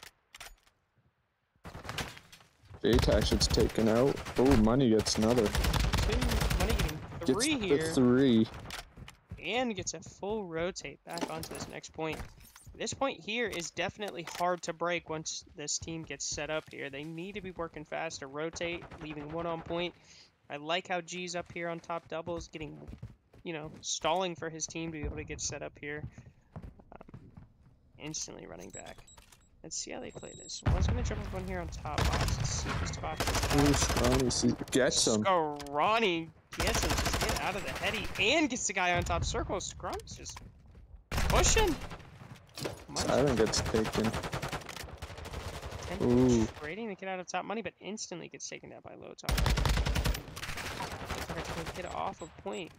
Speaker 12: JTax gets taken out. Oh, Money gets another.
Speaker 2: Two. Money getting three
Speaker 12: Gets
Speaker 2: here.
Speaker 12: the 3.
Speaker 2: And gets a full rotate back onto this next point. This point here is definitely hard to break once this team gets set up here. They need to be working fast to rotate, leaving one on point. I like how G's up here on top doubles, getting, you know, stalling for his team to be able to get set up here. Instantly running back. Let's see how they play this. One's going to jump up on here on top box. Let's see if he spots this
Speaker 12: Ooh,
Speaker 2: guy.
Speaker 12: Scrawny gets him.
Speaker 2: Scrawny gets him. Just get out of the heady and gets the guy on top circle. Scrum's just pushing.
Speaker 12: Silent gets taken.
Speaker 2: Tempo
Speaker 12: Ooh.
Speaker 2: trading to get out of top money, but instantly gets taken down by Low Talker. Low Talker trying to get off of point.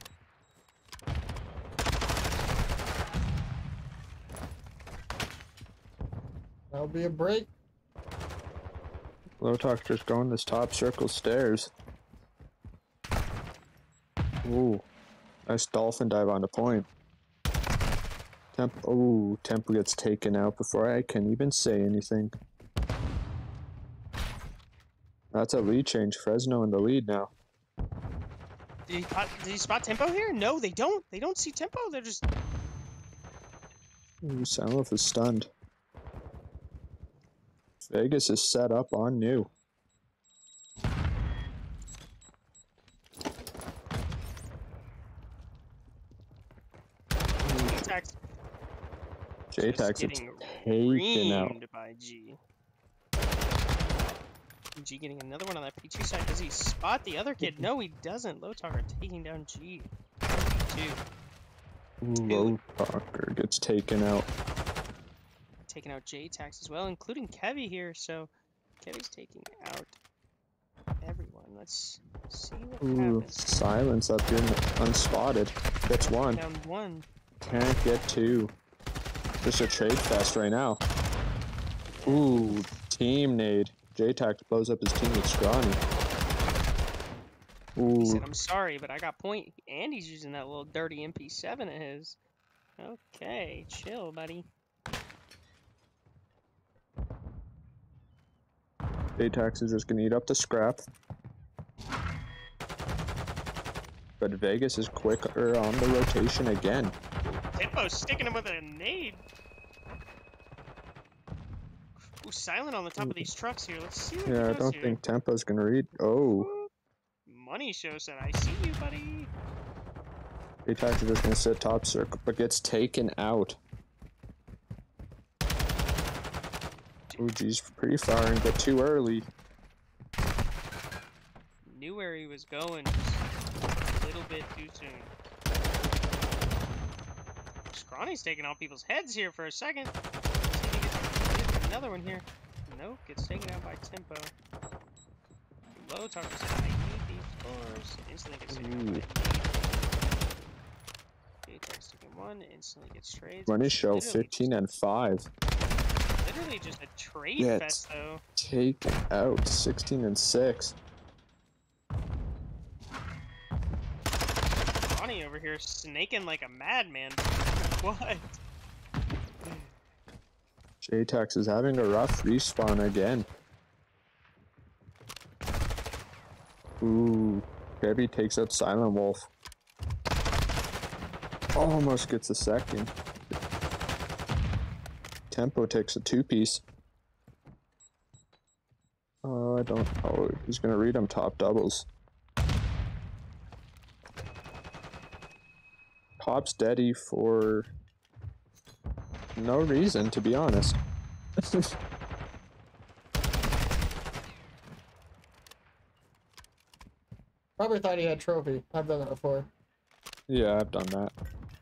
Speaker 1: That'll be a break.
Speaker 12: Low Talk just going this top circle stairs. Ooh, nice dolphin dive on the point. Tempo gets taken out before I can even say anything. That's a lead change. Fresno in the lead now.
Speaker 2: Did he spot Tempo here? No, they don't. They don't see Tempo. They're just...
Speaker 12: Ooh, Silent is stunned. Vegas is set up on new. JTax is taken out.
Speaker 2: By G. G getting another one on that P2 side. Does he spot the other kid? No, he doesn't. Low Talker taking down G. P2.
Speaker 12: Low Talker gets taken out.
Speaker 2: Taking out J-Tax as well, including Kevy here. So Kevy's taking out everyone. Let's see what happens.
Speaker 12: Silence up here, unspotted. Gets one.
Speaker 2: Down one.
Speaker 12: Can't get two. Just a trade fest right now. Ooh, team nade. J-Tax blows up his team with Scrawny. Ooh.
Speaker 2: He said, I'm sorry, but I got point. And he's using that little dirty MP7 of his. Okay, chill, buddy.
Speaker 12: J-Tax is just gonna eat up the scrap. But Vegas is quicker on the rotation again.
Speaker 2: Tempo's sticking him with a nade. Ooh, silent on the top of these trucks here. Let's see what he
Speaker 12: Yeah, I
Speaker 2: does
Speaker 12: don't
Speaker 2: here.
Speaker 12: think Tempo's gonna read. Oh.
Speaker 2: Money Show said, I see you, buddy.
Speaker 12: J-Tax is just gonna sit top circle, but gets taken out. Ooh, geez, pretty firing, but too early.
Speaker 2: Knew where he was going, just a little bit too soon. Scrawny's taking out people's heads here for a second. Let's see if he gets another one here. Nope, gets taken out by Tempo. Low Talker said, I need these floors. Instantly gets taken out by J-Tax taking one, instantly gets trades.
Speaker 12: Money Show 15 and 5.
Speaker 2: Literally just a trade
Speaker 12: Gets
Speaker 2: fest, though.
Speaker 12: taken out 16 and 6.
Speaker 2: Ronnie over here snaking like a madman. What?
Speaker 12: J-Tax is having a rough respawn again. Ooh, Debbie takes out Silent Wolf. Almost gets a second. Tempo takes a two-piece. Oh, I don't. Oh, he's gonna read him top doubles. Pop's steady for no reason, to be honest.
Speaker 1: Probably thought he had trophy. I've done that before.
Speaker 12: Yeah, I've done that.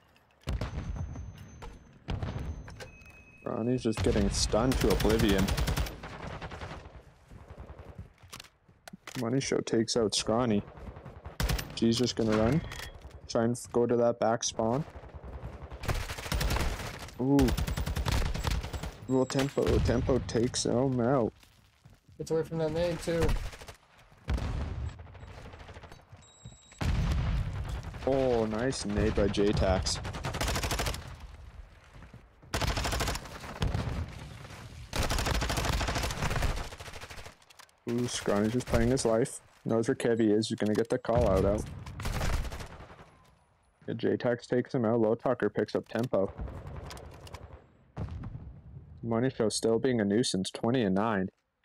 Speaker 12: Ronnie's just getting stunned to oblivion. Money Show takes out Scrawny. G's just gonna run. Try and go to that back spawn. Ooh. Well, Tempo takes him out.
Speaker 1: Gets away from that nade too.
Speaker 12: Oh, nice nade by J-Tax. Ooh, Scrawny's just playing his life. Knows where Kevy is. He's gonna get the call out. Yeah, J-Tax takes him out. Low Talker picks up Tempo. Money Show still being a nuisance. 20 and 9.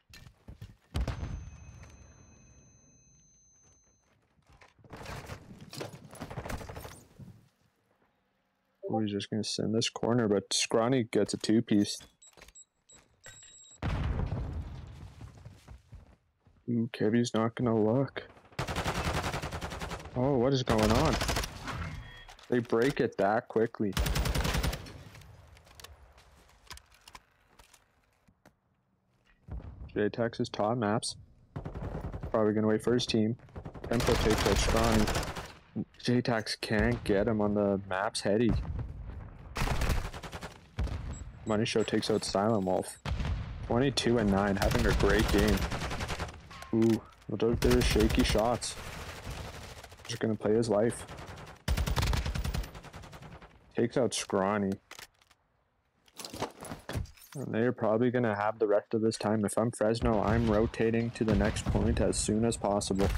Speaker 12: Oh, he's just gonna send this corner, but Scrawny gets a two-piece. Ooh, Kevy's not gonna look. Oh, what is going on? They break it that quickly. J-Tax is top maps. Probably gonna wait for his team. Tempo takes out Scrawny. J-Tax can't get him on the maps heady. Money Show takes out Silent Wolf. 22 and 9, having a great game. Ooh, look at their shaky shots. Just gonna play his life. Takes out Scrawny. And they're probably gonna have the rest of this time. If I'm Fresno, I'm rotating to the next point as soon as possible.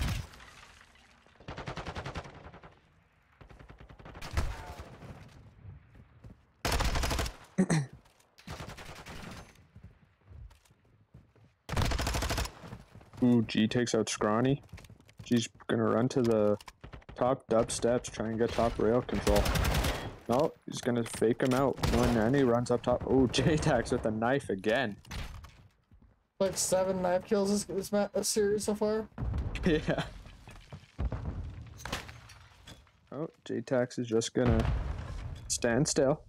Speaker 12: Ooh, G takes out Scrawny. G's gonna run to the top dub steps, try and get top rail control. No, he's gonna fake him out. And he runs up top. Oh, J-Tax with a knife again.
Speaker 1: Like 7 knife kills this series so far.
Speaker 12: Yeah. Oh, J-Tax is just gonna stand still.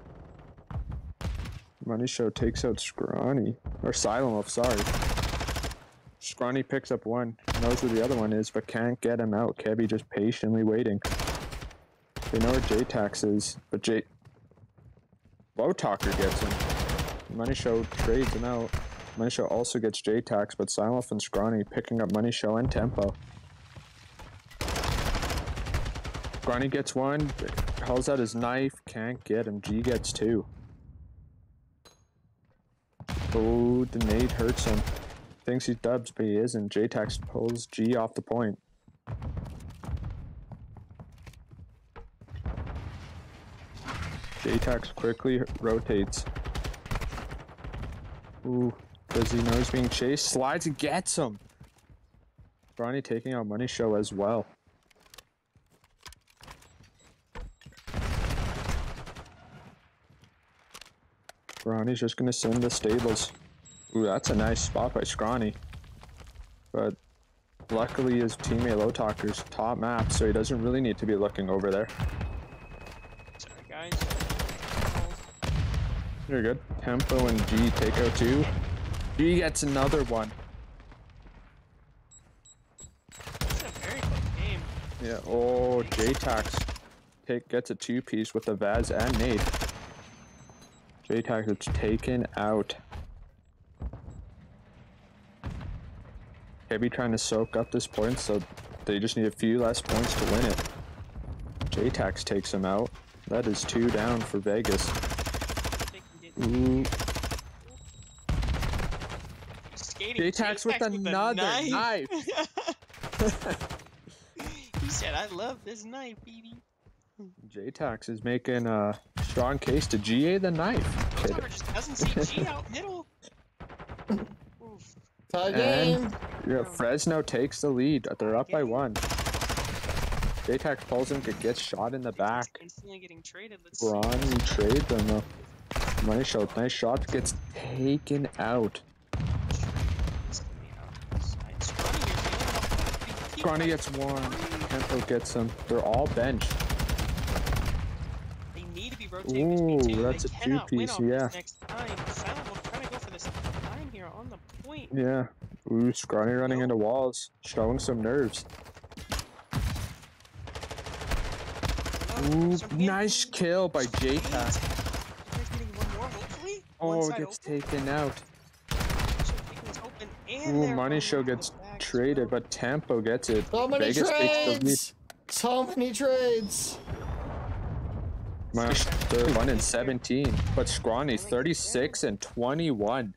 Speaker 12: Money Show takes out Scrawny. Or Silent, sorry. Scrawny picks up one, knows where the other one is, but can't get him out. Kebby just patiently waiting. They know where J-Tax is, but Low Talker gets him. Money Show trades him out. Money Show also gets J-Tax, but Silent and Scrawny picking up Money Show and Tempo. Scrawny gets one, hauls out his knife, can't get him. G gets two. Oh, the nade hurts him. Thinks he's dubs, but he isn't. J-Tax pulls G off the point. J-Tax quickly rotates. Ooh, does he know he's being chased? Slides and gets him! Scrawny taking out Money Show as well. Scrawny's just gonna send the stables. Ooh, that's a nice spot by Scrawny. But luckily his teammate Low Talker's top map, so he doesn't really need to be looking over there.
Speaker 2: Sorry, guys.
Speaker 12: You're good. Tempo and G take out two. G gets another one.
Speaker 2: It's a very close game.
Speaker 12: Yeah, oh, J-Tax gets a two-piece with the Vaz and nade. J-Tax is taken out. Kebby trying to soak up this point, so they just need a few less points to win it. J-Tax takes him out. That is 2 down for Vegas. Ooh. J-Tax with another knife.
Speaker 2: He said, I love this knife, baby.
Speaker 12: J-Tax is making a strong case to GA the knife.
Speaker 2: Low just doesn't see G out middle.
Speaker 1: Tie game.
Speaker 12: Yeah, Fresno takes the lead. They're up by 1. J-Tax pulls him, gets shot in the back.
Speaker 2: Instantly getting traded. Let's
Speaker 12: Ron trade them though. Money Show, nice shot, gets taken out. Scrawny gets one. Tempo gets him. They're all benched.
Speaker 2: They need to be rotating.
Speaker 12: Ooh, that's a two-piece, yeah.
Speaker 2: Next time. Silent will try to go for this 9 here on the point.
Speaker 12: Yeah. Ooh, Scrawny running into walls, showing some nerves. Ooh, nice kill by J-Tax. Oh, gets taken out. Ooh, Money Show gets traded, but Tempo gets it.
Speaker 1: So many
Speaker 12: Vegas takes the lead.
Speaker 1: trades! So many trades!
Speaker 12: Money Show 31 and 17, but Scrawny 36 and 21.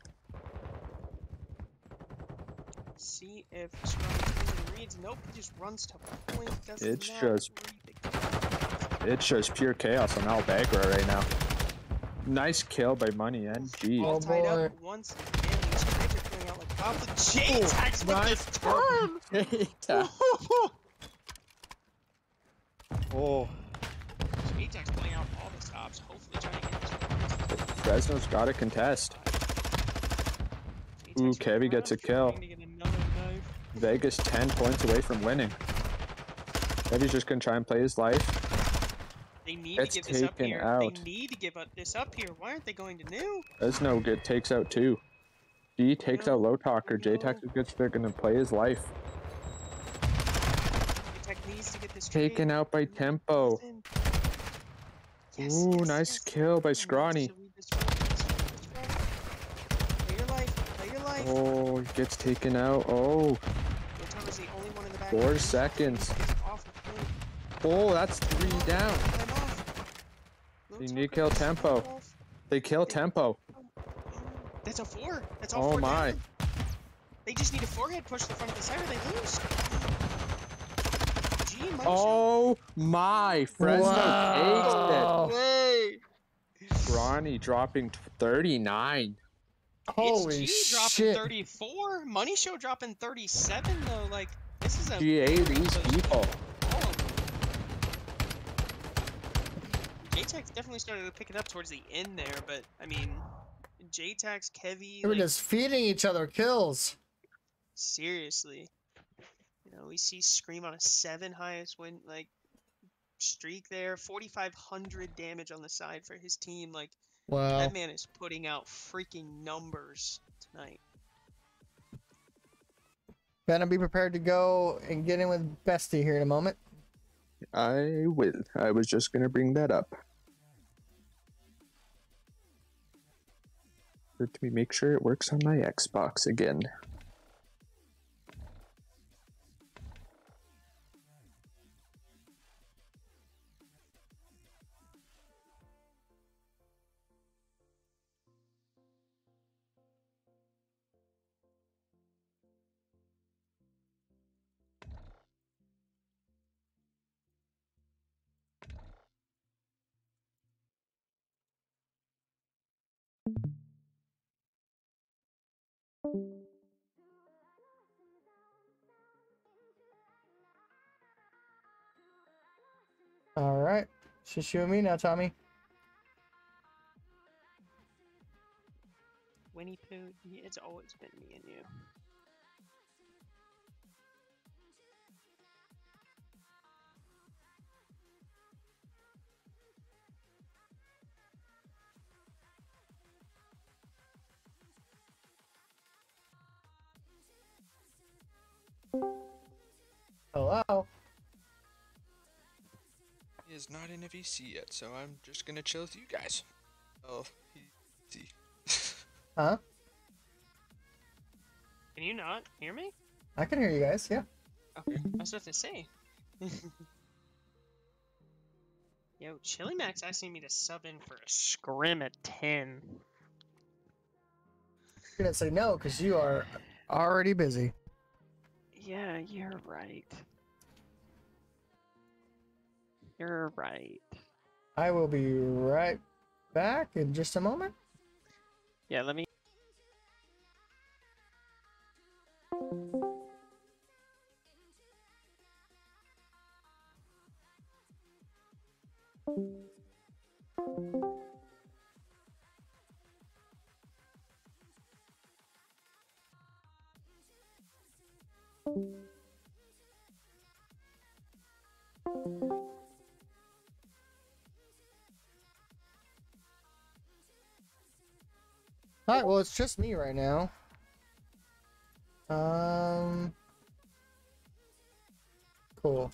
Speaker 2: See if Scrawny reads. Nope, he just runs to point.
Speaker 12: It's just pure chaos on Albagra right now. Nice kill by Money and G.
Speaker 1: Oh boy.
Speaker 2: Once again, these trades are coming out like off the J-Tax with this turn!
Speaker 12: J-Tax.
Speaker 2: Oh. J-Tax playing out all the stops, hopefully trying to get this.
Speaker 12: Fresno's got to contest. Ooh, Kevy gets a kill. Vegas 10 points away from winning. Kevy's just gonna try and play his life.
Speaker 2: They need to give this up here.
Speaker 12: Out.
Speaker 2: They need to give this up here. Why aren't they going to new?
Speaker 12: Fresno takes out 2. G takes out Low Talker. J-Tax is good, so they're gonna play his life.
Speaker 2: J-Tax needs to get this
Speaker 12: taken out by Tempo.
Speaker 2: Yes,
Speaker 12: ooh,
Speaker 2: yes,
Speaker 12: nice
Speaker 2: yes.
Speaker 12: kill by Scrawny.
Speaker 2: Play your life. Play your life.
Speaker 12: Oh, he gets taken out. Oh. 4 seconds. Oh, that's 3 down. They need to kill Tempo. They kill Tempo.
Speaker 2: That's a 4. That's all 4
Speaker 12: Oh my.
Speaker 2: down. They just need a forehead push to the front of the side or they lose. Gee,
Speaker 12: oh my. Fresno
Speaker 1: wow.
Speaker 12: takes it. Scrawny dropping 39.
Speaker 1: Holy
Speaker 2: it's G
Speaker 1: shit.
Speaker 2: dropping 34. Money Show dropping 37 though. Like, this is a
Speaker 12: GA these people.
Speaker 2: J-Tax definitely started to pick it up towards the end there, but I mean, JTax, Kevy,
Speaker 1: We're
Speaker 2: like,
Speaker 1: just feeding each other kills.
Speaker 2: seriously. You know, we see Scream on a 7 highest win, like, streak there. 4,500 damage on the side for his team. Like,
Speaker 1: Wow.
Speaker 2: that man is putting out freaking numbers tonight.
Speaker 1: Better be prepared to go and get in with Bestie here in a moment.
Speaker 12: I will. I was just gonna bring that up. Let me make sure it works on my Xbox again.
Speaker 1: All right. It's just you and me now, Tommy.
Speaker 2: Winnie Pooh, it's always been me and you.
Speaker 1: Hello.
Speaker 3: He is not in a VC yet, so I'm just gonna chill with you guys. Oh, easy.
Speaker 1: Huh?
Speaker 2: Can you not hear me?
Speaker 1: I can hear you guys. Yeah.
Speaker 2: Okay, I was about to say. Yo, Chili Max asking me to sub in for a scrim at 10.
Speaker 1: You didn't say no because you are already busy.
Speaker 2: Yeah, you're right. You're right.
Speaker 1: I will be right back in just a moment.
Speaker 2: Yeah, let me.
Speaker 1: All right. Well, it's just me right now. Cool.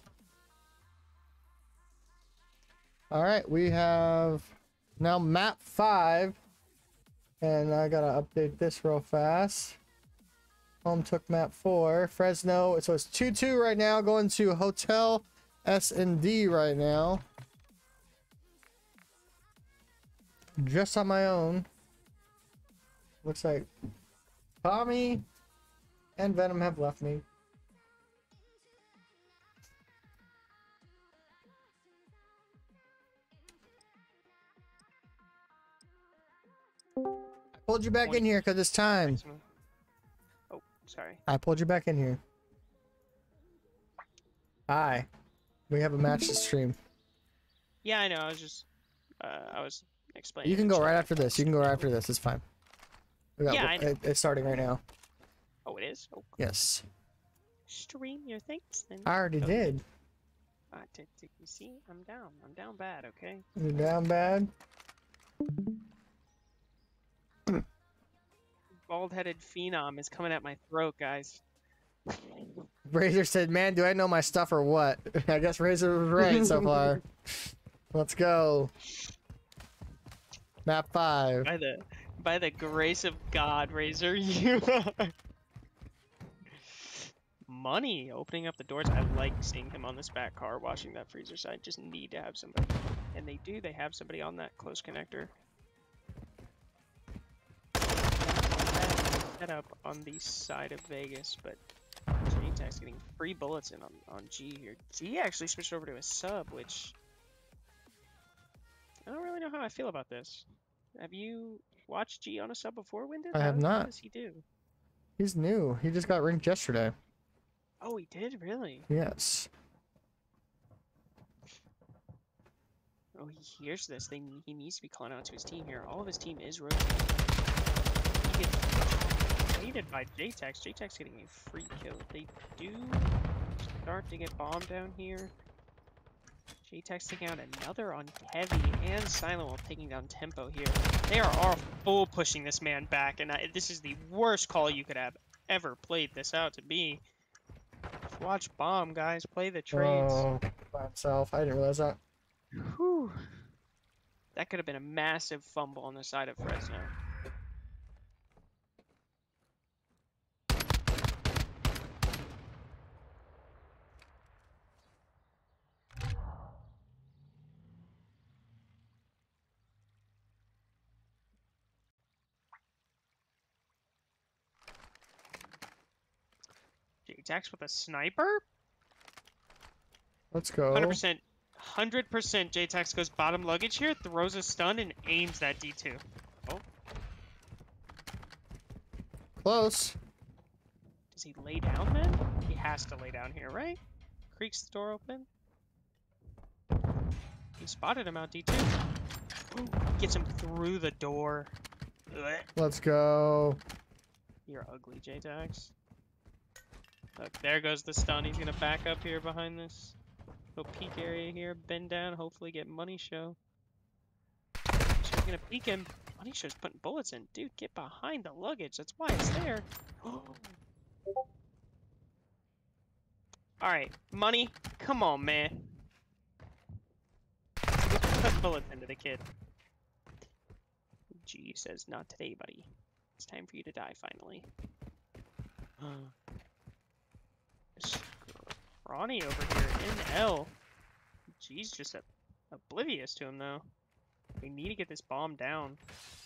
Speaker 1: All right, we have now map 5, and I gotta update this real fast. Home took map 4, Fresno. So it's 2-2 right now, going to Hotel S&D right now. Just on my own. Looks like Tommy and Venom have left me. I pulled you back in here because it's time.
Speaker 2: Oh, sorry.
Speaker 1: I pulled you back in here. Hi. We have a match to stream.
Speaker 2: Yeah, I know. I was just, I was explaining.
Speaker 1: You can go right after this. You can go right after this. It's fine. We got,
Speaker 2: Yeah, I know.
Speaker 1: it's starting right now.
Speaker 2: Oh, it is? Oh.
Speaker 1: Yes.
Speaker 2: Stream your things then.
Speaker 1: I already did.
Speaker 2: You see? I'm down. I'm down bad, okay?
Speaker 1: You're down bad?
Speaker 2: Bald-headed phenom is coming at my throat, guys.
Speaker 1: Razor said, man, do I know my stuff or what? I guess Razor was right so far. Let's go. Map 5.
Speaker 2: By the grace of God, Razor, you are. Money opening up the doors. I like seeing him on this back car watching that freezer side. Just need to have somebody. And they do. They have somebody on that close connector. Set up on the side of Vegas, but JTax getting free bullets in on G here. G actually switched over to a sub, which I don't really know how I feel about this. Have you watched G on a sub before, Wyndon?
Speaker 1: I have not.
Speaker 2: How does he do?
Speaker 1: He's new. He just got ranked yesterday.
Speaker 2: Oh, he did? Really?
Speaker 1: Yes.
Speaker 2: Oh, he hears this. He needs to be calling out to his team here. All of his team is rotating. He gets raided by JTax. JTax getting a free kill. They do start to get bombed down here. JTax taking out another on Heavy and Silent while taking down Tempo here. They are all full pushing this man back, and this is the worst call you could have ever played this out to be. Just watch bomb, guys. Play the trades.
Speaker 1: Oh, by himself. I didn't realize that.
Speaker 2: Whew. That could have been a massive fumble on the side of Fresno. JTax with a sniper?
Speaker 1: Let's go.
Speaker 2: 100%. 100% JTax goes bottom luggage here, throws a stun, and aims that D2. Oh.
Speaker 1: Close.
Speaker 2: Does he lay down then? He has to lay down here, right? Creaks the door open. He spotted him out D2. Ooh, gets him through the door. Ugh.
Speaker 1: Let's go.
Speaker 2: You're ugly, JTax. Look, there goes the stun. He's gonna back up here behind this little peek area here, bend down, hopefully get Money Show. Show's gonna peek him. Money Show's putting bullets in. Dude, get behind the luggage. That's why it's there. Alright, Money, come on, man. Put bullets into the kid. G says, not today, buddy. It's time for you to die, finally. Ronnie over here in L. G's just oblivious to him, though. We need to get this bomb down.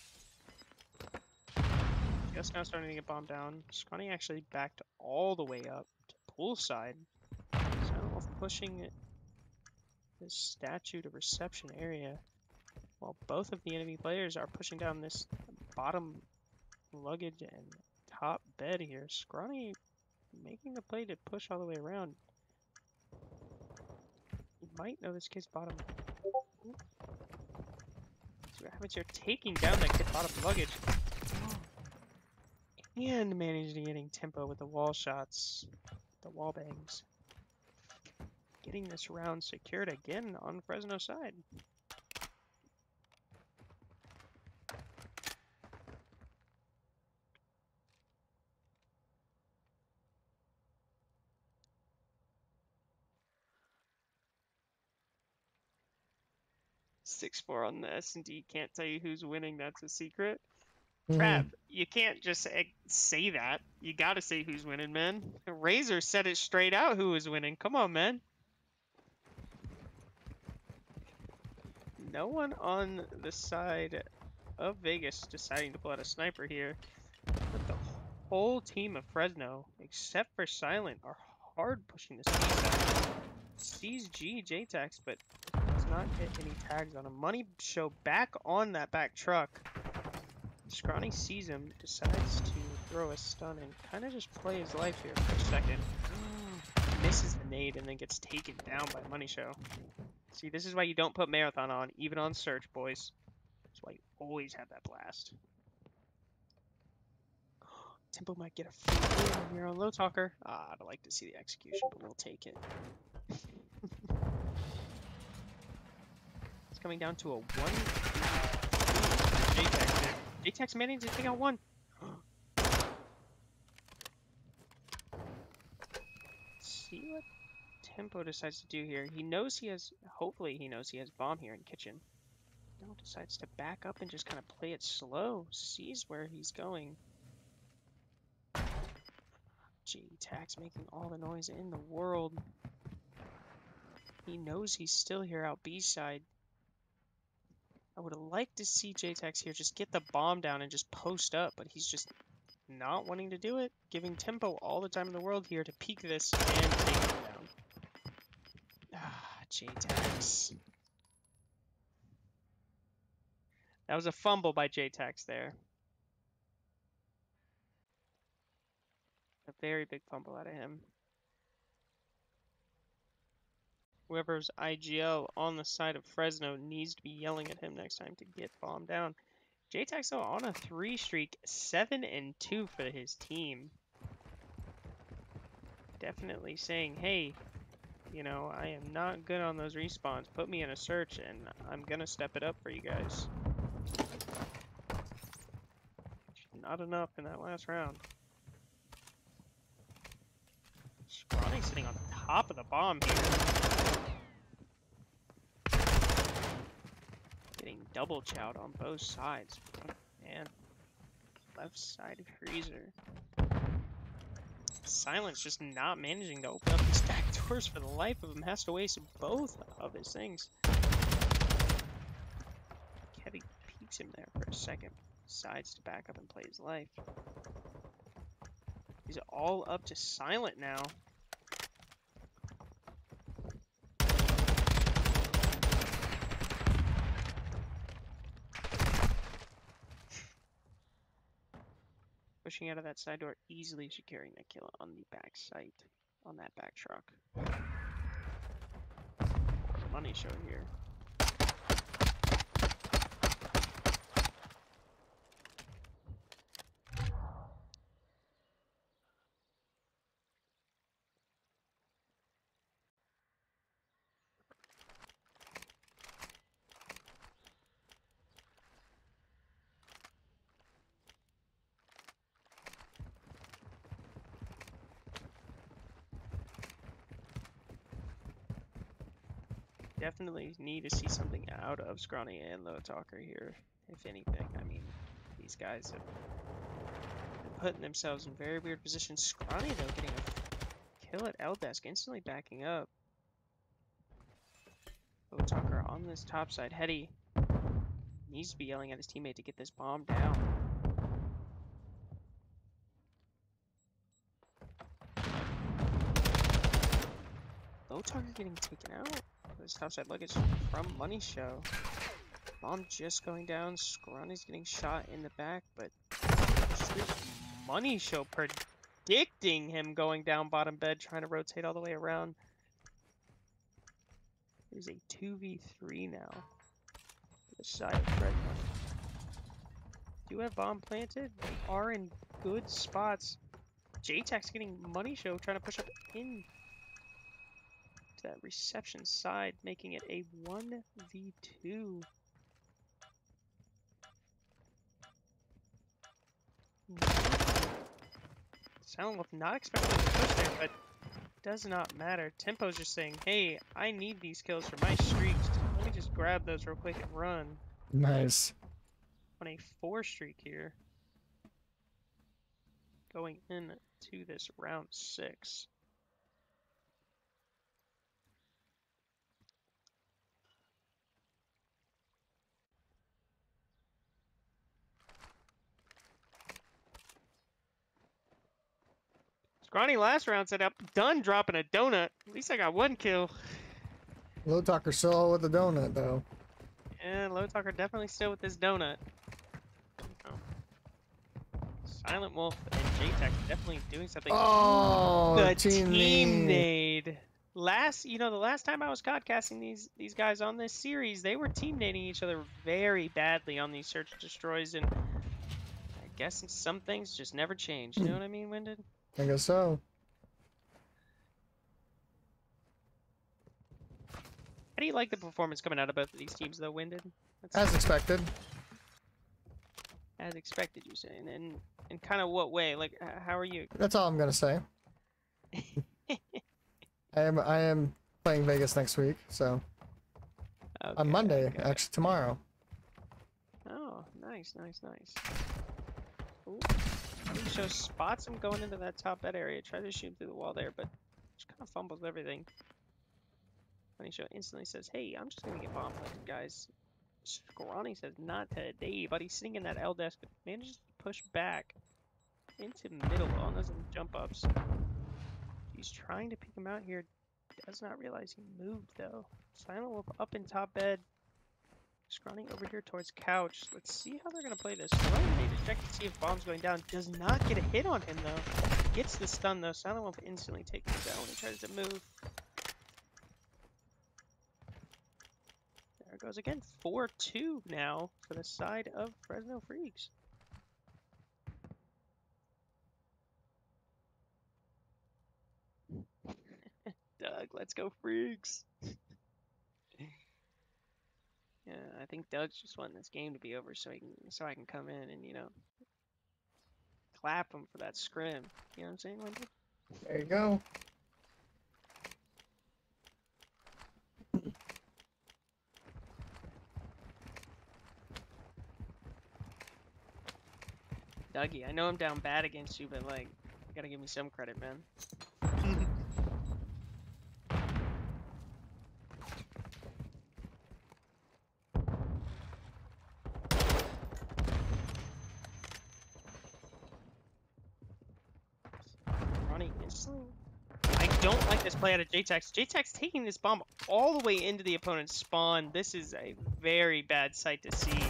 Speaker 2: Just now starting to get bombed down. Scrawny actually backed all the way up to poolside. So pushing this statue to reception area, while both of the enemy players are pushing down this bottom luggage and top bed here. Scrawny making the play to push all the way around. You might know this kid's bottom. Ooh. See what happens here. Taking down that kid's bottom luggage. And managing getting Tempo with the wall shots. The wall bangs. Getting this round secured again on Fresno side. .64 on the S&D. Can't tell you who's winning. That's a secret. Trap, you can't just say that. You gotta say who's winning, man. Razor said it straight out who was winning. Come on, man. No one on the side of Vegas deciding to pull out a sniper here. But the whole team of Fresno, except for Silent, are hard pushing this side. Sees G, JTax, but does not hit any tags on him. Money Show back on that back truck. Scrawny sees him, decides to throw a stun and kind of just play his life here for a second. Misses the nade and then gets taken down by Money Show. See, this is why you don't put Marathon on, even on search, boys. That's why you always have that blast. Tempo might get a free kill here on Low Talker. I'd like to see the execution, but we'll take it. It's coming down to a 1. JTax there. JTax managed to take out 1. See what Tempo decides to do here. He knows he has, hopefully he knows he has bomb here in kitchen. No, decides to back up and just kind of play it slow. Sees where he's going. JTax making all the noise in the world. He knows he's still here out B side. I would have liked to see JTax here just get the bomb down and just post up, but he's just not wanting to do it, giving Tempo all the time in the world here to peek this and take him down. JTax. That was a fumble by JTax there. A very big fumble out of him. Whoever's IGL on the side of Fresno needs to be yelling at him next time to get bombed down. JTax though on a 3 streak, 7-2 for his team. Definitely saying, hey, you know, I am not good on those respawns. Put me in a search and I'm gonna step it up for you guys. Not enough in that last round. Scrawny sitting on the top of the bomb here. Getting double chowed on both sides. Man. Left side freezer. Silence just not managing to open up these back doors for the life of him. Has to waste both of his things. Kevin peeks him there for a second. Decides to back up and play his life. He's all up to Silent now. Pushing out of that side door, easily securing the kill on the back site, on that back truck. Money show here. Definitely need to see something out of Scrawny and Low Talker here, if anything. I mean, these guys have been putting themselves in very weird positions. Scrawny, though, getting a kill at L-Desk, instantly backing up. Low Talker on this top side. Hetty needs to be yelling at his teammate to get this bomb down. Low Talker getting taken out. This topside luggage from Money Show. Bomb just going down. Scrawny's getting shot in the back, but Money Show predicting him going down bottom bed, trying to rotate all the way around. There's a 2v3 now. To the side of Fred Money. Do have bomb planted. They are in good spots. JTax getting Money Show, trying to push up in that reception side, making it a 1v2. Silent Wolf not expecting to push there, but does not matter. Tempo's just saying, hey, I need these kills for my streaks. Let me just grab those real quick and run.
Speaker 1: Nice.
Speaker 2: On a 4 streak here. Going into this round 6. Scrawny last round said, I'm done dropping a donut. At least I got 1 kill.
Speaker 1: Low Talker still with the donut, though.
Speaker 2: Yeah, Low Talker definitely still with this donut. Oh. Silent Wolf and JTax definitely doing something.
Speaker 1: Oh,
Speaker 2: the
Speaker 1: team
Speaker 2: nade. The last time I was podcasting these guys on this series, they were team nading each other very badly on these search and destroys, and I guess some things just never change. You know what I mean, Winded?
Speaker 1: I guess so.
Speaker 2: How do you like the performance coming out of both of these teams, though, Winded?
Speaker 1: As expected.
Speaker 2: As expected, you're saying, and in kind of what way? Like, how are you?
Speaker 1: That's all I'm gonna say. I am playing Vegas next week, so
Speaker 2: Okay,
Speaker 1: on Monday,
Speaker 2: okay.
Speaker 1: actually tomorrow.
Speaker 2: Oh, nice. Ooh. So spots him going into that top bed area. Tries to shoot him through the wall there, but just kind of fumbles everything. Money Show instantly says, hey, I'm just gonna get bomb planted, guys. Scrawny says, not today, but he's sitting in that L desk, but manages to push back into middle on those jump ups. He's trying to pick him out here. Does not realize he moved though. Silent Wolf up in top bed. Scrawny over here towards couch. Let's see how they're gonna play this. Scrawny made a check to see if bomb's going down. Does not get a hit on him though. Gets the stun though. Silent Wolf instantly takes him down when he tries to move. it goes again. 4-2 now for the side of Fresno Freaks. Doug, let's go Freaks. Yeah, I think Doug's just wanting this game to be over so I can come in and, you know, clap him for that scrim. You know what I'm saying, Wendy?
Speaker 1: There you go.
Speaker 2: Dougie, I know I'm down bad against you, but like, you gotta give me some credit, man. Running instantly. I don't like this play out of JTax. JTax taking this bomb all the way into the opponent's spawn. This is a very bad sight to see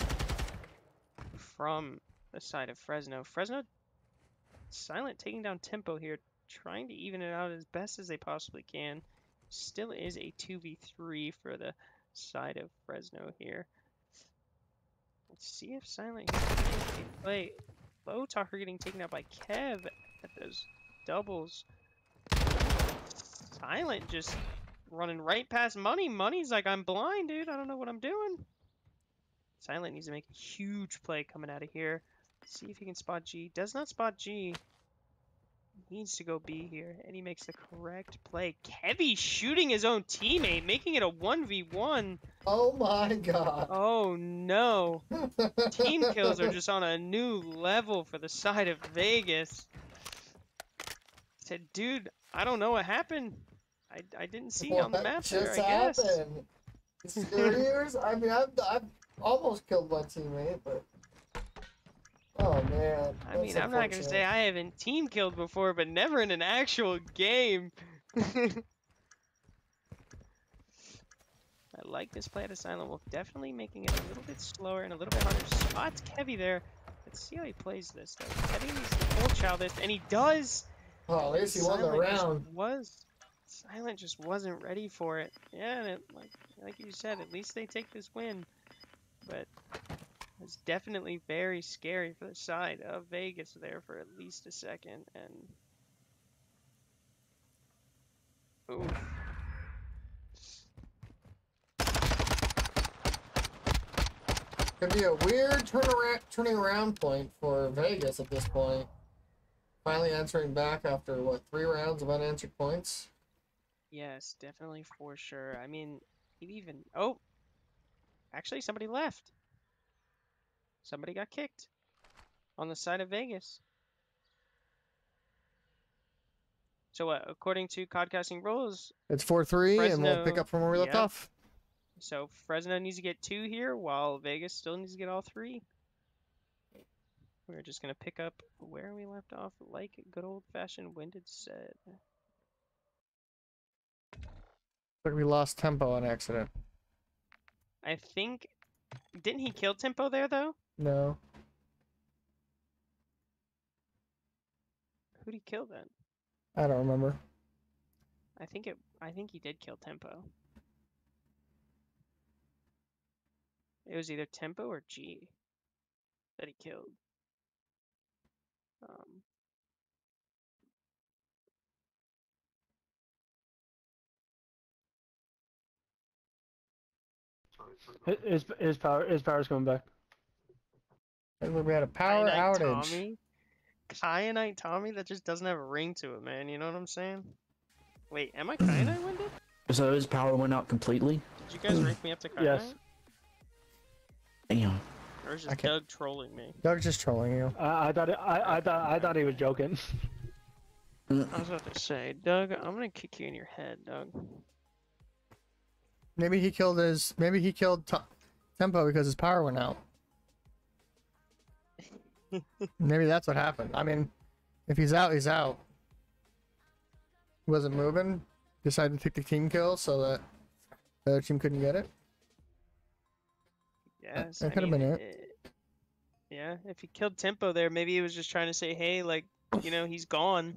Speaker 2: from the side of Fresno. Fresno Silent taking down tempo here, trying to even it out as best as they possibly can. Still is a 2v3 for the side of Fresno here. Let's see if Silent here can make a play. Low Talker getting taken out by Kev at those doubles. Silent just running right past Money. Money's like, I'm blind, dude. I don't know what I'm doing. Silent needs to make a huge play coming out of here. See if he can spot G. Does not spot G. Needs to go B here, and he makes the correct play. Kevy shooting his own teammate, making it a 1v1.
Speaker 1: Oh my god.
Speaker 2: Oh no. Team kills are just on a new level for the side of Vegas. Said, dude, I don't know what happened. I didn't see it on the map there, I guess.
Speaker 1: Happened? Serious? I mean, I've almost killed my teammate, but... Oh, man.
Speaker 2: I mean, I'm not going to say I haven't team killed before, but never in an actual game. I like this play out of Silent Wolf. Definitely making it a little bit slower and a little bit harder. Spots Kevy there. Let's see how he plays this, though. Kevy needs to full chow this, and he does.
Speaker 1: Oh, at least he won the round.
Speaker 2: Silent just wasn't ready for it. Yeah, and it, like you said, at least they take this win. But it's definitely very scary for the side of Vegas there for at least a second. And oof.
Speaker 1: Could be a weird turning around point for Vegas at this point. Finally answering back after, what, 3 rounds of unanswered points?
Speaker 2: Yes, definitely for sure. I mean, even... Oh! Actually, somebody left. Somebody got kicked. On the side of Vegas. So what, according to Codcasting rules...
Speaker 1: It's 4-3, and we'll pick up from where we left off.
Speaker 2: So Fresno needs to get 2 here, while Vegas still needs to get all 3. We're just going to pick up where we left off, like good old-fashioned Winded said.
Speaker 1: But we lost tempo on accident.
Speaker 2: I think... Didn't he kill tempo there, though?
Speaker 1: No.
Speaker 2: Who'd he kill then?
Speaker 1: I don't remember.
Speaker 2: I think he did kill tempo. It was either tempo or G that he killed.
Speaker 9: His power's coming back.
Speaker 1: We had a power outage.
Speaker 2: Tommy? Kyanite Tommy? That just doesn't have a ring to it, man. You know what I'm saying? Wait, am I Kyanite Winded?
Speaker 8: So his power went out completely?
Speaker 2: Did you guys rank me up to Kyanite?
Speaker 9: Yes.
Speaker 8: Damn.
Speaker 2: Or is just Doug trolling me?
Speaker 1: Doug's just trolling you.
Speaker 9: I thought he was joking.
Speaker 2: I was about to say, Doug, I'm gonna kick you in your head, Doug.
Speaker 1: Maybe he killed Tempo because his power went out. Maybe that's what happened. I mean, if he's out, he's out. He wasn't moving. Decided to take the team kill so that the other team couldn't get it.
Speaker 2: Yes,
Speaker 1: that could have been it.
Speaker 2: Yeah, if he killed Tempo there, maybe he was just trying to say, hey, like, you know, he's gone.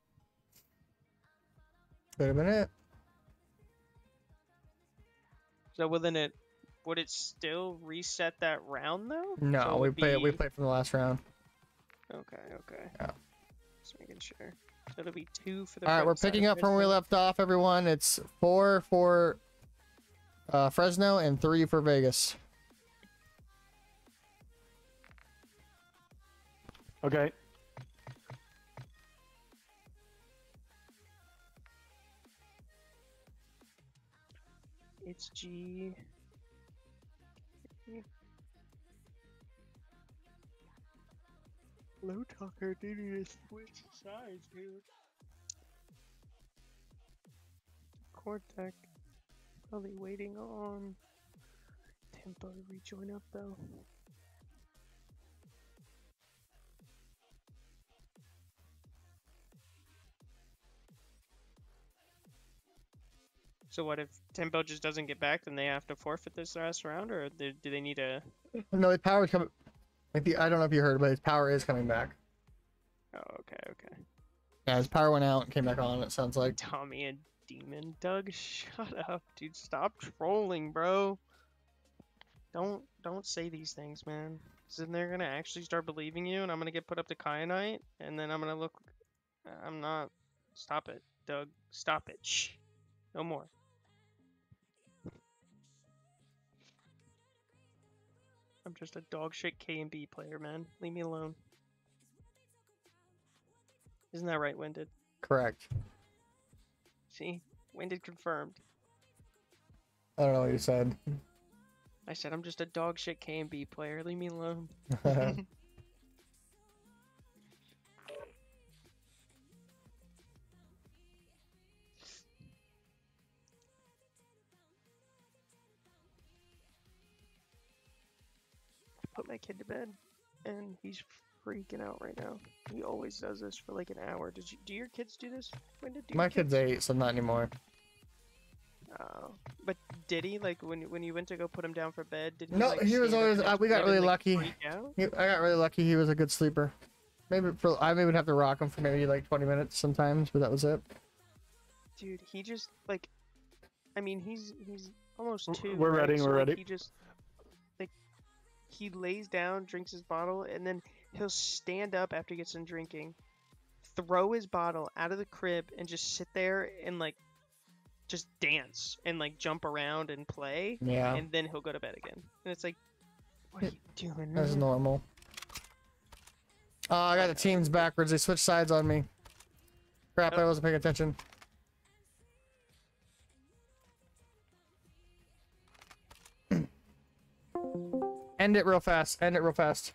Speaker 1: Could have been it.
Speaker 2: So within it, would it still reset that round though?
Speaker 1: No,
Speaker 2: So it
Speaker 1: we
Speaker 2: would
Speaker 1: play
Speaker 2: be-
Speaker 1: from the last round.
Speaker 2: Okay, okay.
Speaker 1: Yeah.
Speaker 2: Just making sure. So it'll be 2 for the.
Speaker 1: All right, we're
Speaker 2: front side
Speaker 1: picking
Speaker 2: of
Speaker 1: up from where we
Speaker 2: Fresno.
Speaker 1: left off, everyone. It's 4 for Fresno and 3 for Vegas.
Speaker 9: Okay.
Speaker 2: It's G. Low talker didn't even switch sides, dude. Cortec probably waiting on Tempo to rejoin up though. So what if Tempo just doesn't get back, then they have to forfeit this last round, or do they need a?
Speaker 1: No, his power's coming. I don't know if you heard, but his power is coming back.
Speaker 2: Oh, okay, okay.
Speaker 1: Yeah, his power went out and came back on. It sounds like.
Speaker 2: Tommy and Demon Doug, shut up, dude. Stop trolling, bro. Don't say these things, man. So then they're gonna actually start believing you, and I'm gonna get put up to Kyanite, and then I'm gonna look. I'm not. Stop it, Doug. Stop it. Shh. No more. I'm just a dog shit K and B player, man. Leave me alone. Isn't that right, Winded?
Speaker 1: Correct.
Speaker 2: See? Winded confirmed.
Speaker 1: I don't know what you said.
Speaker 2: I said I'm just a dog shit K and B player. Leave me alone. Put my kid to bed, and he's freaking out right now. He always does this for like an hour. Do your kids do this? When did
Speaker 1: My kid's 8, so not anymore.
Speaker 2: Oh, but did he like when you went to go put him down for bed? Did he,
Speaker 1: No,
Speaker 2: like,
Speaker 1: he was
Speaker 2: stand up
Speaker 1: always.
Speaker 2: next to
Speaker 1: We got
Speaker 2: bed
Speaker 1: really
Speaker 2: and, like,
Speaker 1: lucky.
Speaker 2: freak out?
Speaker 1: I got really lucky. He was a good sleeper. Maybe I maybe would have to rock him for maybe like 20 minutes sometimes, but that was it.
Speaker 2: Dude, he just like, I mean, he's almost 2.
Speaker 9: We're
Speaker 2: right?
Speaker 9: ready,
Speaker 2: So,
Speaker 9: we're
Speaker 2: like,
Speaker 9: ready.
Speaker 2: He just like he lays down, drinks his bottle, and then he'll stand up after he gets done drinking, throw his bottle out of the crib, and just sit there and like just dance and like jump around and play.
Speaker 1: Yeah.
Speaker 2: And then he'll go to bed again. And it's like, what are you doing,
Speaker 1: That's
Speaker 2: man?
Speaker 1: normal. Oh, I got the teams backwards. They switched sides on me. Crap, I wasn't paying attention. End it real fast. End it real fast.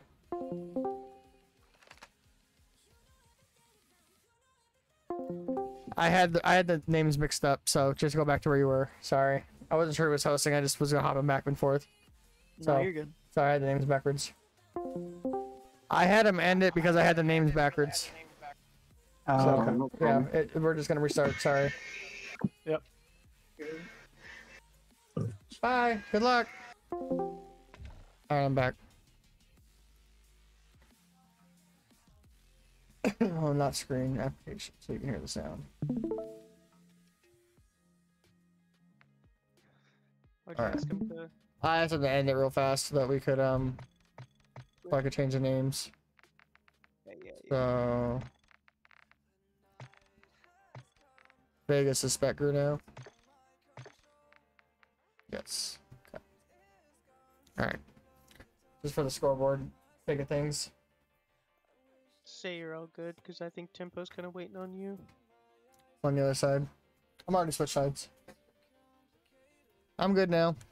Speaker 1: I had the names mixed up, so just go back to where you were. Sorry. I wasn't sure who was hosting. I just was gonna hop him back and forth. So,
Speaker 2: No, you're good.
Speaker 1: Sorry, I had the names backwards. I had him end it because I had the names backwards. So, yeah, we're just gonna restart. Sorry.
Speaker 9: Yep.
Speaker 1: Bye. Good luck. All right, I'm back. Oh, not screen application, so you can hear the sound.
Speaker 2: Why'd you
Speaker 1: Alright.
Speaker 2: ask him to?
Speaker 1: I asked him to end it real fast so that we could so I could change the names.
Speaker 2: Yeah.
Speaker 1: So Vegas is Spectre now. Yes. Okay. Alright. Just for the scoreboard. Bigger things.
Speaker 2: Say you're all good, because I think Tempo's kind of waiting on you.
Speaker 1: On the other side. I'm already switched sides. I'm good now.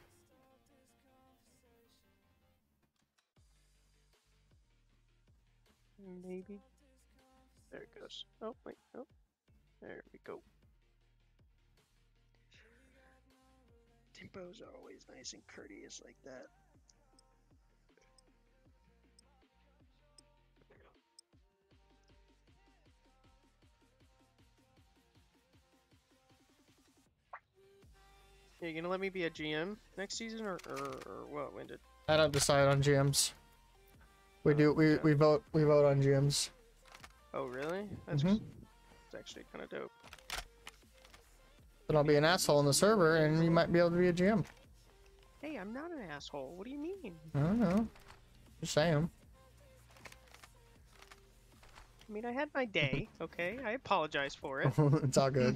Speaker 2: Maybe. There it goes. Oh, wait, no. There we go. Tempos are always nice and courteous like that. Yeah, you gonna let me be a GM next season, or what? When did?
Speaker 1: I don't decide on GMs. We do. We vote. We vote on GMs.
Speaker 2: Oh, really? That's
Speaker 1: Mhm.
Speaker 2: It's actually kind of dope.
Speaker 1: Then I'll be an asshole in the server, and you might be able to be a GM.
Speaker 2: Hey, I'm not an asshole. What do you mean?
Speaker 1: I don't know. Just saying.
Speaker 2: I mean, I had my day, okay? I apologize for it.
Speaker 1: It's all good.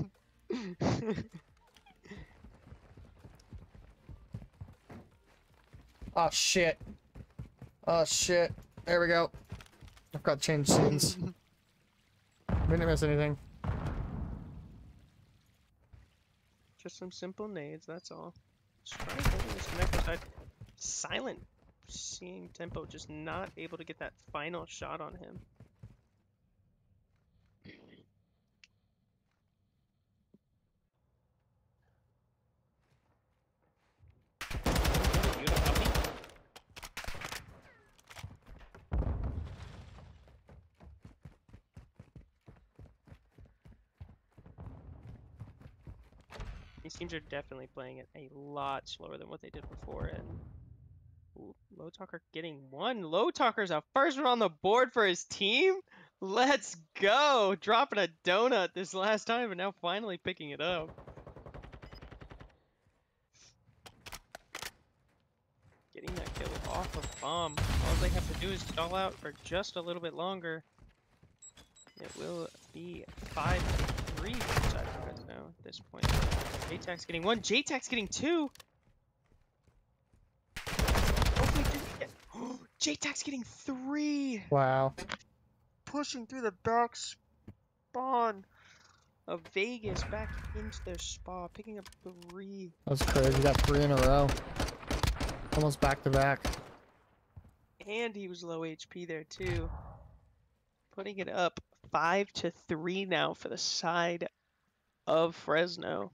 Speaker 1: Oh shit. Oh shit. There we go. I've got to change scenes. We didn't miss anything.
Speaker 2: Just some simple nades, that's all. Just trying to hold this connector side. Silent. Seeing Tempo just not able to get that final shot on him. These teams are definitely playing it a lot slower than what they did before, and ooh, Low Talker getting one. Low Talker's a first one on the board for his team. Let's go! Dropping a donut this last time, and now finally picking it up. Getting that kill off of Bomb. All they have to do is stall out for just a little bit longer. It will be 5-3 inside of now at this point. JTAX getting one. JTAX getting two. Hopefully JTAX getting three.
Speaker 1: Wow.
Speaker 2: Pushing through the back spawn of Vegas back into their spa, picking up three.
Speaker 1: That's crazy. You got 3 in a row. Almost back to back.
Speaker 2: And he was low HP there too. Putting it up 5-3 now for the side of Fresno.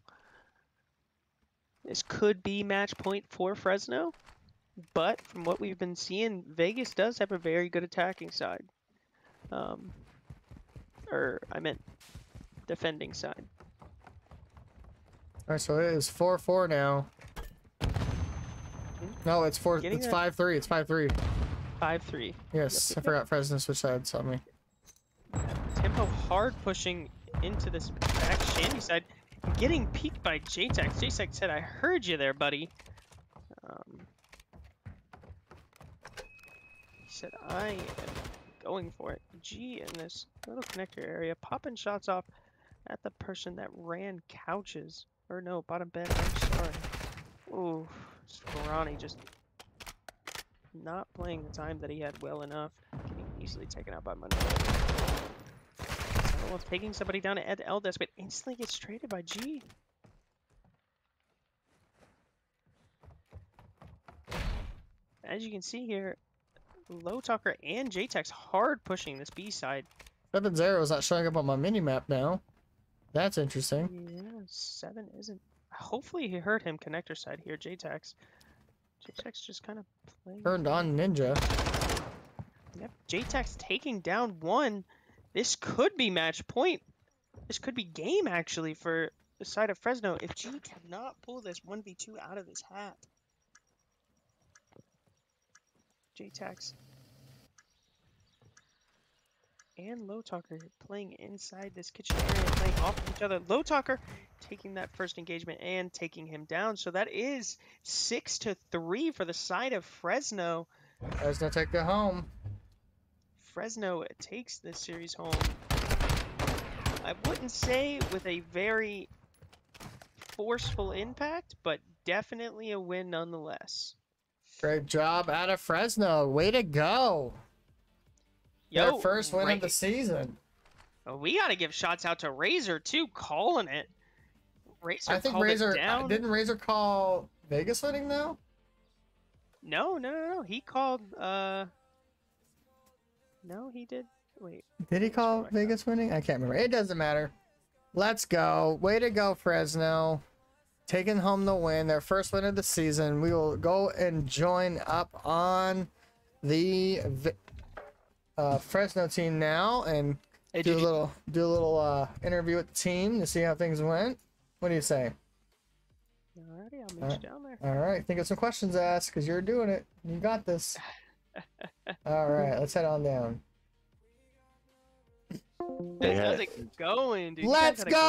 Speaker 2: This could be match point for Fresno, but from what we've been seeing, Vegas does have a very good attacking side. Or I meant defending side.
Speaker 1: Alright, so it is 4-4 now. No, it's 4.
Speaker 2: Getting
Speaker 1: It's
Speaker 2: that-
Speaker 1: 5-3. It's 5-3.
Speaker 2: 5-3.
Speaker 1: Yes,
Speaker 2: Yep,
Speaker 1: I forgot Fresno switch sides on me.
Speaker 2: Tempo hard pushing into this back Shandy side. Getting peeked by JTAX. JTAX said, I heard you there, buddy. He said, I am going for it. G in this little connector area, popping shots off at the person that ran couches. Or no, bottom bed, I'm sorry. Ooh, Scorani just not playing the time that he had well enough. Getting easily taken out by Monday. Well, taking somebody down at Eldes, but instantly gets traded by G. As you can see here, Low Talker and JTAX hard pushing this B side.
Speaker 1: 7-0 is not showing up on my mini map now. That's interesting.
Speaker 2: Yeah, 7 isn't. Hopefully he heard him connector side here, JTAX. JTAX just kind of playing.
Speaker 1: Turned on Ninja.
Speaker 2: Yep, JTAX taking down one. This could be match point. This could be game, actually, for the side of Fresno if G cannot pull this 1v2 out of his hat. JTAX and Low Talker playing inside this kitchen area, playing off of each other. Low Talker taking that first engagement and taking him down. So that is 6-3 for the side of Fresno.
Speaker 1: Fresno take it home.
Speaker 2: Fresno takes this series home. I wouldn't say with a very forceful impact, but definitely a win nonetheless.
Speaker 1: Great job out of Fresno. Way to go.
Speaker 2: Yo,
Speaker 1: Their first win of the season.
Speaker 2: We got to give shots out to Razor, too, calling it. Razor
Speaker 1: I think
Speaker 2: called
Speaker 1: Razor,
Speaker 2: it down.
Speaker 1: didn't Razor call Vegas winning though?
Speaker 2: No. He called, no, he did. Wait.
Speaker 1: Did he call Vegas winning? I can't remember. It doesn't matter. Let's go. Way to go, Fresno. Taking home the win. Their first win of the season. We will go and join up on the Fresno team now and do a little interview with the team to see how things went. What do you say?
Speaker 2: Alrighty, I'll meet you down there.
Speaker 1: All right. Think of some questions to ask because you're doing it. You got this. All right. Let's head on down.
Speaker 5: They
Speaker 2: How's
Speaker 5: had,
Speaker 2: it going, dude? You
Speaker 1: Let's
Speaker 2: guys had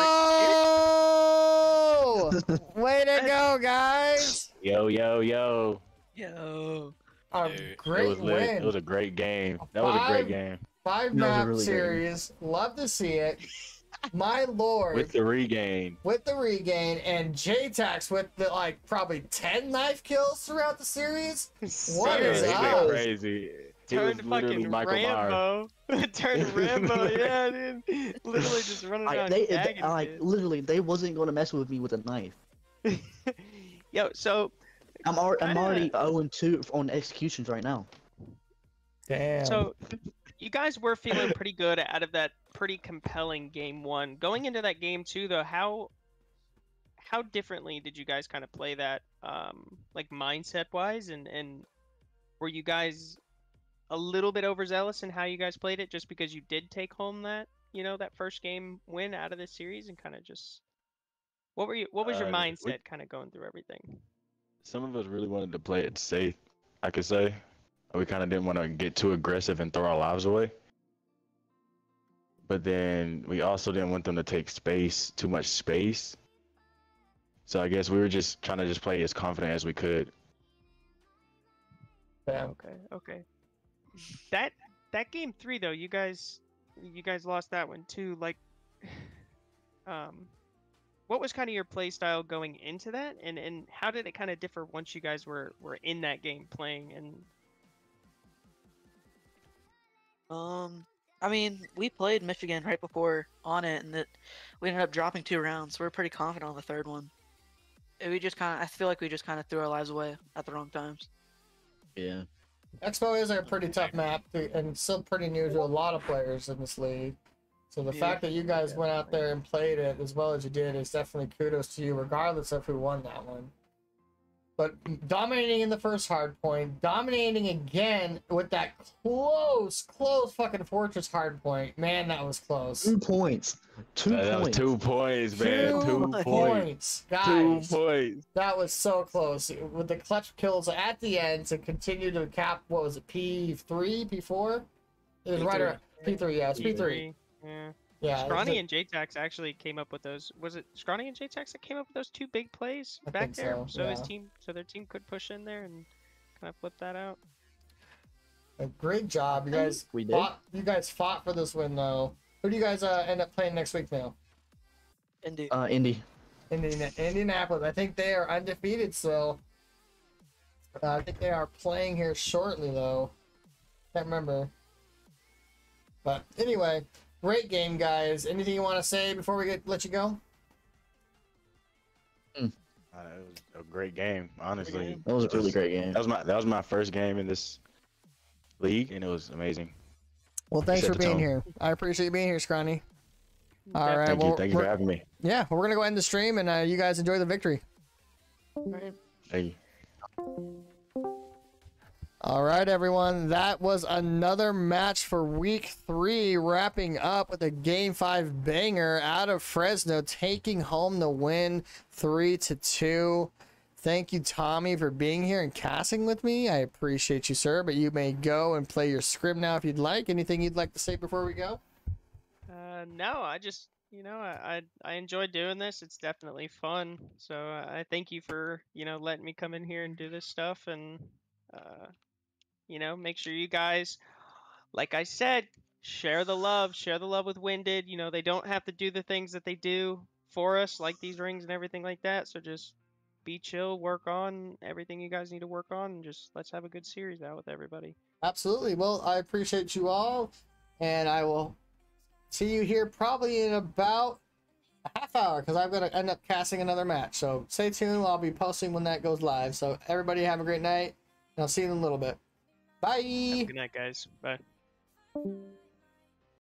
Speaker 2: a
Speaker 1: go! Way to go, guys!
Speaker 5: yo.
Speaker 2: Yo.
Speaker 1: A
Speaker 7: Dude.
Speaker 1: great
Speaker 5: It was lit.
Speaker 1: win.
Speaker 5: It was a great game. That was a great game.
Speaker 1: 5
Speaker 8: That was a
Speaker 1: map
Speaker 8: really great
Speaker 1: series. Love to see it. My lord.
Speaker 5: With the regain.
Speaker 1: With the regain and JTax with the like probably 10 knife kills throughout the series. What is
Speaker 5: He went
Speaker 1: up?
Speaker 5: crazy. He was
Speaker 2: Turned
Speaker 5: literally
Speaker 2: fucking
Speaker 5: Michael Myers.
Speaker 2: Rambo. Turned Rambo, yeah, dude. Literally just running around gagging kids.
Speaker 6: Literally, they wasn't going to mess with me with a knife.
Speaker 2: Yo, so
Speaker 6: I'm already 0-2 on executions right now.
Speaker 1: Damn.
Speaker 2: So, you guys were feeling pretty good out of that pretty compelling game 1. Going into that game 2, though, how differently did you guys kind of play that, like mindset-wise, and were you guys a little bit overzealous in how you guys played it, just because you did take home that, you know, that first game win out of this series, and kind of just what was your mindset kind of going through everything?
Speaker 5: Some of us really wanted to play it safe, I could say. We kind of didn't want to get too aggressive and throw our lives away. But then we also didn't want them to take too much space. So I guess we were just trying to just play as confident as we could.
Speaker 1: Damn.
Speaker 2: Okay. That game 3 though, you guys lost that one too. Like, what was kind of your play style going into that, and how did it kind of differ once you guys were in that game playing? And
Speaker 6: I mean, we played Michigan right before on it, and we ended up dropping 2 rounds. So we're pretty confident on the 3rd one. I feel like we just kind of threw our lives away at the wrong times. Yeah.
Speaker 1: Expo is a pretty tough map and still pretty new to a lot of players in this league. So the fact that you guys went out there and played it as well as you did is definitely kudos to you, regardless of who won that one. But dominating in the first hard point, dominating again with that close fucking Fortress hard point. Man, that was close.
Speaker 6: 2 points. 2 points.
Speaker 5: That was 2 points, man. 2 points.
Speaker 1: Guys.
Speaker 5: 2 points.
Speaker 1: That was so close. With the clutch kills at the end to continue to cap, what was it, P3, P4? It was right around P3, yeah, it's P3. Yeah.
Speaker 2: Scrawny and JTax actually came up with those. Was it Scrawny and JTax that came up with those 2 big plays back there? So their team could push in there and kind of flip that out.
Speaker 1: A great job, you guys.
Speaker 6: We did.
Speaker 1: You guys fought for this win, though. Who do you guys end up playing next week now?
Speaker 6: Indy.
Speaker 1: Indianapolis. I think they are undefeated still. I think they are playing here shortly, though. Can't remember. But anyway, great game, guys. Anything you want to say before we let you go?
Speaker 5: It was a great game, honestly.
Speaker 6: That was a really great game.
Speaker 5: That was my first game in this league, and it was amazing.
Speaker 1: Well, thanks for being here. I appreciate you being here, Scrawny. All right.
Speaker 5: Thank you for having me.
Speaker 1: Yeah, we're gonna go end the stream, and you guys enjoy the victory.
Speaker 5: Thank you.
Speaker 1: All right, everyone. That was another match for week 3, wrapping up with a game 5 banger out of Fresno, taking home the win 3-2. Thank you, Tommy, for being here and casting with me. I appreciate you, sir. But you may go and play your script now if you'd like. Anything you'd like to say before we go?
Speaker 2: No, I just, I enjoy doing this. It's definitely fun. So I thank you for, letting me come in here and do this stuff. And, make sure you guys, like I said, share the love with Winded. They don't have to do the things that they do for us, like these rings and everything like that. So just be chill, work on everything you guys need to work on, and just let's have a good series out with everybody.
Speaker 1: Absolutely. Well, I appreciate you all, and I will see you here probably in about a half hour because I'm going to end up casting another match. So stay tuned. I'll be posting when that goes live. So everybody have a great night, and I'll see you in a little bit. Bye.
Speaker 2: Have a good night, guys. Bye.